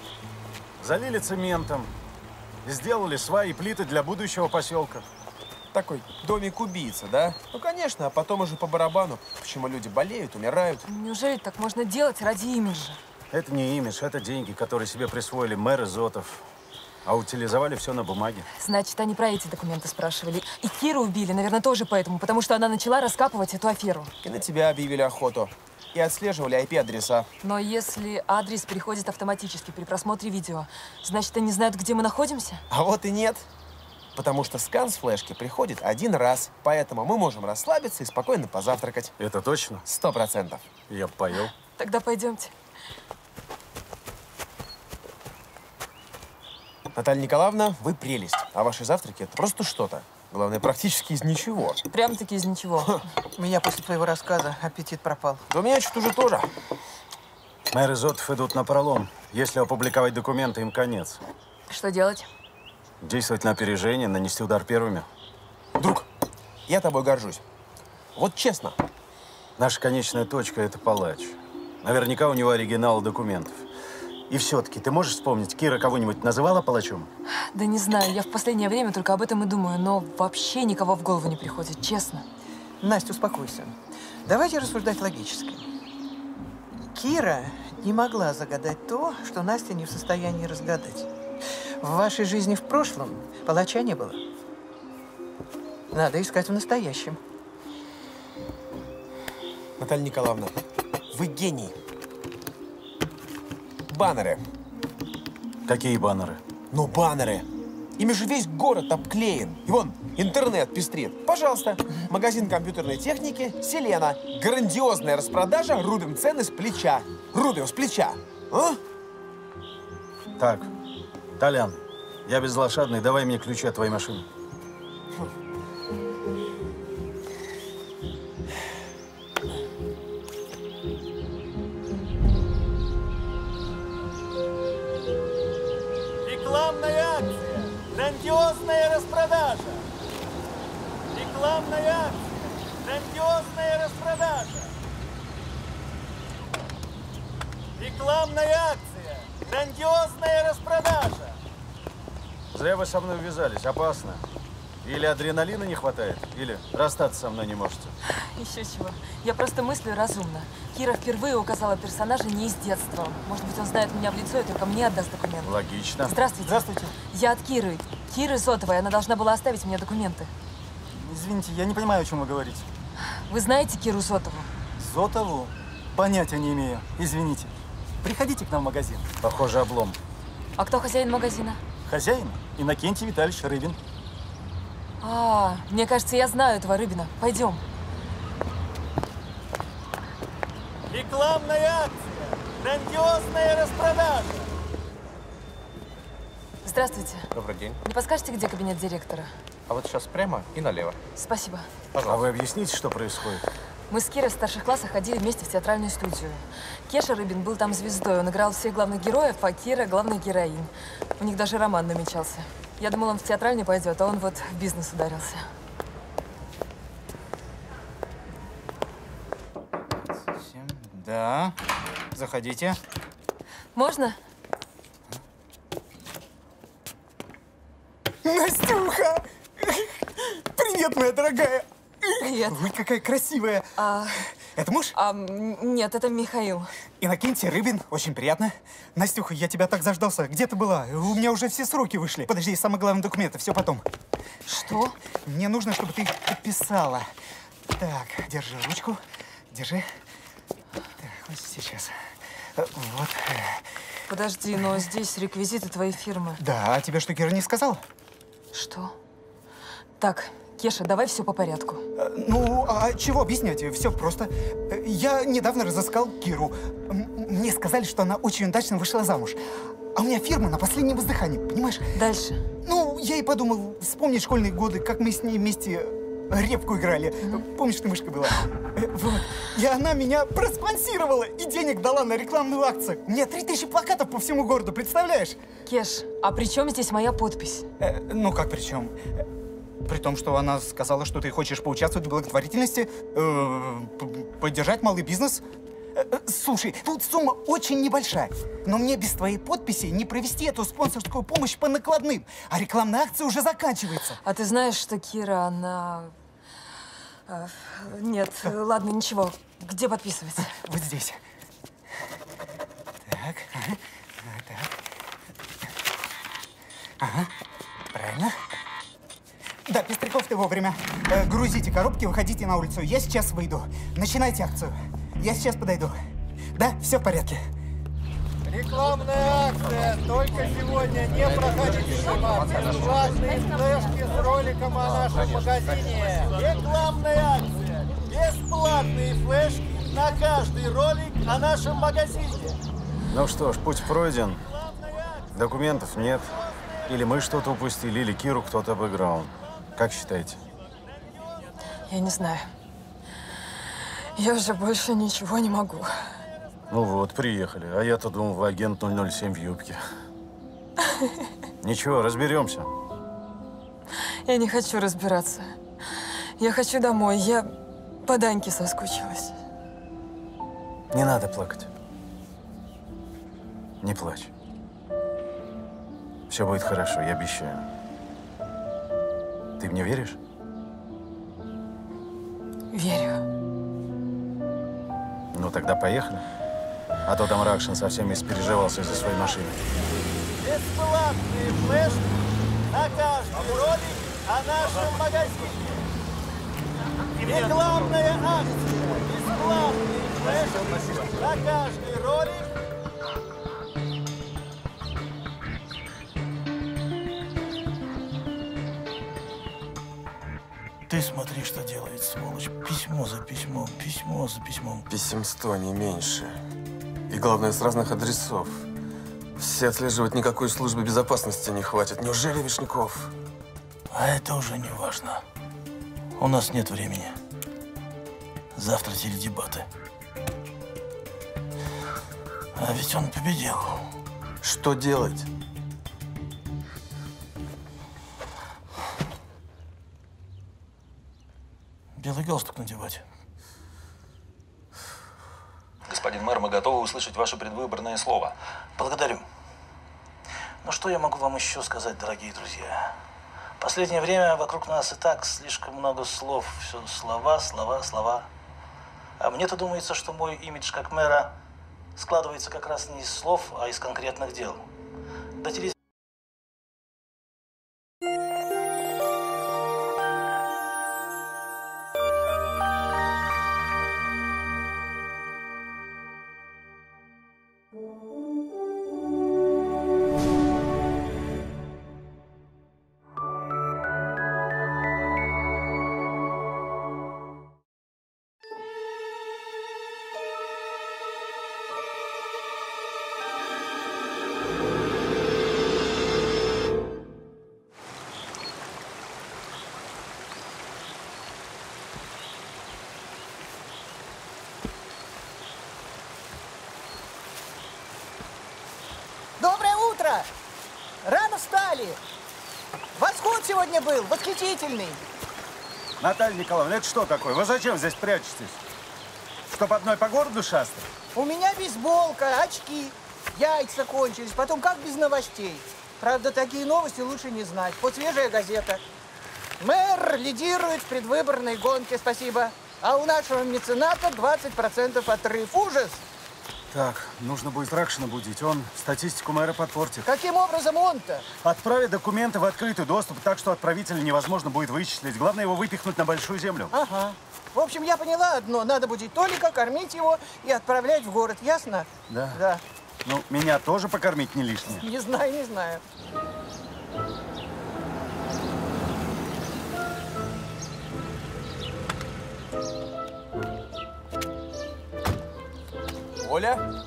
Залили цементом, сделали сваи и плиты для будущего поселка. Такой домик-убийца, да? Ну, конечно, а потом уже по барабану. Почему люди болеют, умирают. Неужели так можно делать ради имиджа? Это не имидж, это деньги, которые себе присвоили мэр и Зотов. А утилизовали все на бумаге. Значит, они про эти документы спрашивали. И Киру убили, наверное, тоже поэтому, потому что она начала раскапывать эту аферу. И на тебя объявили охоту. И отслеживали IP-адреса. Но если адрес переходит автоматически при просмотре видео, значит, они знают, где мы находимся? А вот и нет. Потому что скан с флешки приходит один раз. Поэтому мы можем расслабиться и спокойно позавтракать. Это точно? 100%. Я поел. Тогда пойдемте. Наталья Николаевна, вы прелесть. А ваши завтраки – это просто что-то. Главное, практически из ничего. Прям-таки из ничего. У меня после твоего рассказа аппетит пропал. Да у меня что-то уже тоже. Мэр и Зотов идут напролом. Если опубликовать документы, им конец. Что делать? Действовать на опережение, нанести удар первыми. Друг, я тобой горжусь. Вот честно. Наша конечная точка – это палач. Наверняка у него оригинал документов. И все-таки, ты можешь вспомнить, Кира кого-нибудь называла палачом? Да не знаю, я в последнее время только об этом и думаю, но вообще никого в голову не приходит, честно. Настя, успокойся. Давайте рассуждать логически. Кира не могла загадать то, что Настя не в состоянии разгадать. В вашей жизни в прошлом палача не было. Надо искать в настоящем. Наталья Николаевна, вы гений. Баннеры. Какие баннеры? Ну, баннеры. Ими же весь город обклеен. И вон, интернет пестрит. Пожалуйста, магазин компьютерной техники «Селена». Грандиозная распродажа, рубим цены с плеча. Рубим с плеча. А? Так, Толян, я безлошадный, давай мне ключи от твоей машины. Рекламная акция. Грандиозная распродажа. Рекламная акция. Грандиозная распродажа. Рекламная акция. Грандиозная распродажа. Зря вы со мной увязались, опасно. Или адреналина не хватает, или расстаться со мной не можете. Еще чего. Я просто мыслю разумно. Кира впервые указала персонажа не из детства. Может быть, он знает меня в лицо и только мне отдаст документы. Логично. Здравствуйте. Здравствуйте. Я от Киры. Киры Зотовой. Она должна была оставить мне документы. Извините, я не понимаю, о чем вы говорите. Вы знаете Киру Зотову? Зотову? Понятия не имею. Извините. Приходите к нам в магазин. Похоже, облом. А кто хозяин магазина? Хозяин Иннокентий Витальевич Рыбин. Мне кажется, я знаю этого Рыбина. Пойдем. Рекламная акция! Грандиозная распродажа! Здравствуйте. Добрый день. Не подскажете, где кабинет директора? А вот сейчас прямо и налево. Спасибо. Пожалуйста. А вы объясните, что происходит? Мы с Кирой в старших классах ходили вместе в театральную студию. Кеша Рыбин был там звездой. Он играл всех главных героев, а Кира – главной героинь. У них даже роман намечался. Я думала, он в театральный пойдет, а он вот в бизнес ударился. Да, заходите. Можно? Настюха! Привет, моя дорогая! Привет. Ой, какая красивая. Это муж? Нет, это Михаил. Иннокентий Рыбин, очень приятно. Настюха, я тебя так заждался. Где ты была? У меня уже все сроки вышли. Подожди, самое главное документы, все потом. Что? Мне нужно, чтобы ты их подписала. Так, держи ручку. Держи. Так, вот сейчас. Вот. Подожди, но здесь реквизиты твоей фирмы. Да, а тебе что, Кира не сказала? Что? Так, Кеша, давай все по порядку. Ну, а чего объяснять? Все просто. Я недавно разыскал Киру. Мне сказали, что она очень удачно вышла замуж. А у меня фирма на последнем издыхании, понимаешь? Дальше. Ну, я и подумал, вспомни школьные годы, как мы с ней вместе репку играли. Помнишь, ты мышка была? Вот. И она меня проспонсировала и денег дала на рекламную акцию. У меня 3000 плакатов по всему городу, представляешь? Кеш, а при чем здесь моя подпись? Ну, как при чем? При том, что она сказала, что ты хочешь поучаствовать в благотворительности, поддержать малый бизнес. Слушай, тут сумма очень небольшая, но мне без твоей подписи не провести эту спонсорскую помощь по накладным, а рекламная акция уже заканчивается. А ты знаешь, что Кира, она… Нет, ладно, ничего. Где подписывать? Вот здесь. Так, так. Ага, правильно. Да, Пестряков, ты вовремя. Грузите коробки, выходите на улицу. Я сейчас выйду. Начинайте акцию. Я сейчас подойду. Да, все в порядке. Рекламная акция. Только сегодня не проходите мимо. Бесплатные флешки с роликом о нашем магазине. Рекламная акция. Бесплатные флешки на каждый ролик о нашем магазине. Ну что ж, путь пройден. Документов нет. Или мы что-то упустили, или Киру кто-то обыграл. Как считаете? Я не знаю. Я уже больше ничего не могу. Ну вот, приехали. А я-то думал, вы агент 007 в юбке. Ничего, разберемся. Я не хочу разбираться. Я хочу домой. Я по Даньке соскучилась. Не надо плакать. Не плачь. Все будет хорошо, я обещаю. Ты мне веришь? Верю. Ну тогда поехали. А то там Ракшин совсем испереживался из-за своей машины. Бесплатные флешки на каждый ролик о нашем магазине. Рекламная акция. Бесплатные флешки на каждый ролик. Ты смотри, что делает, сволочь. Письмо за письмом, письмо за письмом. Писем 100, не меньше. И главное, с разных адресов. Все отслеживать, никакой службы безопасности не хватит. Неужели Вишняков? А это уже не важно. У нас нет времени. Завтра теледебаты. А ведь он победил. Что делать? Белый галстук надевать. Господин мэр, мы готовы услышать ваше предвыборное слово. Благодарю. Ну, что я могу вам еще сказать, дорогие друзья? В последнее время вокруг нас и так слишком много слов. Все слова, слова, слова. А мне-то думается, что мой имидж как мэра складывается как раз не из слов, а из конкретных дел. До Поехали! Восход сегодня был, восхитительный. Наталья Николаевна, это что такое? Вы зачем здесь прячетесь? Чтоб одной по городу шастать? У меня бейсболка, очки, яйца кончились. Потом как без новостей? Правда, такие новости лучше не знать. Вот свежая газета. Мэр лидирует в предвыборной гонке, спасибо. А у нашего мецената 20% отрыв. Ужас! Так, нужно будет Ракшина будить. Он статистику мэра подпортит. Каким образом он-то? Отправить документы в открытый доступ, так что отправителя невозможно будет вычислить. Главное его выпихнуть на большую землю. Ага. В общем, я поняла одно. Надо будить Толика, кормить его и отправлять в город. Ясно? Да. Да. Ну, меня тоже покормить не лишнее. Не знаю, не знаю. Оля?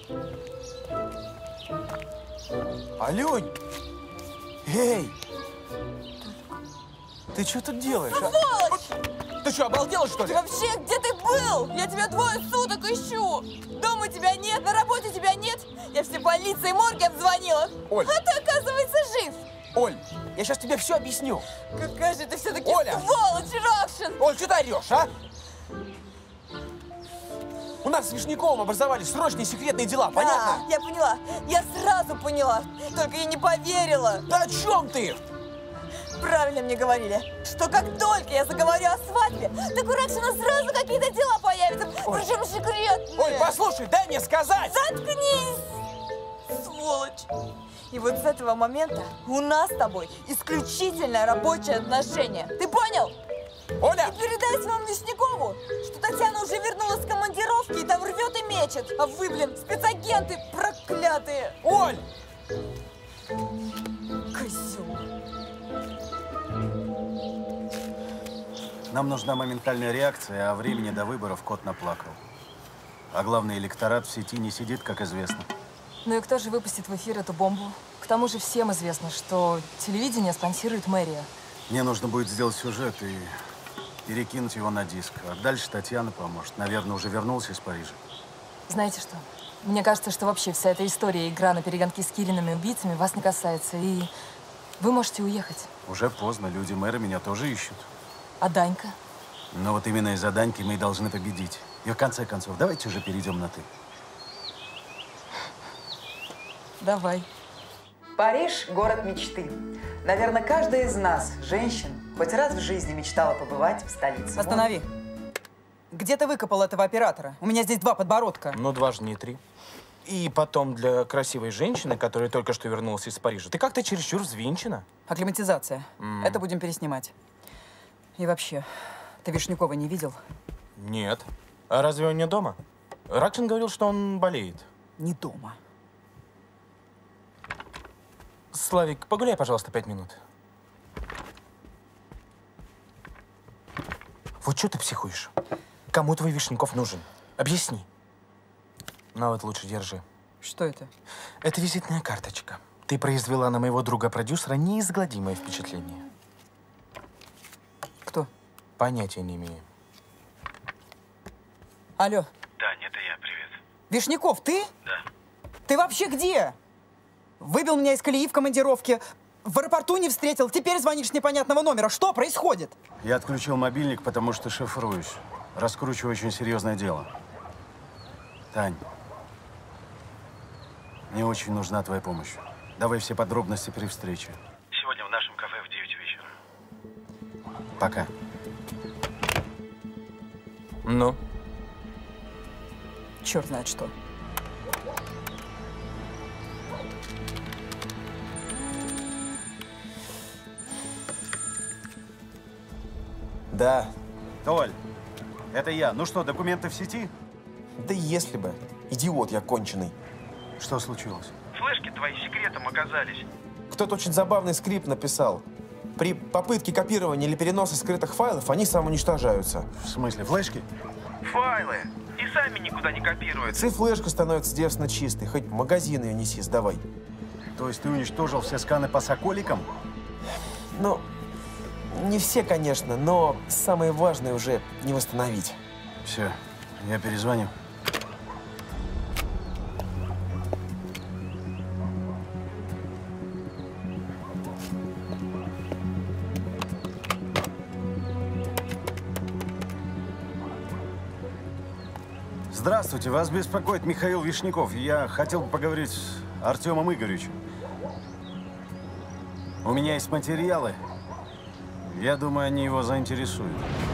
Алёнь! Эй! Ты что тут делаешь? Сволочь! Ты что, обалдела, что ли? Ты вообще где ты был? Я тебя 2 суток ищу. Дома тебя нет, на работе тебя нет. Я все полиции и морги обзвонила. Оль. А ты, оказывается, жив. Оль, я сейчас тебе все объясню. Какая же ты все-таки Оля! сволочь, Ракшин! Оль, что ты орешь, а? У нас с Вишняковым образовались срочные секретные дела, понятно? Да, я поняла. Я сразу поняла. Только я не поверила. Да о чем ты? Правильно мне говорили, что как только я заговорю о свадьбе, так у Ракшина сразу какие-то дела появятся, причем секретные. Оль, послушай, дай мне сказать! Заткнись! Сволочь! И вот с этого момента у нас с тобой исключительно рабочие отношения. Ты понял? Оля! И передай своему Вишнякову, что Татьяна уже вернулась с командировки и там рвет и мечет. А вы, блин, спецагенты проклятые. Оль! Козел. Нам нужна моментальная реакция, а времени до выборов кот наплакал. А главный, электорат в сети не сидит, как известно. Ну и кто же выпустит в эфир эту бомбу? К тому же всем известно, что телевидение спонсирует мэрия. Мне нужно будет сделать сюжет и перекинуть его на диск. А дальше Татьяна поможет. Наверное, уже вернулся из Парижа. Знаете что? Мне кажется, что вообще вся эта история, игра на перегонки с Кириными убийцами вас не касается. И вы можете уехать. Уже поздно. Люди мэра меня тоже ищут. А Данька? Но вот именно из-за Даньки мы и должны победить. И в конце концов, давайте уже перейдем на «ты». Давай. Париж – город мечты. Наверное, каждая из нас, женщин, хоть раз в жизни мечтала побывать в столице. Останови. Где ты выкопал этого оператора? У меня здесь 2 подбородка. Ну, 2 же не 3. И потом, для красивой женщины, которая только что вернулась из Парижа, ты как-то чересчур взвинчена. Акклиматизация. Это будем переснимать. И вообще, ты Вишнякова не видел? Нет. А разве он не дома? Ракшин говорил, что он болеет. Не дома. Славик, погуляй, пожалуйста, 5 минут. Вот что ты психуешь? Кому твой Вишняков нужен? Объясни. Ну вот лучше держи. Что это? Это визитная карточка. Ты произвела на моего друга-продюсера неизгладимое впечатление. Кто? Понятия не имею. Алло. Тань, это я, привет. Вишняков, ты? Да. Ты вообще где? Выбил меня из колеи в командировке. В аэропорту не встретил. Теперь звонишь с непонятного номера. Что происходит? Я отключил мобильник, потому что шифруюсь. Раскручиваю очень серьезное дело. Тань, мне очень нужна твоя помощь. Давай все подробности при встрече. Сегодня в нашем кафе в 9 вечера. Пока. Ну? Черт знает что. Да. Толь, это я. Ну что, документы в сети? Да если бы. Идиот я конченый. Что случилось? Флешки твои секретом оказались. Кто-то очень забавный скрипт написал. При попытке копирования или переноса скрытых файлов они самоуничтожаются. В смысле, флешки? Файлы. И сами никуда не копируются. И флешка становится девственно чистой. Хоть в магазин ее неси, сдавай. То есть ты уничтожил все сканы по соколикам? Ну, не все, конечно, но самое важное уже не восстановить. Все, я перезвоню. Здравствуйте, вас беспокоит Михаил Вишняков. Я хотел бы поговорить с Артемом Игоревичем. У меня есть материалы. Я думаю, они его заинтересуют.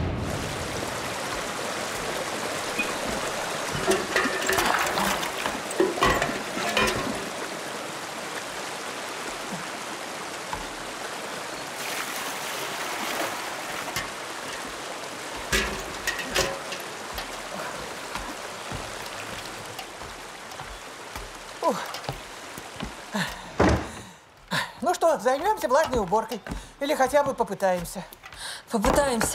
Ну что, займемся влажной уборкой? Или хотя бы попытаемся? Попытаемся.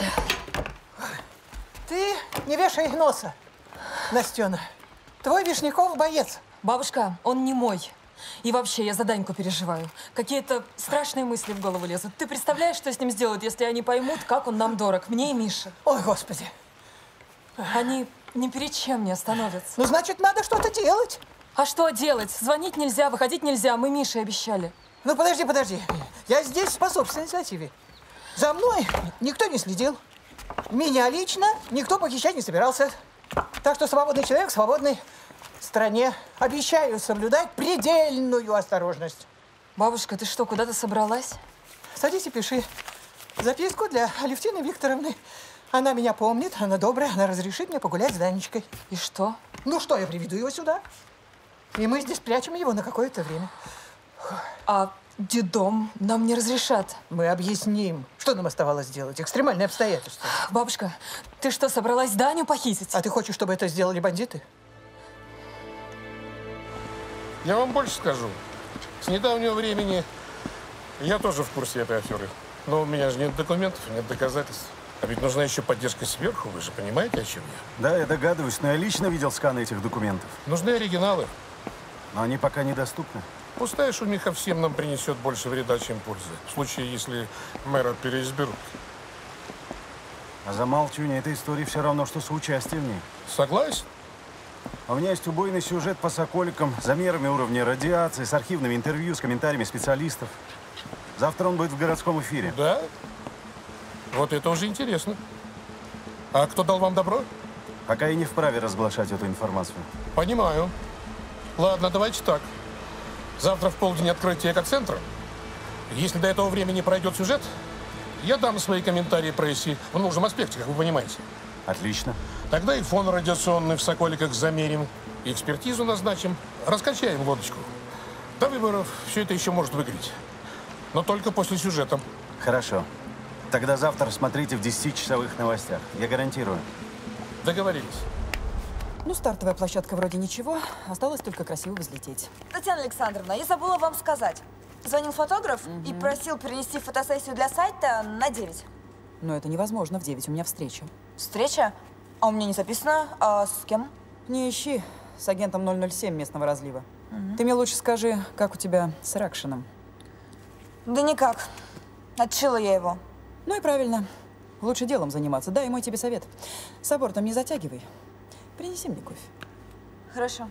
Ты не вешай носа, Настена. Твой Вишняков боец. Бабушка, он не мой. И вообще, я за Даньку переживаю. Какие-то страшные мысли в голову лезут. Ты представляешь, что с ним сделают, если они поймут, как он нам дорог, мне и Мише? Ой, Господи. Они ни перед чем не остановятся. Ну, значит, надо что-то делать. А что делать? Звонить нельзя, выходить нельзя. Мы Мише обещали. Ну, подожди. Я здесь по собственной инициативе. За мной никто не следил. Меня лично никто похищать не собирался. Так что свободный человек в свободной стране. Обещаю соблюдать предельную осторожность. Бабушка, ты что, куда-то собралась? Садись и пиши записку для Алевтины Викторовны. Она меня помнит, она добрая, она разрешит мне погулять с Данечкой. И что? Ну что, я приведу его сюда. И мы здесь прячем его на какое-то время. А детдом нам не разрешат. Мы объясним, что нам оставалось делать. Экстремальные обстоятельства. Бабушка, ты что, собралась Даню похитить? А ты хочешь, чтобы это сделали бандиты? Я вам больше скажу. С недавнего времени я тоже в курсе этой аферы. Но у меня же нет документов, нет доказательств. А ведь нужна еще поддержка сверху, вы же понимаете, о чем я? Да, я догадываюсь, но я лично видел сканы этих документов. Нужны оригиналы. Но они пока недоступны. Пустая шумиха всем нам принесет больше вреда, чем пользы. В случае, если мэра переизберут. А замалчивание этой истории все равно, что соучастие в ней. Согласен. У меня есть убойный сюжет по Соколикам, замерами уровня радиации, с архивными интервью, с комментариями специалистов. Завтра он будет в городском эфире. Да? Вот это уже интересно. А кто дал вам добро? Пока я не вправе разглашать эту информацию. Понимаю. Ладно, давайте так. Завтра в полдень открытие экоцентра. Если до этого времени пройдет сюжет, я дам свои комментарии прессе в нужном аспекте, как вы понимаете. Отлично. Тогда и фон радиационный в Соколиках замерим, и экспертизу назначим, раскачаем лодочку. До выборов все это еще может выиграть. Но только после сюжета. Хорошо. Тогда завтра смотрите в 10-часовых новостях. Я гарантирую. Договорились. Ну, стартовая площадка вроде ничего. Осталось только красиво взлететь. Татьяна Александровна, я забыла вам сказать. Звонил фотограф и просил перенести фотосессию для сайта на 9. Но это невозможно в 9, у меня встреча. Встреча? А у меня не записано. А с кем? Не ищи. С агентом 007 местного разлива. Ты мне лучше скажи, как у тебя с Ракшином? Да никак. Отшила я его. Ну и правильно. Лучше делом заниматься. Да, и мой тебе совет. С абортом не затягивай. Принеси мне кофе. Хорошо.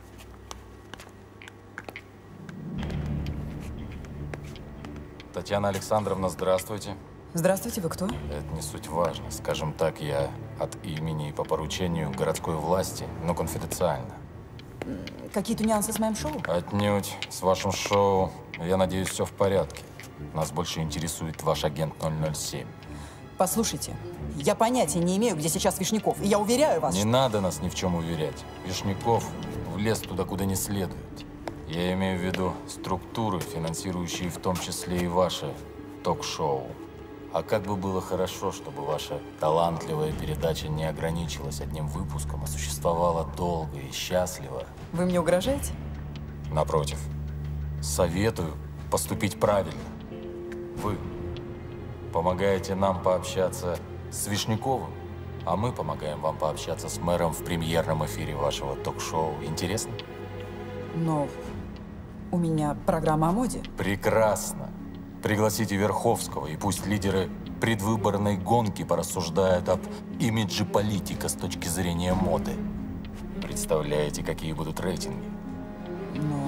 Татьяна Александровна, здравствуйте. Здравствуйте, вы кто? Это не суть важно. Скажем так, я от имени и по поручению городской власти, но конфиденциально. Какие-то нюансы с моим шоу? Отнюдь. С вашим шоу, я надеюсь, все в порядке. Нас больше интересует ваш агент 007. Послушайте, я понятия не имею, где сейчас Вишняков. И я уверяю вас, Не надо нас ни в чем уверять. Вишняков влез туда, куда не следует. Я имею в виду структуры, финансирующие в том числе и ваше ток-шоу. А как бы было хорошо, чтобы ваша талантливая передача не ограничилась одним выпуском, а существовала долго и счастливо. Вы мне угрожаете? Напротив, советую поступить правильно. Вы помогаете нам пообщаться с Вишняковым, а мы помогаем вам пообщаться с мэром в премьерном эфире вашего ток-шоу. Интересно? Но у меня программа о моде. Прекрасно. Пригласите Верховского, и пусть лидеры предвыборной гонки порассуждают об имидже политика с точки зрения моды. Представляете, какие будут рейтинги? Но...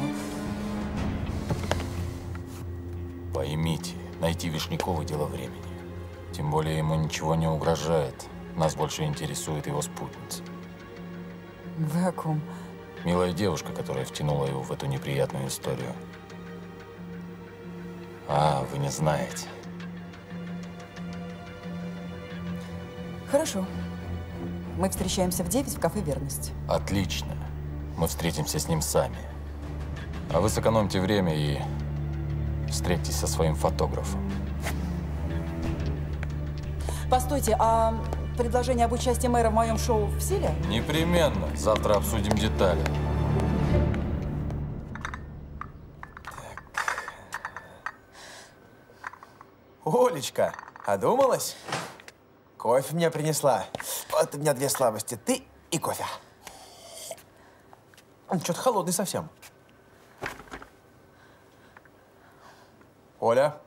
Поймите, найти Вишнякова – дело времени. Тем более ему ничего не угрожает. Нас больше интересует его спутница. Вы о ком? Милая девушка, которая втянула его в эту неприятную историю. А, вы не знаете. Хорошо. Мы встречаемся в 9 в кафе «Верность». Отлично. Мы встретимся с ним сами. А вы сэкономьте время и встретитесь со своим фотографом. Постойте, а предложение об участии мэра в моем шоу в силе? Непременно. Завтра обсудим детали. Олечка, одумалась? Кофе мне принесла. Вот у меня две слабости. Ты и кофе. Он что-то холодный совсем. Оля?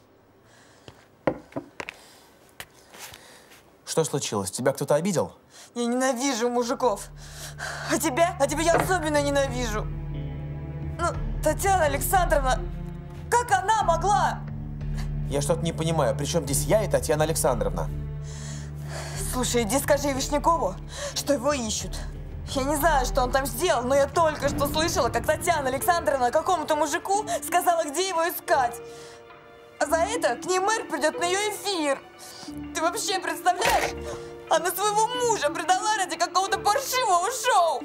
Что случилось? Тебя кто-то обидел? Я ненавижу мужиков. А тебя? А тебя я особенно ненавижу. Ну, Татьяна Александровна, как она могла? Я что-то не понимаю. При чем здесь я и Татьяна Александровна? Слушай, иди скажи Вишнякову, что его ищут. Я не знаю, что он там сделал, но я только что слышала, как Татьяна Александровна какому-то мужику сказала, где его искать. А за это к ней мэр придет на ее эфир. Ты вообще представляешь? Она своего мужа предала ради какого-то паршивого шоу.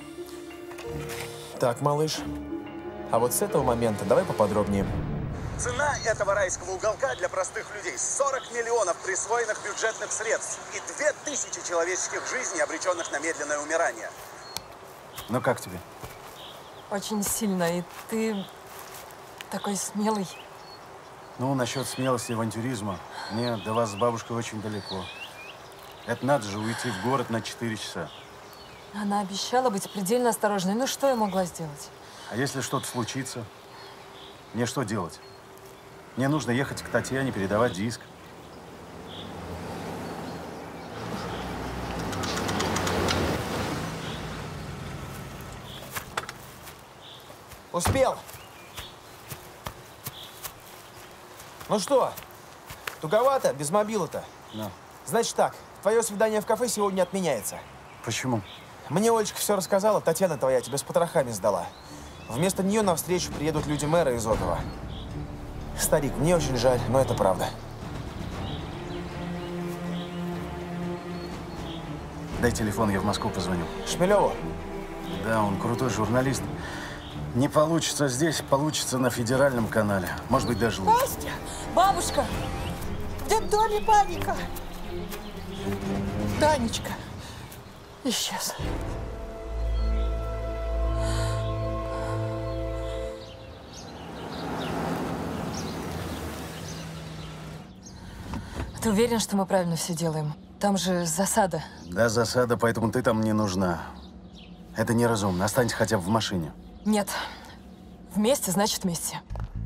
Так, малыш. А вот с этого момента давай поподробнее. Цена этого райского уголка для простых людей – 40 миллионов присвоенных бюджетных средств и 2000 человеческих жизней, обреченных на медленное умирание. Ну как тебе? Очень сильно. И ты такой смелый. Ну, насчет смелости и авантюризма. Нет, до вас с бабушкой очень далеко. Это надо же уйти в город на 4 часа. Она обещала быть предельно осторожной. Ну, что я могла сделать? А если что-то случится? Мне что делать? Мне нужно ехать к Татьяне, передавать диск. Успел. Ну что, туговато, без мобила-то? Да. Значит так, твое свидание в кафе сегодня отменяется. Почему? Мне Олечка все рассказала, Татьяна твоя тебя с потрохами сдала. Вместо нее навстречу приедут люди мэра из Отова. Старик, мне очень жаль, но это правда. Дай телефон, я в Москву позвоню. Шмелеву? Да, он крутой журналист. Не получится здесь, получится на федеральном канале. Может быть, даже лучше. Костя! Бабушка! В детдоме паника! Танечка исчез. Ты уверен, что мы правильно все делаем? Там же засада. Да, засада, поэтому ты там не нужна. Это неразумно. Останься хотя бы в машине. Нет. Вместе, значит, вместе.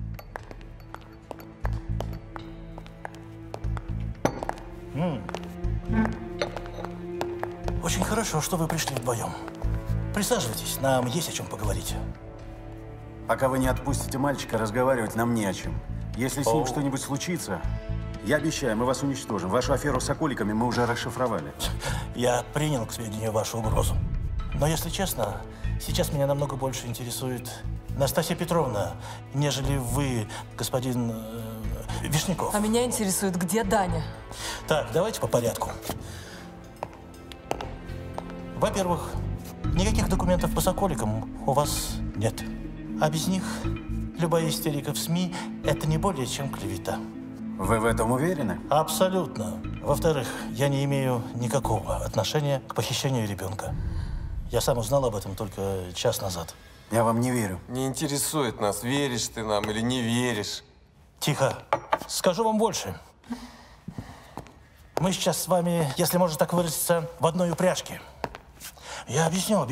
Очень хорошо, что вы пришли вдвоем. Присаживайтесь, нам есть о чем поговорить. Пока вы не отпустите мальчика, разговаривать нам не о чем. Если с ним что-нибудь случится, я обещаю, мы вас уничтожим. Вашу аферу с соколиками мы уже расшифровали. Я принял к сведению вашу угрозу. Но, если честно, сейчас меня намного больше интересует Настасья Петровна, нежели вы, господин Вишняков. А меня интересует, где Даня? Так, давайте по порядку. Во-первых, никаких документов по соколикам у вас нет. А без них любая истерика в СМИ – это не более чем клевета. Вы в этом уверены? Абсолютно. Во-вторых, я не имею никакого отношения к похищению ребенка. Я сам узнал об этом только час назад. Я вам не верю. Не интересует нас, веришь ты нам или не веришь. Тихо. Скажу вам больше. Мы сейчас с вами, если можно так выразиться, в одной упряжке. Я объясню.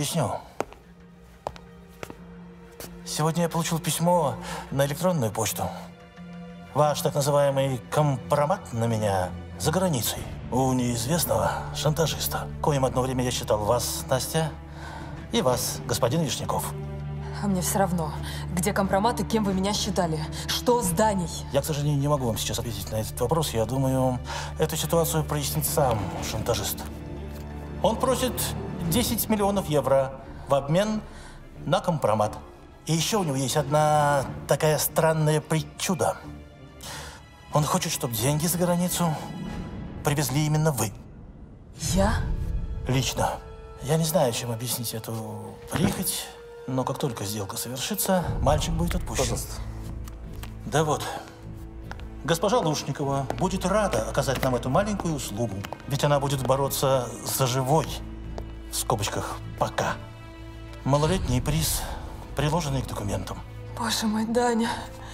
Сегодня я получил письмо на электронную почту. Ваш так называемый компромат на меня за границей. У неизвестного шантажиста, коим одно время я считал вас, Настя, и вас, господин Вишняков. А мне все равно, где компромат и кем вы меня считали. Что с Даней? Я, к сожалению, не могу вам сейчас ответить на этот вопрос. Я думаю, эту ситуацию прояснит сам шантажист. Он просит 10 миллионов евро в обмен на компромат. И еще у него есть одна такая странная причуда. Он хочет, чтобы деньги за границу привезли именно вы. Я? Лично. Я не знаю, чем объяснить эту прихоть, но как только сделка совершится, мальчик будет отпущен. Пожалуйста. Да вот. Госпожа Лушникова будет рада оказать нам эту маленькую услугу, ведь она будет бороться за живой, в скобочках, пока, малолетний приз, приложенный к документам. Боже мой, Даня.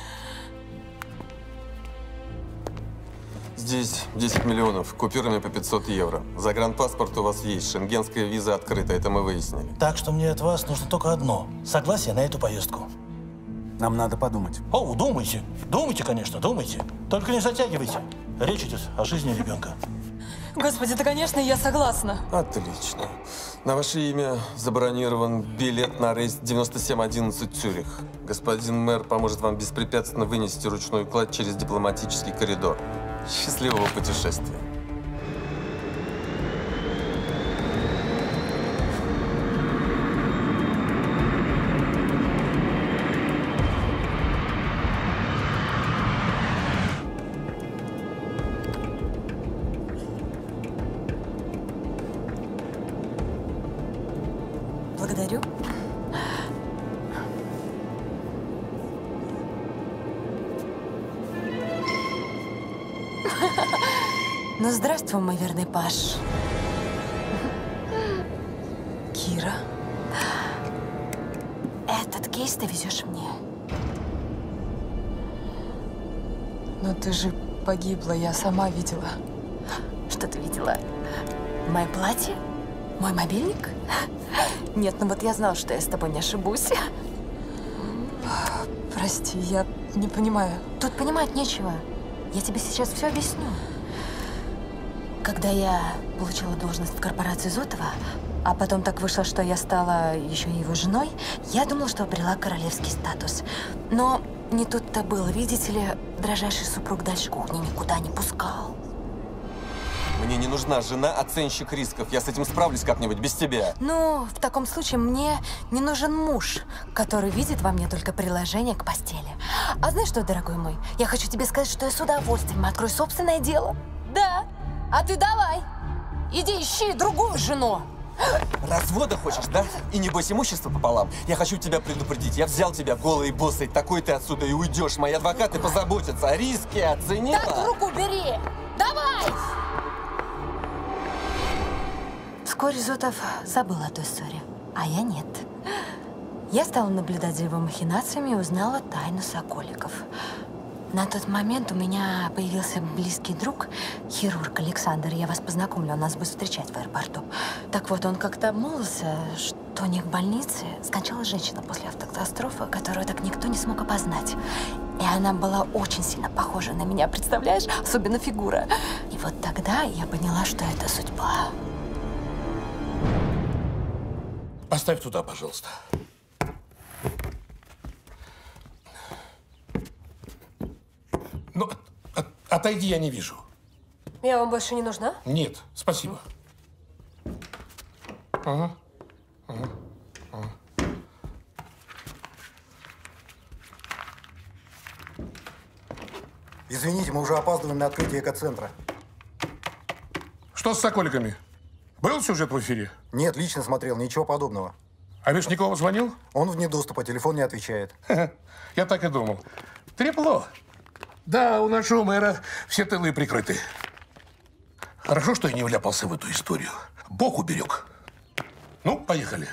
Здесь 10 миллионов, купюрами по 500 евро. Загранпаспорт у вас есть, шенгенская виза открыта, это мы выяснили. Так что мне от вас нужно только одно – согласие на эту поездку. Нам надо подумать. О, думайте. Думайте, конечно, думайте. Только не затягивайте. Речь идет о жизни ребенка. Господи, да, конечно, я согласна. Отлично. На ваше имя забронирован билет на рейс 9711 Цюрих. Господин мэр поможет вам беспрепятственно вынести ручной клад через дипломатический коридор. Счастливого путешествия. Благодарю. Ну, здравствуй, мой верный Паш. Кира. Этот кейс ты везешь мне. Но ты же погибла, я сама видела. Что ты видела? Мое платье? Мой мобильник? Нет, ну вот я знала, что я с тобой не ошибусь. Прости, я не понимаю. Тут понимать нечего. Я тебе сейчас все объясню. Когда я получила должность в корпорации Зотова, а потом так вышло, что я стала еще и его женой, я думала, что обрела королевский статус. Но не тут-то было. Видите ли, дрожайший супруг дальше кухни никуда не пускал. Мне не нужна жена, оценщик рисков. Я с этим справлюсь как-нибудь без тебя. Ну, в таком случае мне не нужен муж, который видит во мне только приложение к постели. А знаешь что, дорогой мой, я хочу тебе сказать, что я с удовольствием открою собственное дело. Да. А ты давай, иди ищи другую жену. Развода хочешь, да? И небось имущество пополам. Я хочу тебя предупредить. Я взял тебя голой и босой. Такой ты отсюда и уйдешь. Мои адвокаты позаботятся. Риски оценила. Так, руку бери. Давай! Вскоре Зотов забыл о той ссоре, а я нет. Я стала наблюдать за его махинациями и узнала тайну Соколиков. На тот момент у меня появился близкий друг, хирург Александр. Я вас познакомлю, он нас будет встречать в аэропорту. Так вот, он как-то обмолвился, что у них в больнице скончалась женщина после автокатастрофы, которую так никто не смог опознать. И она была очень сильно похожа на меня, представляешь? Особенно фигура. И вот тогда я поняла, что это судьба. Поставь туда, пожалуйста. Ну, отойди, я не вижу. Я вам больше не нужна? Нет, спасибо. Ага. Ага. Ага. Извините, мы уже опаздываем на открытие экоцентра. Что с Соколиками? Был сюжет в эфире? Нет, лично смотрел, ничего подобного. А Вишнякова звонил? Он вне доступа, телефон не отвечает. Я так и думал. Трепло. Да, у нашего мэра все тылы прикрыты. Хорошо, что я не вляпался в эту историю. Бог уберег. Ну, поехали.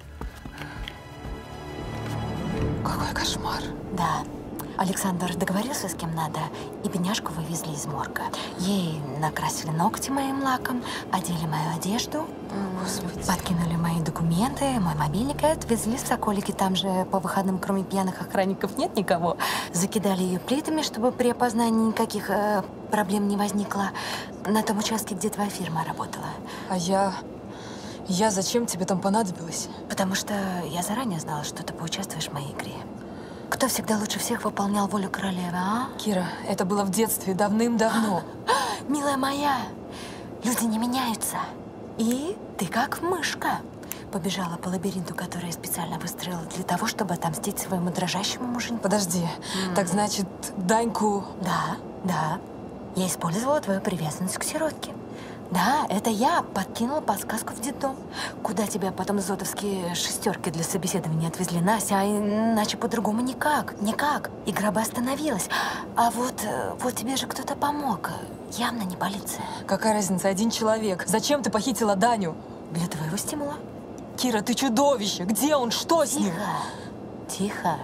Какой кошмар. Да. Александр договорился с кем надо, и бедняжку вывезли из морга. Ей накрасили ногти моим лаком, одели мою одежду, подкинули мои документы, мой мобильник и отвезли в Соколики. Там же по выходным, кроме пьяных охранников, нет никого. Закидали ее плитами, чтобы при опознании никаких проблем не возникло. На том участке, где твоя фирма работала. А я зачем тебе там понадобилась? Потому что я заранее знала, что ты поучаствуешь в моей игре. Кто всегда лучше всех выполнял волю королевы, а? Кира, это было в детстве, давным-давно. Милая моя, люди не меняются. И ты как мышка побежала по лабиринту, который я специально выстроила для того, чтобы отомстить своему дрожащему муженьку. Подожди, так значит, Даньку… Да, да. Я использовала твою привязанность к сиротке. Да, это я подкинула подсказку в детдом, куда тебя потом зотовские шестерки для собеседования отвезли, Настя, а иначе по-другому никак, никак. Игра бы остановилась. А вот тебе же кто-то помог. Явно не полиция. Какая разница, один человек. Зачем ты похитила Даню? Для твоего стимула. Кира, ты чудовище. Где он? Что с ним? Тихо.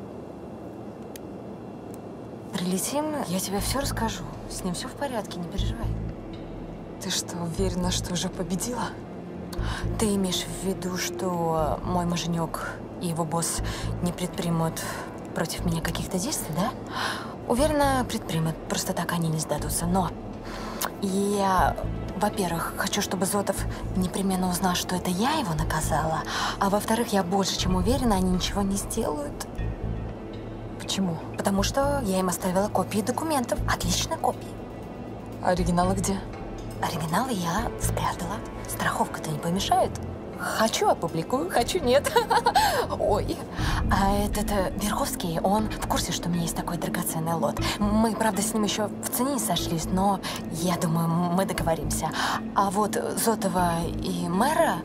Прилетим, я тебе все расскажу. С ним все в порядке, не переживай. Ты что, уверена, что уже победила? Ты имеешь в виду, что мой муженек и его босс не предпримут против меня каких-то действий, да? Уверена, предпримут. Просто так они не сдадутся. Но я, во-первых, хочу, чтобы Зотов непременно узнал, что это я его наказала. А во-вторых, я больше чем уверена, они ничего не сделают. Почему? Потому что я им оставила копии документов. Отличные копии. А оригиналы где? Оригиналы я спрятала. Страховка-то не помешает. Хочу опубликую, хочу нет. Ой. А этот Верховский, он в курсе, что у меня есть такой драгоценный лот. Мы, правда, с ним еще в цене не сошлись, но я думаю, мы договоримся. А вот Зотова и мэра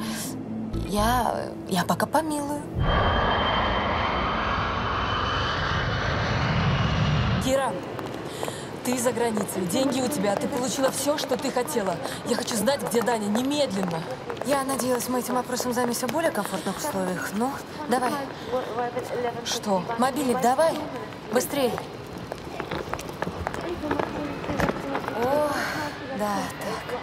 я пока помилую. Кира, ты за границей, деньги у тебя, ты получила все, что ты хотела. Я хочу знать, где Даня, немедленно. Я надеялась, мы этим вопросом займемся в более комфортных условиях. Ну, давай. Что? Мобильник давай. Быстрей. О, да, так.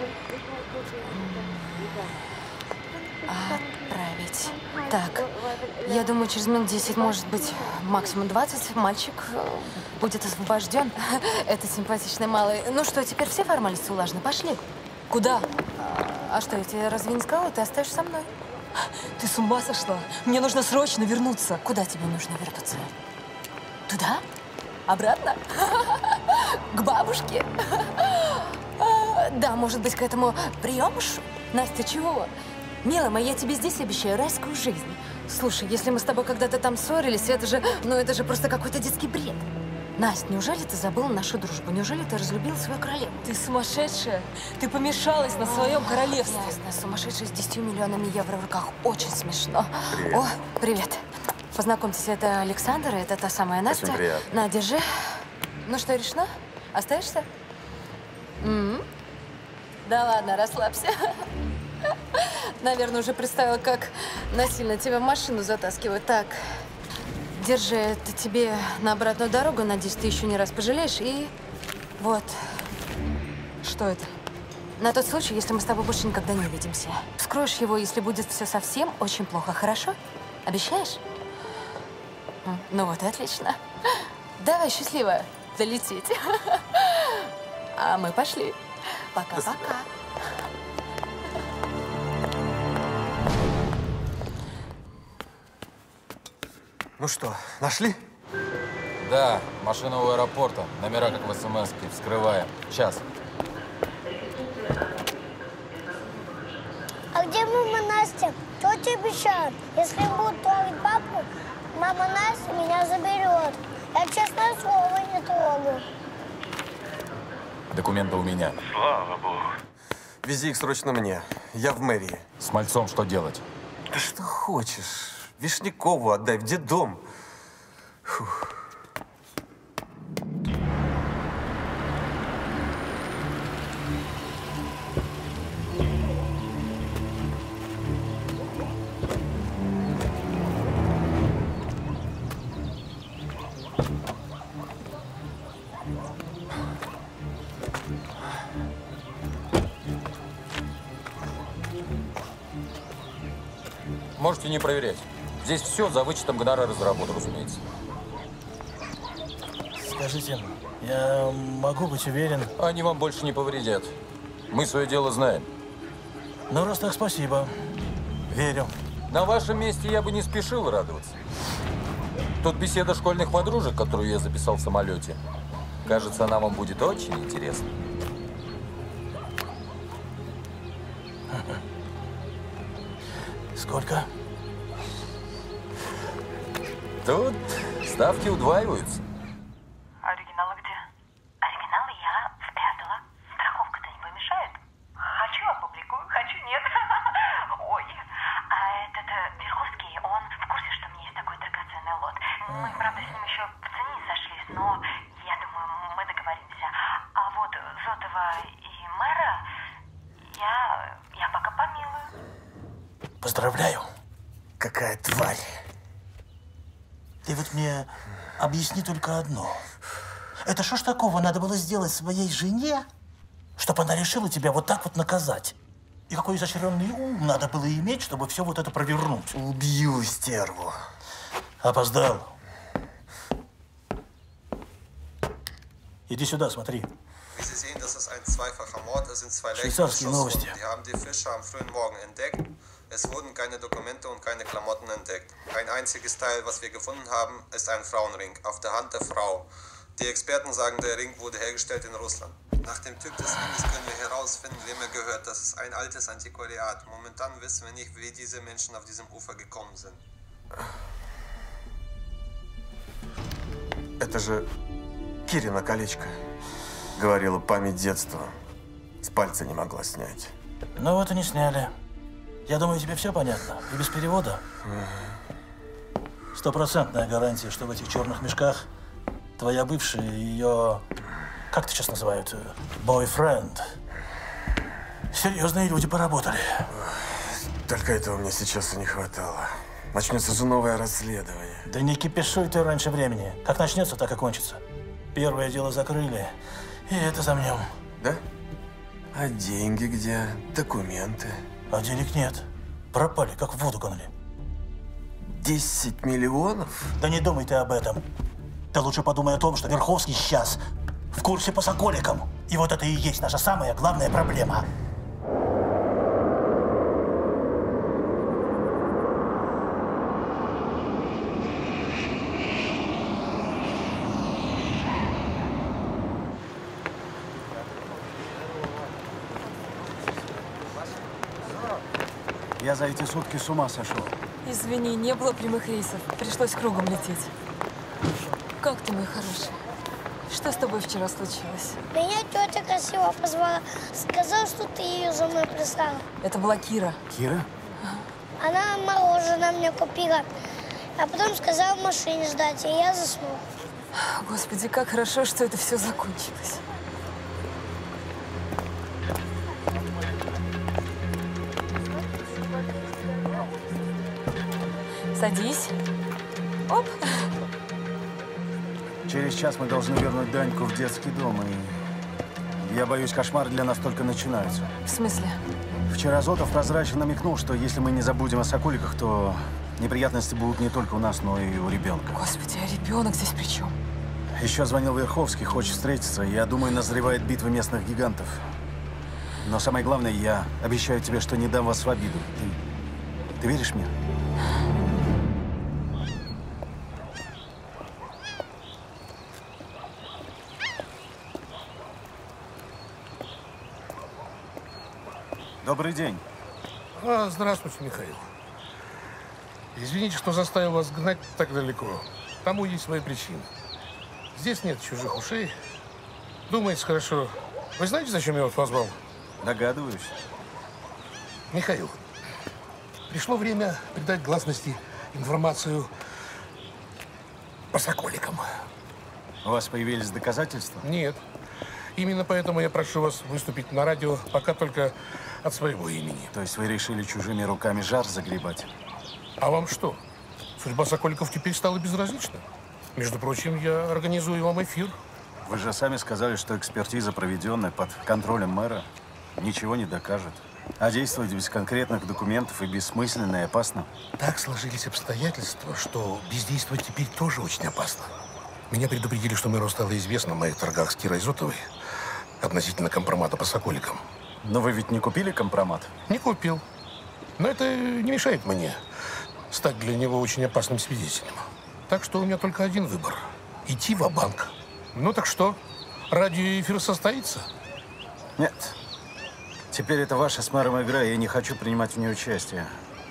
Отправить. Так, я думаю, через минут 10, может быть, максимум 20, мальчик будет освобожден. Этот симпатичный малый. Ну что, теперь все формальности улажены? Пошли. Куда? А что, я тебе разве не сказала? Ты останешься со мной. Ты с ума сошла? Мне нужно срочно вернуться. Куда тебе нужно вернуться? Туда? Обратно? К бабушке? Да, может быть, к этому приемышу? Настя, чего? Милая моя, я тебе здесь обещаю райскую жизнь. Слушай, если мы с тобой когда-то там ссорились, это же просто какой-то детский бред. Настя, неужели ты забыла нашу дружбу? Неужели ты разлюбила свою королеву? Ты сумасшедшая. Ты помешалась на своем королевстве. Ясно, сумасшедшая с 10 миллионами евро в руках. Очень смешно. Привет. О, привет. Познакомьтесь, это Александр, это та самая Настя. Очень приятно. На, держи. Ну что, решено? Остаешься? Да ладно, расслабься. Наверное, уже представила, как насильно тебя в машину затаскивают. Так, держи, это тебе на обратную дорогу. Надеюсь, ты еще не раз пожалеешь. И вот. Что это? На тот случай, если мы с тобой больше никогда не увидимся. Вскроешь его, если будет все совсем очень плохо. Хорошо? Обещаешь? Ну вот, отлично. Давай, счастливо долететь. А мы пошли. Пока-пока. Ну что, нашли? Да, машина у аэропорта. Номера как в СМС-ке. Вскрываем. Сейчас. А где мама Настя? Что тебе обещают? Если будут трогать папу, мама Настя меня заберет. Я честное слово не трогаю. Документы у меня. Слава богу. Вези их срочно мне. Я в мэрии. С мальцом что делать? Да что хочешь. Вишнякову отдай в детдом. Фух. Можете не проверять. Здесь все за вычетом гонорара за работу, разумеется. Скажите, я могу быть уверен? Они вам больше не повредят. Мы свое дело знаем. Ну, раз так, спасибо. Верю. На вашем месте я бы не спешил радоваться. Тут беседа школьных подружек, которую я записал в самолете. Кажется, она вам будет очень интересна. Сколько? Тут ставки удваиваются. Оригиналы где? Оригиналы я спрятала. Страховка-то не помешает? Хочу опубликую, хочу нет. Ой, а этот Верховский, он в курсе, что у меня есть такой драгоценный лот. Мы, правда, с ним еще в цене не сошлись, но я думаю, мы договоримся. А вот Зотова и мэра я пока помилую. Поздравляю. Какая тварь. Ты вот мне объясни только одно. Это что ж такого надо было сделать своей жене, чтобы она решила тебя вот так вот наказать? И какой изощренный ум надо было иметь, чтобы все вот это провернуть? Убью стерву. Опоздал. Iди сюда, смотри. Wie Sie sehen, das ist ein zweifacher Mord. Es sind zwei Швейцарские новости. Die haben die Fische am frühen Morgen entdeckt. Es wurden keine Dokumente und keine Klamotten entdeckt. Ein einziges Teil, was wir gefunden haben, ist ein Frauenring auf der Hand der Frau. Die Experten sagen, der Ring wurde hergestellt in Russland. Nach dem Typ des Ringes können wir herausfinden, wem er gehört. Das ist ein altes Antiquariat. Momentan wissen wir nicht, wie diese Menschen auf diesem Ufer gekommen sind. Это же Кирина колечко. Говорила, память детства. С пальца не могла снять. Ну вот и не сняли. Я думаю, тебе все понятно. И без перевода. Стопроцентная гарантия, что в этих черных мешках твоя бывшая и ее, как это сейчас называют, бойфренд. Серьезные люди поработали. Только этого мне сейчас и не хватало. Начнется же новое расследование. Да не кипишуй ты раньше времени. Как начнется, так и кончится. Первое дело закрыли, и это замнем. Да? А деньги где? Документы? А денег нет. Пропали, как в воду канули. 10 миллионов? Да не думай ты об этом. Ты лучше подумай о том, что Верховский сейчас в курсе по Соколикам. И вот это и есть наша самая главная проблема. Я за эти сутки с ума сошел. Извини, не было прямых рейсов. Пришлось кругом лететь. Как ты, мой хороший? Что с тобой вчера случилось? Меня тетя красиво позвала. Сказала, что ты ее за мной прислала. Это была Кира. Кира? Она мороженое мне купила. А потом сказала в машине ждать, и я заснул. Господи, как хорошо, что это все закончилось. Садись. Оп. Через час мы должны вернуть Даньку в детский дом, и я боюсь, кошмары для нас только начинаются. В смысле? Вчера Зотов прозрачно намекнул, что если мы не забудем о Соколиках, то неприятности будут не только у нас, но и у ребенка. Господи, а ребенок здесь при чем? Еще звонил Верховский, хочет встретиться. Я думаю, назревает битва местных гигантов. Но самое главное, я обещаю тебе, что не дам вас в обиду. Ты веришь мне? Добрый день. Здравствуйте, Михаил. Извините, что заставил вас гнать так далеко. Тому есть свои причины. Здесь нет чужих ушей. Думаете, хорошо. Вы знаете, зачем я вас позвал? Догадываюсь. Михаил, пришло время придать гласности информацию по Соколикам. У вас появились доказательства? Нет. Именно поэтому я прошу вас выступить на радио, пока только от своего имени. То есть вы решили чужими руками жар загребать? А вам что? Судьба Соколиков теперь стала безразлична. Между прочим, я организую вам эфир. Вы же сами сказали, что экспертиза, проведенная под контролем мэра, ничего не докажет. А действовать без конкретных документов и бессмысленно и опасно. Так сложились обстоятельства, что бездействовать теперь тоже очень опасно. Меня предупредили, что мэру стало известно о моих торгах с Кирой Зотовой относительно компромата по Соколикам. Но вы ведь не купили компромат? Не купил. Но это не мешает мне стать для него очень опасным свидетелем. Так что у меня только один выбор – идти ва-банк. Ну так что, радиоэфир состоится? Нет. Теперь это ваша с мэром игра, и я не хочу принимать в ней участие.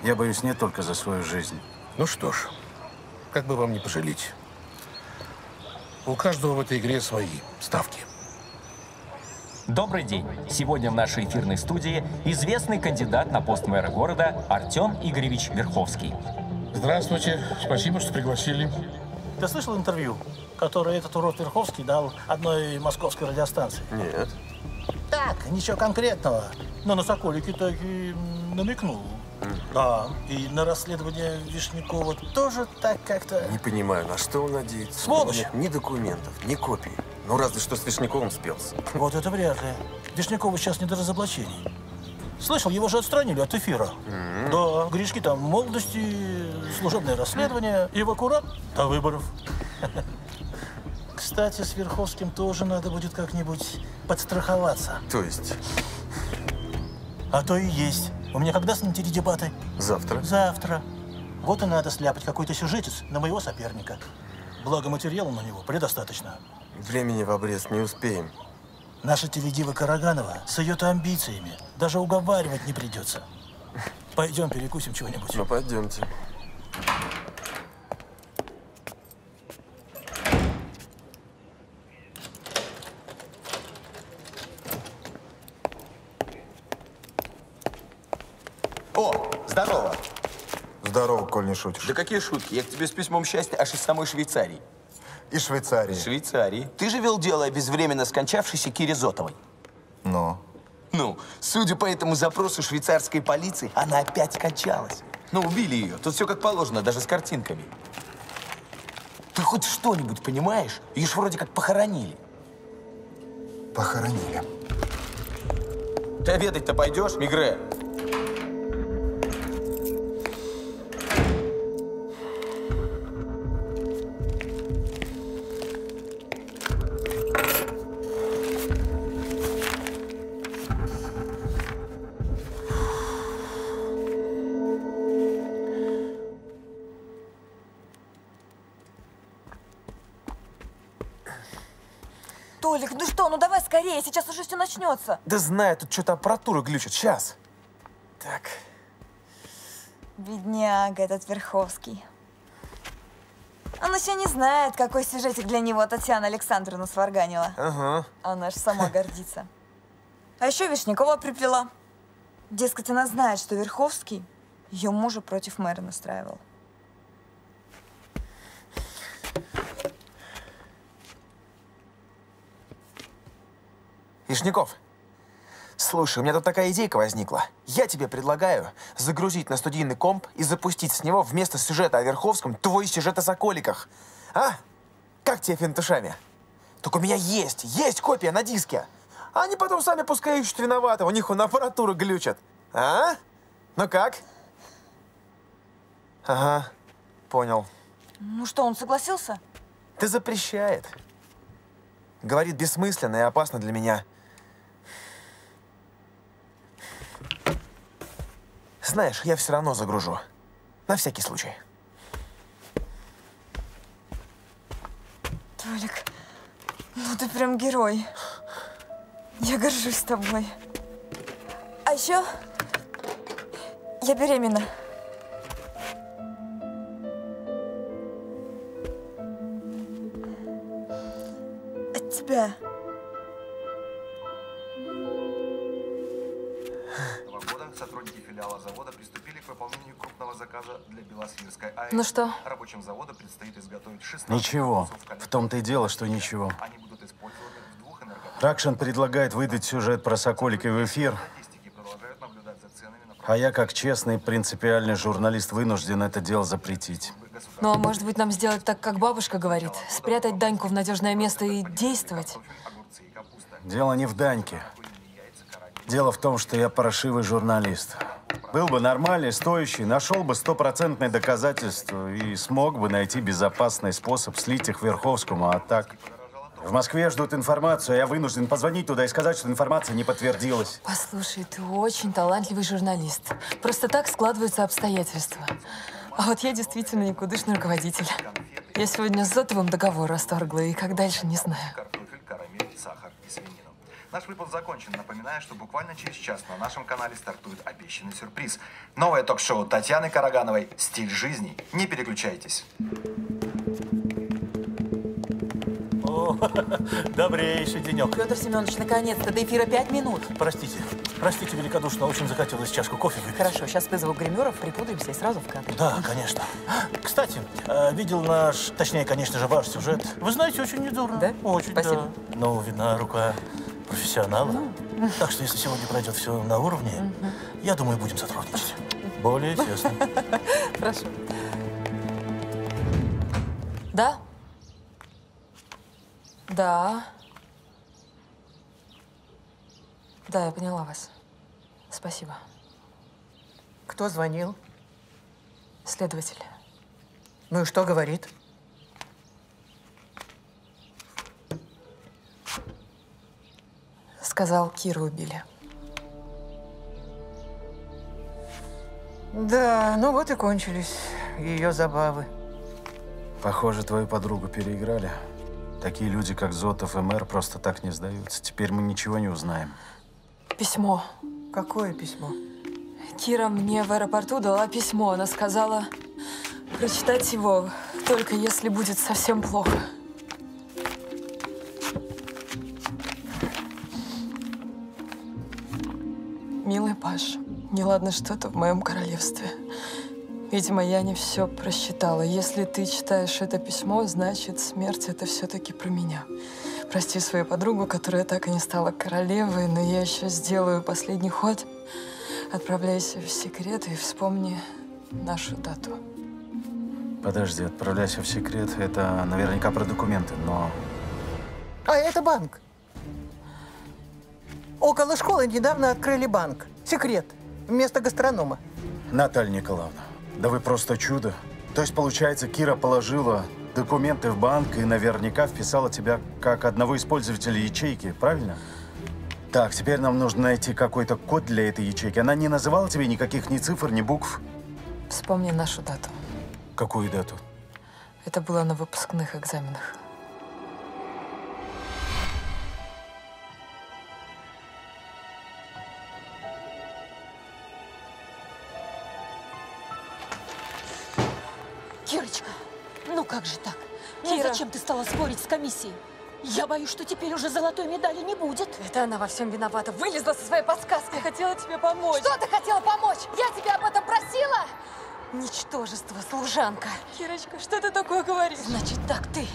Я боюсь не только за свою жизнь. Ну что ж, как бы вам не пожалеть. У каждого в этой игре свои ставки. Добрый день! Сегодня в нашей эфирной студии известный кандидат на пост мэра города Артем Игоревич Верховский. Здравствуйте. Спасибо, что пригласили. Ты слышал интервью, которое этот урод Верховский дал одной московской радиостанции? Нет. Так, ничего конкретного. Но на Соколике так и намекнул. Да, и на расследование Вишнякова тоже так как-то... Не понимаю, на что он надеется. Сволочь! Нет ни документов, ни копий. Ну, разве что с Вишняковым спелся. Вот это вряд ли. Вишнякову сейчас не до разоблачений. Слышал, его же отстранили от эфира. Да, грешки там молодости, служебное расследование, и в аккурат до выборов. Кстати, с Верховским тоже надо будет как-нибудь подстраховаться. То есть? А то и есть. У меня когда с ним теледебаты? Завтра. Завтра. Вот и надо сляпать какой-то сюжетец на моего соперника. Благо материала на него предостаточно. Времени в обрез не успеем. Наша теледива Караганова с ее-то амбициями даже уговаривать не придется. Пойдем перекусим чего-нибудь. Ну, пойдемте. О, здорово. Здорово, коль не шутишь. Да какие шутки? Я к тебе с письмом счастья аж из самой Швейцарии. Из Швейцарии? Швейцарии. Ты же вел дело о безвременно скончавшейся Кире Зотовой. Ну? Ну, судя по этому запросу швейцарской полиции, она опять скончалась. Ну, убили ее. Тут все как положено, даже с картинками. Ты хоть что-нибудь понимаешь? Ее ж вроде как похоронили. Похоронили. Ты обедать-то пойдешь, Мигре? Толик, ну что, ну давай скорее, сейчас уже все начнется. Да знаю, тут что-то аппаратура глючит. Сейчас. Так. Бедняга этот Верховский. Он еще не знает, какой сюжетик для него Татьяна Александровна сварганила. Ага. Она ж сама гордится. А еще Вишнякова приплела. Дескать, она знает, что Верховский ее мужа против мэра настраивал. Вишняков, слушай, у меня тут такая идейка возникла. Я тебе предлагаю загрузить на студийный комп и запустить с него вместо сюжета о Верховском твой сюжет о Соколиках. А? Как тебе финтушами? Только у меня есть копия на диске. Они потом сами пускай ищут виноватого, у них он аппаратура глючит. А? Ну как? Ага, понял. Ну что, он согласился? Да запрещает. Говорит, бессмысленно и опасно для меня. Знаешь, я все равно загружу. На всякий случай. Толик, ну ты прям герой. Я горжусь тобой. А еще я беременна. От тебя. Сотрудники филиала завода приступили к выполнению крупного заказа для Белосвирской АЭС. Ну что? Рабочим завода предстоит изготовить 16... Ничего. В том-то и дело, что ничего. Ракшин предлагает выдать сюжет про Соколика в эфир. А я, как честный, принципиальный журналист, вынужден это дело запретить. Ну, а может быть, нам сделать так, как бабушка говорит? Спрятать Даньку в надежное место и действовать? Дело не в Даньке. Дело в том, что я паршивый журналист. Был бы нормальный, стоящий, нашел бы стопроцентное доказательство и смог бы найти безопасный способ слить их Верховскому, а так... В Москве ждут информацию, а я вынужден позвонить туда и сказать, что информация не подтвердилась. Послушай, ты очень талантливый журналист. Просто так складываются обстоятельства. А вот я действительно никудышный руководитель. Я сегодня с Зотовым договор расторгла, и как дальше, не знаю. Наш выпуск закончен. Напоминаю, что буквально через час на нашем канале стартует обещанный сюрприз. Новое ток-шоу Татьяны Карагановой «Стиль жизни». Не переключайтесь. О, добрейший денек. Петр Семенович, наконец-то, до эфира 5 минут. Простите, великодушно, очень захотелось чашку кофе выпить. Хорошо, сейчас вызову гримеров, припудримся и сразу в кадр. Да, конечно. Кстати, видел конечно же, ваш сюжет. Вы знаете, очень недурно. Да? Очень, Спасибо. да. Ну, видна рука профессионала. Так что, если сегодня пройдет все на уровне, я думаю, будем сотрудничать. Более тесно. Хорошо. Да? Да. Да, я поняла вас. Спасибо. Кто звонил? Следователь. Ну и что говорит? Сказал, Киру убили. Да, ну вот и кончились ее забавы. Похоже, твою подругу переиграли. Такие люди, как Зотов и мэр, просто так не сдаются. Теперь мы ничего не узнаем. Письмо. Какое письмо? Кира мне в аэропорту дала письмо. Она сказала прочитать его, только если будет совсем плохо. Милый Паш, неладно что-то в моем королевстве. Видимо, я не все просчитала. Если ты читаешь это письмо, значит, смерть — это все-таки про меня. Прости свою подругу, которая так и не стала королевой, но я еще сделаю последний ход. Отправляйся в секрет и вспомни нашу дату. Подожди, отправляйся в секрет. Это наверняка про документы, но... А это банк. Около школы недавно открыли банк. Секрет. Вместо гастронома. Наталья Николаевна, да вы просто чудо. То есть, получается, Кира положила документы в банк и наверняка вписала тебя как одного из пользователей ячейки, правильно? Так, теперь нам нужно найти какой-то код для этой ячейки. Она не называла тебе никаких ни цифр, ни букв? Вспомни нашу дату. Какую дату? Это было на выпускных экзаменах. Кирочка, ну как же так? Ну Кира. зачем ты стала спорить с комиссией? Я боюсь, что теперь уже золотой медали не будет. Это она во всем виновата. Вылезла со своей подсказкой. Хотела тебе помочь. Что ты хотела помочь? Я тебя об этом просила? Ничтожество, служанка. Кирочка, что ты такое говоришь? Значит так, ты,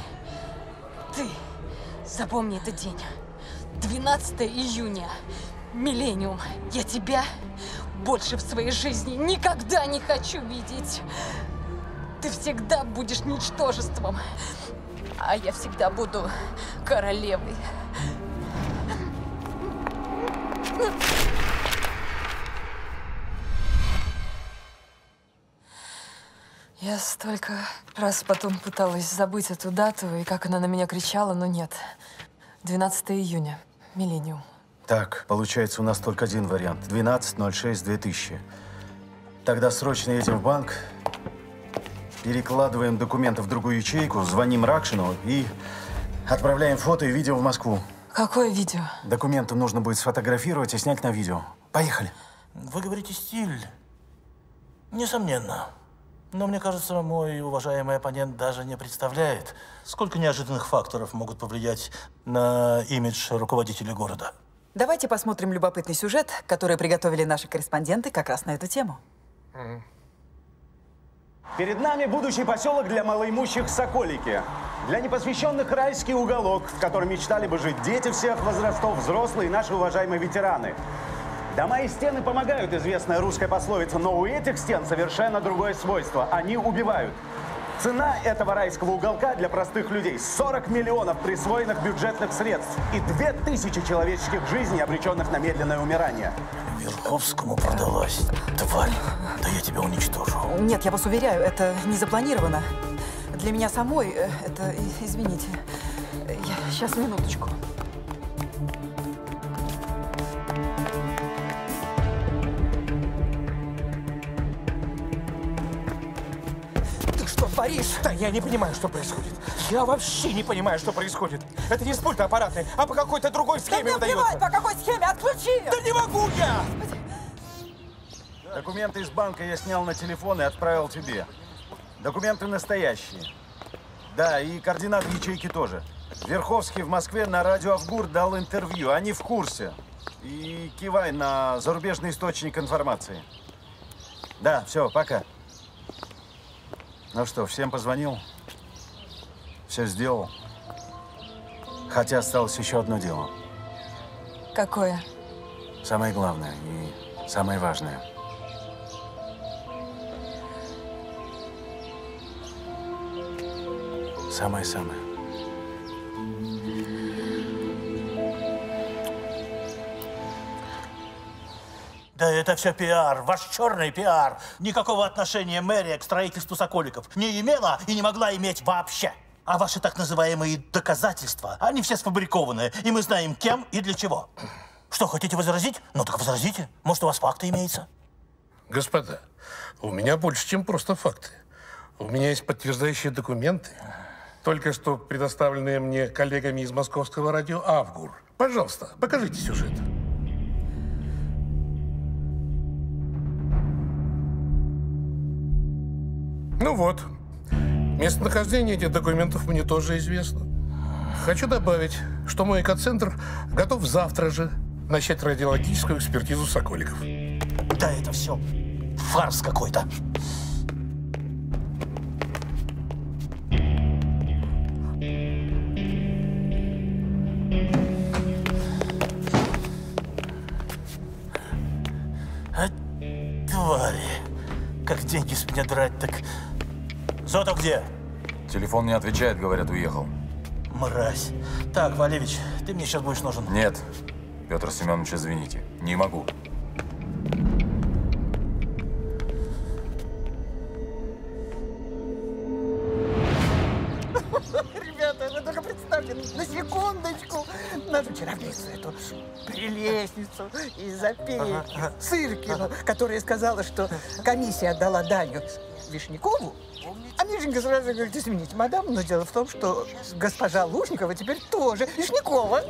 запомни этот день. 12 июня, миллениум. Я тебя больше в своей жизни никогда не хочу видеть. Ты всегда будешь ничтожеством, а я всегда буду королевой. Я столько раз потом пыталась забыть эту дату и как она на меня кричала, но нет. 12 июня, миллениум. Так, получается, у нас только один вариант. 12.06.2000. Тогда срочно едем в банк, перекладываем документы в другую ячейку, звоним Ракшину и отправляем фото и видео в Москву. Какое видео? Документы нужно будет сфотографировать и снять на видео. Поехали. Вы говорите стиль. Несомненно. Но мне кажется, мой уважаемый оппонент даже не представляет, сколько неожиданных факторов могут повлиять на имидж руководителя города. Давайте посмотрим любопытный сюжет, который приготовили наши корреспонденты как раз на эту тему. Перед нами будущий поселок для малоимущих Соколики. Для непосвященных райский уголок, в котором мечтали бы жить дети всех возрастов, взрослые и наши уважаемые ветераны. Дома и стены помогают, известная русская пословица, но у этих стен совершенно другое свойство. Они убивают. Цена этого райского уголка для простых людей – 40 миллионов присвоенных бюджетных средств и 2000 человеческих жизней, обреченных на медленное умирание. Верховскому продалась, тварь. Да я тебя уничтожу. Нет, я вас уверяю, это не запланировано. Для меня самой это... Извините. Сейчас, минуточку. Ты что творишь? Да я не понимаю, что происходит. Я вообще не понимаю, что происходит. Это не с пульта аппарата, а по какой-то другой схеме Да мне плевать, по какой схеме, отключи! Да не могу я! Документы из банка я снял на телефон и отправил тебе. Документы настоящие. Да, и координаты ячейки тоже. Верховский в Москве на радио Авгур дал интервью. Они в курсе. И кивай на зарубежный источник информации. Да, все, пока. Ну что, всем позвонил? Все сделал? Хотя осталось еще одно дело. Какое? Самое главное и самое важное. Самое-самое. Да это все пиар, ваш черный пиар. Никакого отношения мэрия к строительству Соколиков не имела и не могла иметь вообще. А ваши так называемые доказательства, они все сфабрикованные, и мы знаем, кем и для чего. Что, хотите возразить? Ну так возразите. Может, у вас факты имеются? Господа, у меня больше, чем просто факты. У меня есть подтверждающие документы, только что предоставленные мне коллегами из московского радио «Авгур». Пожалуйста, покажите сюжет. Ну вот, местонахождение этих документов мне тоже известно. Хочу добавить, что мой экоцентр готов завтра же начать радиологическую экспертизу Соколиков. Да это все фарс какой-то. Твари. Как деньги с меня драть, так... Зотов где? Телефон не отвечает, говорят, уехал. Мразь. Так, Валевич, ты мне сейчас будешь нужен. Нет. Петр Семенович, извините. Не могу. Ребята, вы только представьте, на секундочку, нашу чаровницу эту прелестницу из-за Циркину, которая сказала, что комиссия отдала Даню Вишнякову, а Мишенька сразу говорит: извините, мадам, но дело в том, что госпожа Лушникова теперь тоже Вишнякова.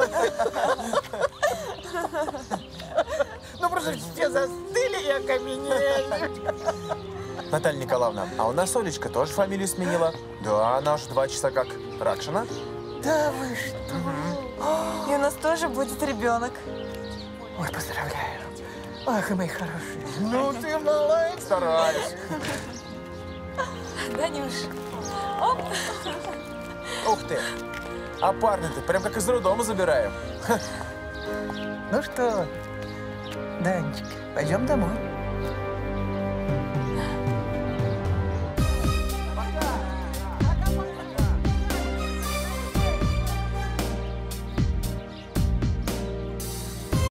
Ну просто все застыли и окаменели. Наталья Николаевна, а у нас Олечка тоже фамилию сменила. Да, она аж 2 часа как Ракшина. Да вы что? И у нас тоже будет ребенок. Ой, поздравляю. Ах, и мои хорошие. Ну ты молодец. Стараюсь. Данюш. Оп. Ух ты. А парня-то прям как из роддома забираем. Ну что, Данечка, пойдем домой.